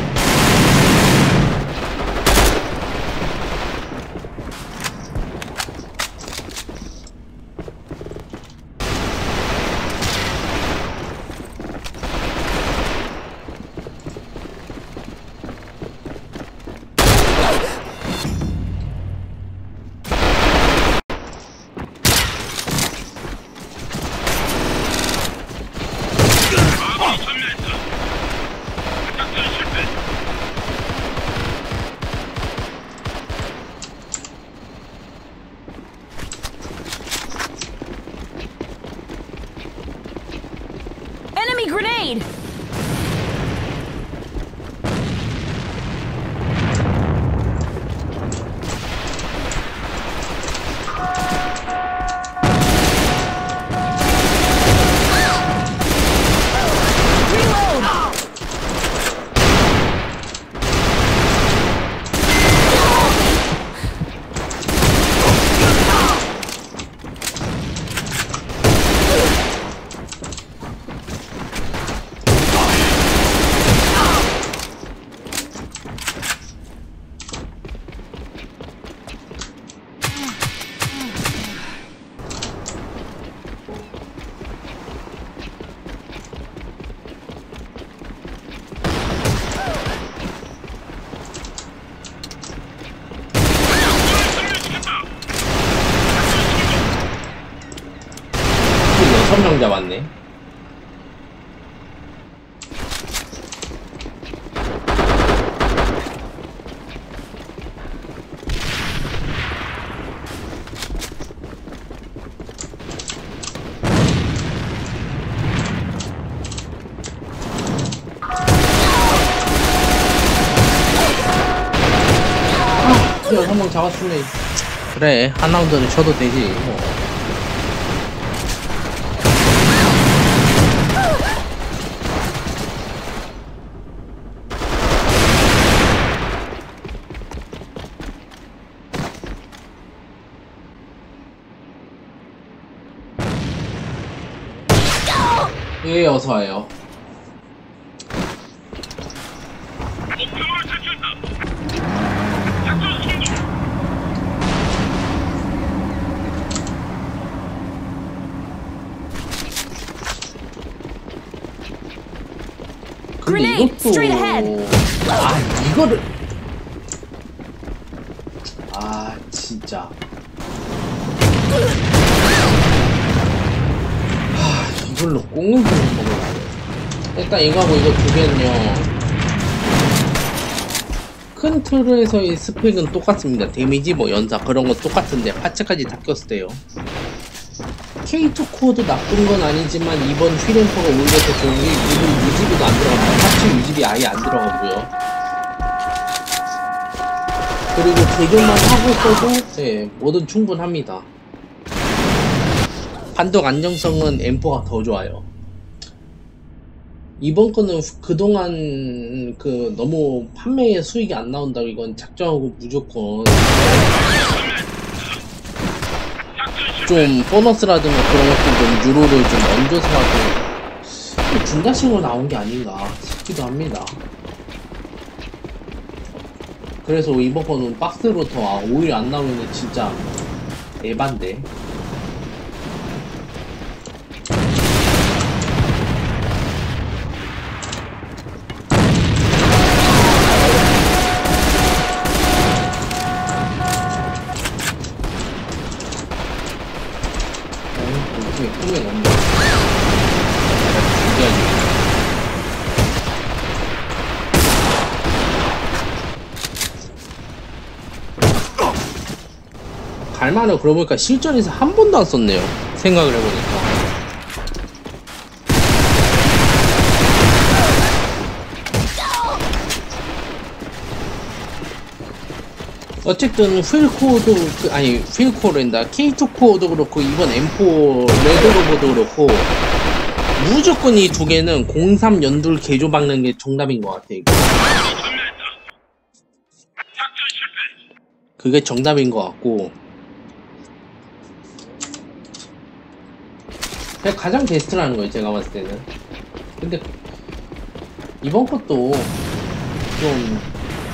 grenade! 여섯 명 잡았네. 아, 여섯 명 잡았으면 그래, 한 라운드는 쳐도 되지 뭐. 예, 어서와요. 목표를 제출한다. 작전 성공. 근데 Grenade! 이것도 Straight ahead! 아 이거를 아 진짜 하 이걸로 꽁을 좀 먹으라. 일단 이거하고 이거 두 개는요 큰 틀에서의 스펙은 똑같습니다. 데미지 뭐 연사 그런 거 똑같은데 파츠까지 다 꼈을 때요. 케이 투 코어도 나쁜 건 아니지만 이번 휘램퍼가 오히려 더 좋은 게 이분 유지비도 안 들어갑니다. 파츠 유지비 아예 안 들어가고요. 그리고 대결만 하고 있어도 예, 뭐든 충분합니다. 반동 안정성은 엠 포가 더 좋아요. 이번 거는 그동안 그 너무 판매에 수익이 안 나온다고 이건 작정하고 무조건 좀 보너스라든가 그런 것들 좀 유로를 좀 얹어서라도 준다식으로 나온 게 아닌가 싶기도 합니다. 그래서 이번 거는 박스로 더 아, 오히려 안 나오면 진짜 에반데. 꿈에 없네. 갈만해. 그러고 보니까 실전에서 한 번도 안 썼네요. 생각을 해보니까. 어쨌든 휠코어도 그, 아니 휠코어랜다 케이 투 코어도 그렇고 이번 엠 포 레드로버도 그렇고 무조건 이 두 개는 공삼 연둘 개조 박는 게 정답인 것 같아. 이거. 그게 정답인 것 같고 그냥 가장 베스트라는 거예요 제가 봤을 때는. 근데 이번 것도 좀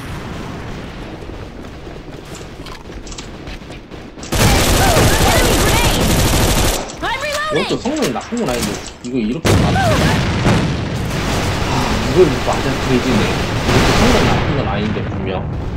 이것도 성능이 나쁜 건 아닌데 이거 이렇게 맞아. 아 이걸 맞아 돼지네. 이것도 성능 나쁜 건 아닌데 분명.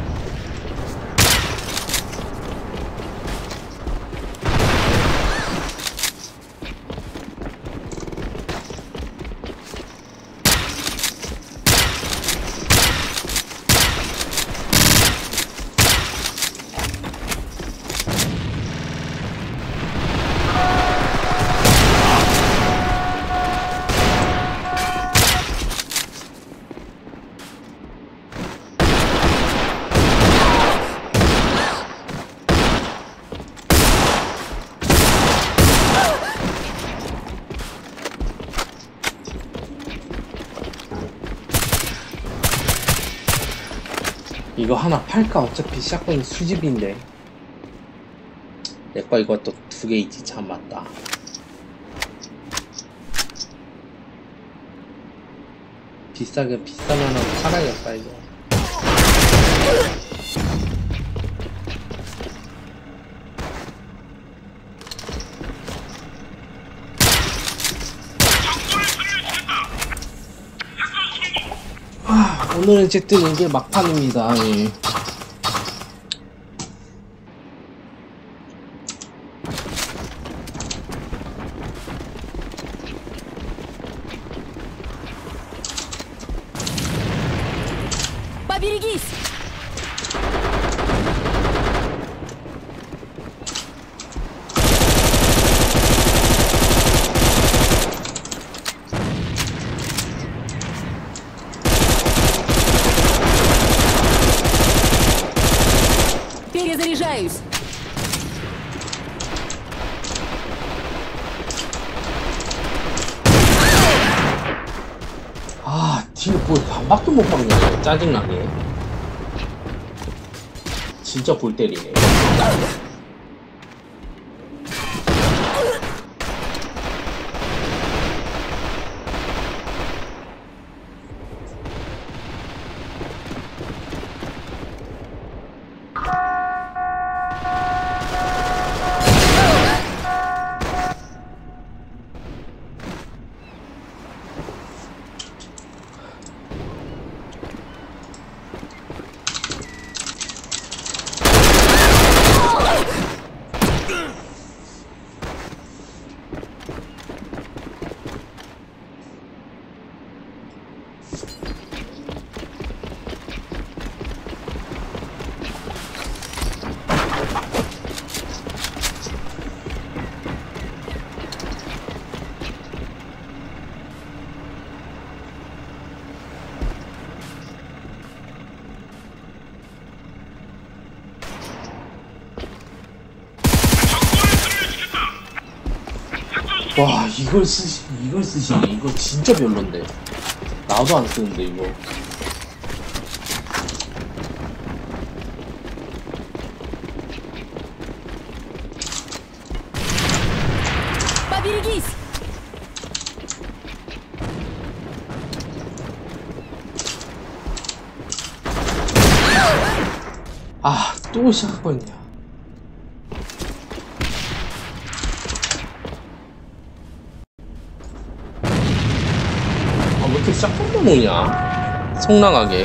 이거 하나 팔까? 어차피 샷건 수집인데. 내거 이것도 두 개 있지. 참 맞다. 비싸게 비싸면 팔아야겠다 이거. 아, 오늘은 어쨌든 이게 막판입니다. 예. Поберегись! Перезаряжаюсь. 아, 뒤에 뭐 반밖에 못 박네. 짜증나게. 진짜 골 때리네. 와, 이걸 쓰시, 이걸 쓰시네. 이거 진짜 별론데. 나도 안 쓰는데, 이거. Поберегись! 아, 또 샷건이야. 왜 이렇게 샷건만 오냐? 성나가게.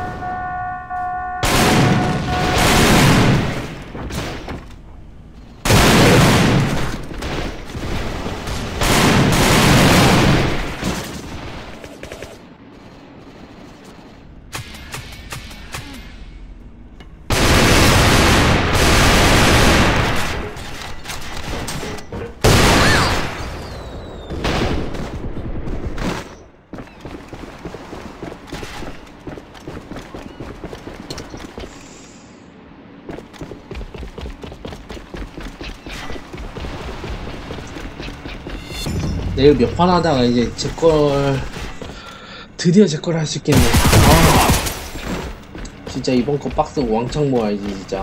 내일 몇 판 하다가 이제 제걸 드디어 제걸 할 수 있겠네. 아, 진짜 이번 거 박스 왕창 모아야지 진짜.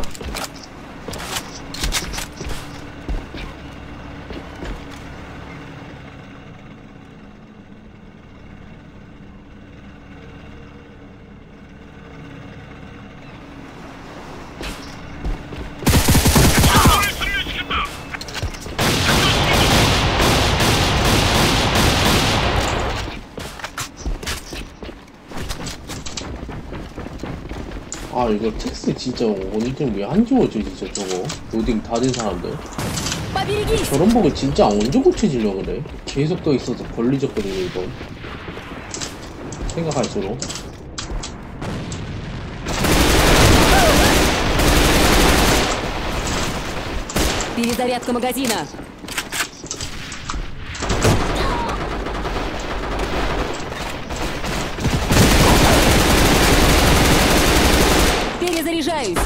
아, 이거 텍스트 진짜 언제 왜 안 지워져 진짜 저거 로딩 다 된 사람들. Поберегись! 저런 버그 진짜 언제 고쳐지려고 그래. 계속 떠 있어서 걸리적거리네 이거. 생각할수록. Перезарядка магазина. Перезаряжаюсь.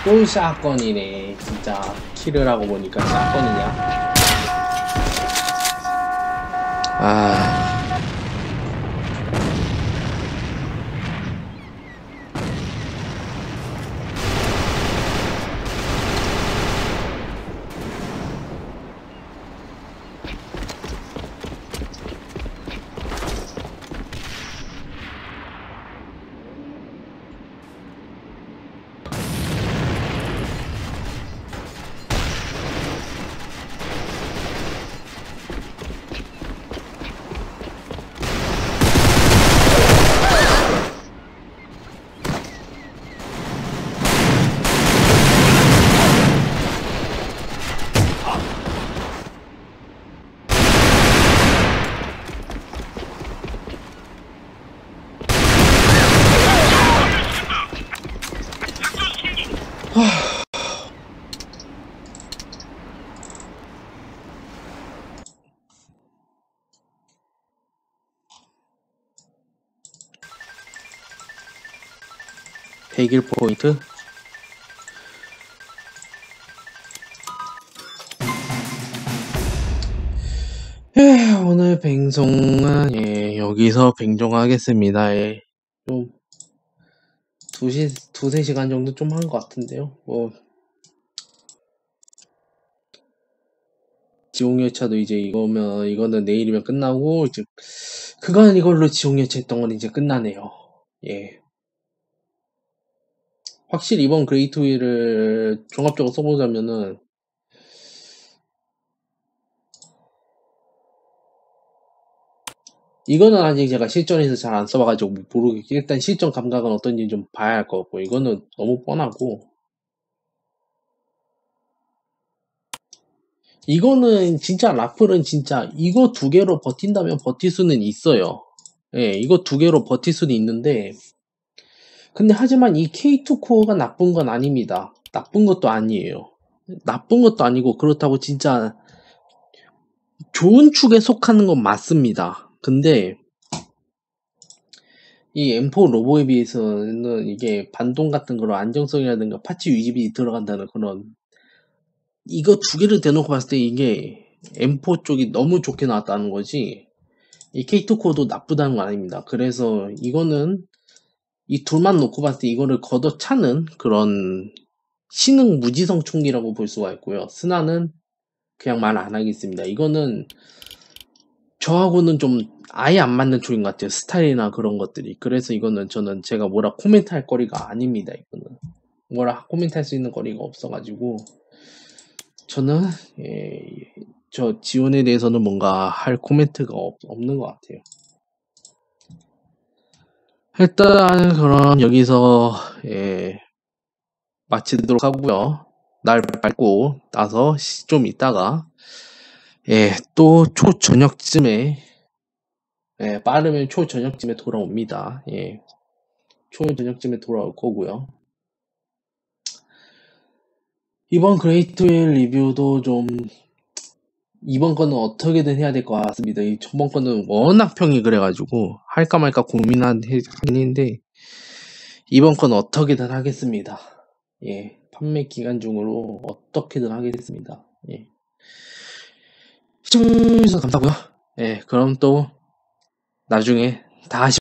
또 샷건이네. 진짜 킬을 하고 보니까 샷건이냐. 아. 백일 포인트. 예, 오늘 방송은 예, 여기서 방송하겠습니다. 예, 좀 두시 두세 시간 정도 좀 한 것 같은데요. 뭐 지옥열차도 이제 이거면 이거는 내일이면 끝나고 이제 그간 이걸로 지옥열차 했던 건 이제 끝나네요. 예. 확실히 이번 그레이트 휠을 종합적으로 써보자면은 이거는 아직 제가 실전에서 잘 안 써봐가지고 모르겠고 일단 실전 감각은 어떤지 좀 봐야 할 것 같고 이거는 너무 뻔하고 이거는 진짜 라플은 진짜 이거 두 개로 버틴다면 버틸 수는 있어요. 예, 이거 두 개로 버틸 수는 있는데 근데 하지만 이 케이 투 코어가 나쁜 건 아닙니다. 나쁜 것도 아니에요. 나쁜 것도 아니고 그렇다고 진짜 좋은 축에 속하는 건 맞습니다. 근데 이 엠 포 로보에 비해서는 이게 반동 같은 거로 안정성이라든가 파츠 유지비 들어간다는 그런 이거 두 개를 대놓고 봤을 때 이게 엠 포 쪽이 너무 좋게 나왔다는 거지 이 케이 투 코어도 나쁘다는 건 아닙니다. 그래서 이거는 이 둘만 놓고 봤을 때 이거를 걷어차는 그런 신흥 무지성 총기라고 볼 수가 있고요. 스나는 그냥 말 안 하겠습니다. 이거는 저하고는 좀 아예 안 맞는 쪽인 것 같아요. 스타일이나 그런 것들이. 그래서 이거는 저는 제가 뭐라 코멘트 할 거리가 아닙니다. 이거는 뭐라 코멘트 할 수 있는 거리가 없어가지고 저는 예, 저 지원에 대해서는 뭔가 할 코멘트가 없, 없는 것 같아요. 일단 그럼 여기서 예, 마치도록 하고요. 날 밟고 나서 좀 있다가 예, 또 초저녁쯤에 예, 빠르면 초저녁쯤에 돌아옵니다. 예, 초저녁쯤에 돌아올 거고요. 이번 그레이트 휠 리뷰도 좀 이번 거는 어떻게든 해야 될 것 같습니다. 이 저번 거는 워낙 평이 그래가지고 할까 말까 고민하긴 했는데 이번 거는 어떻게든 하겠습니다. 예, 판매 기간 중으로 어떻게든 하겠습니다. 예. 시청해주셔서 감사하고요. 예, 그럼 또 나중에 다시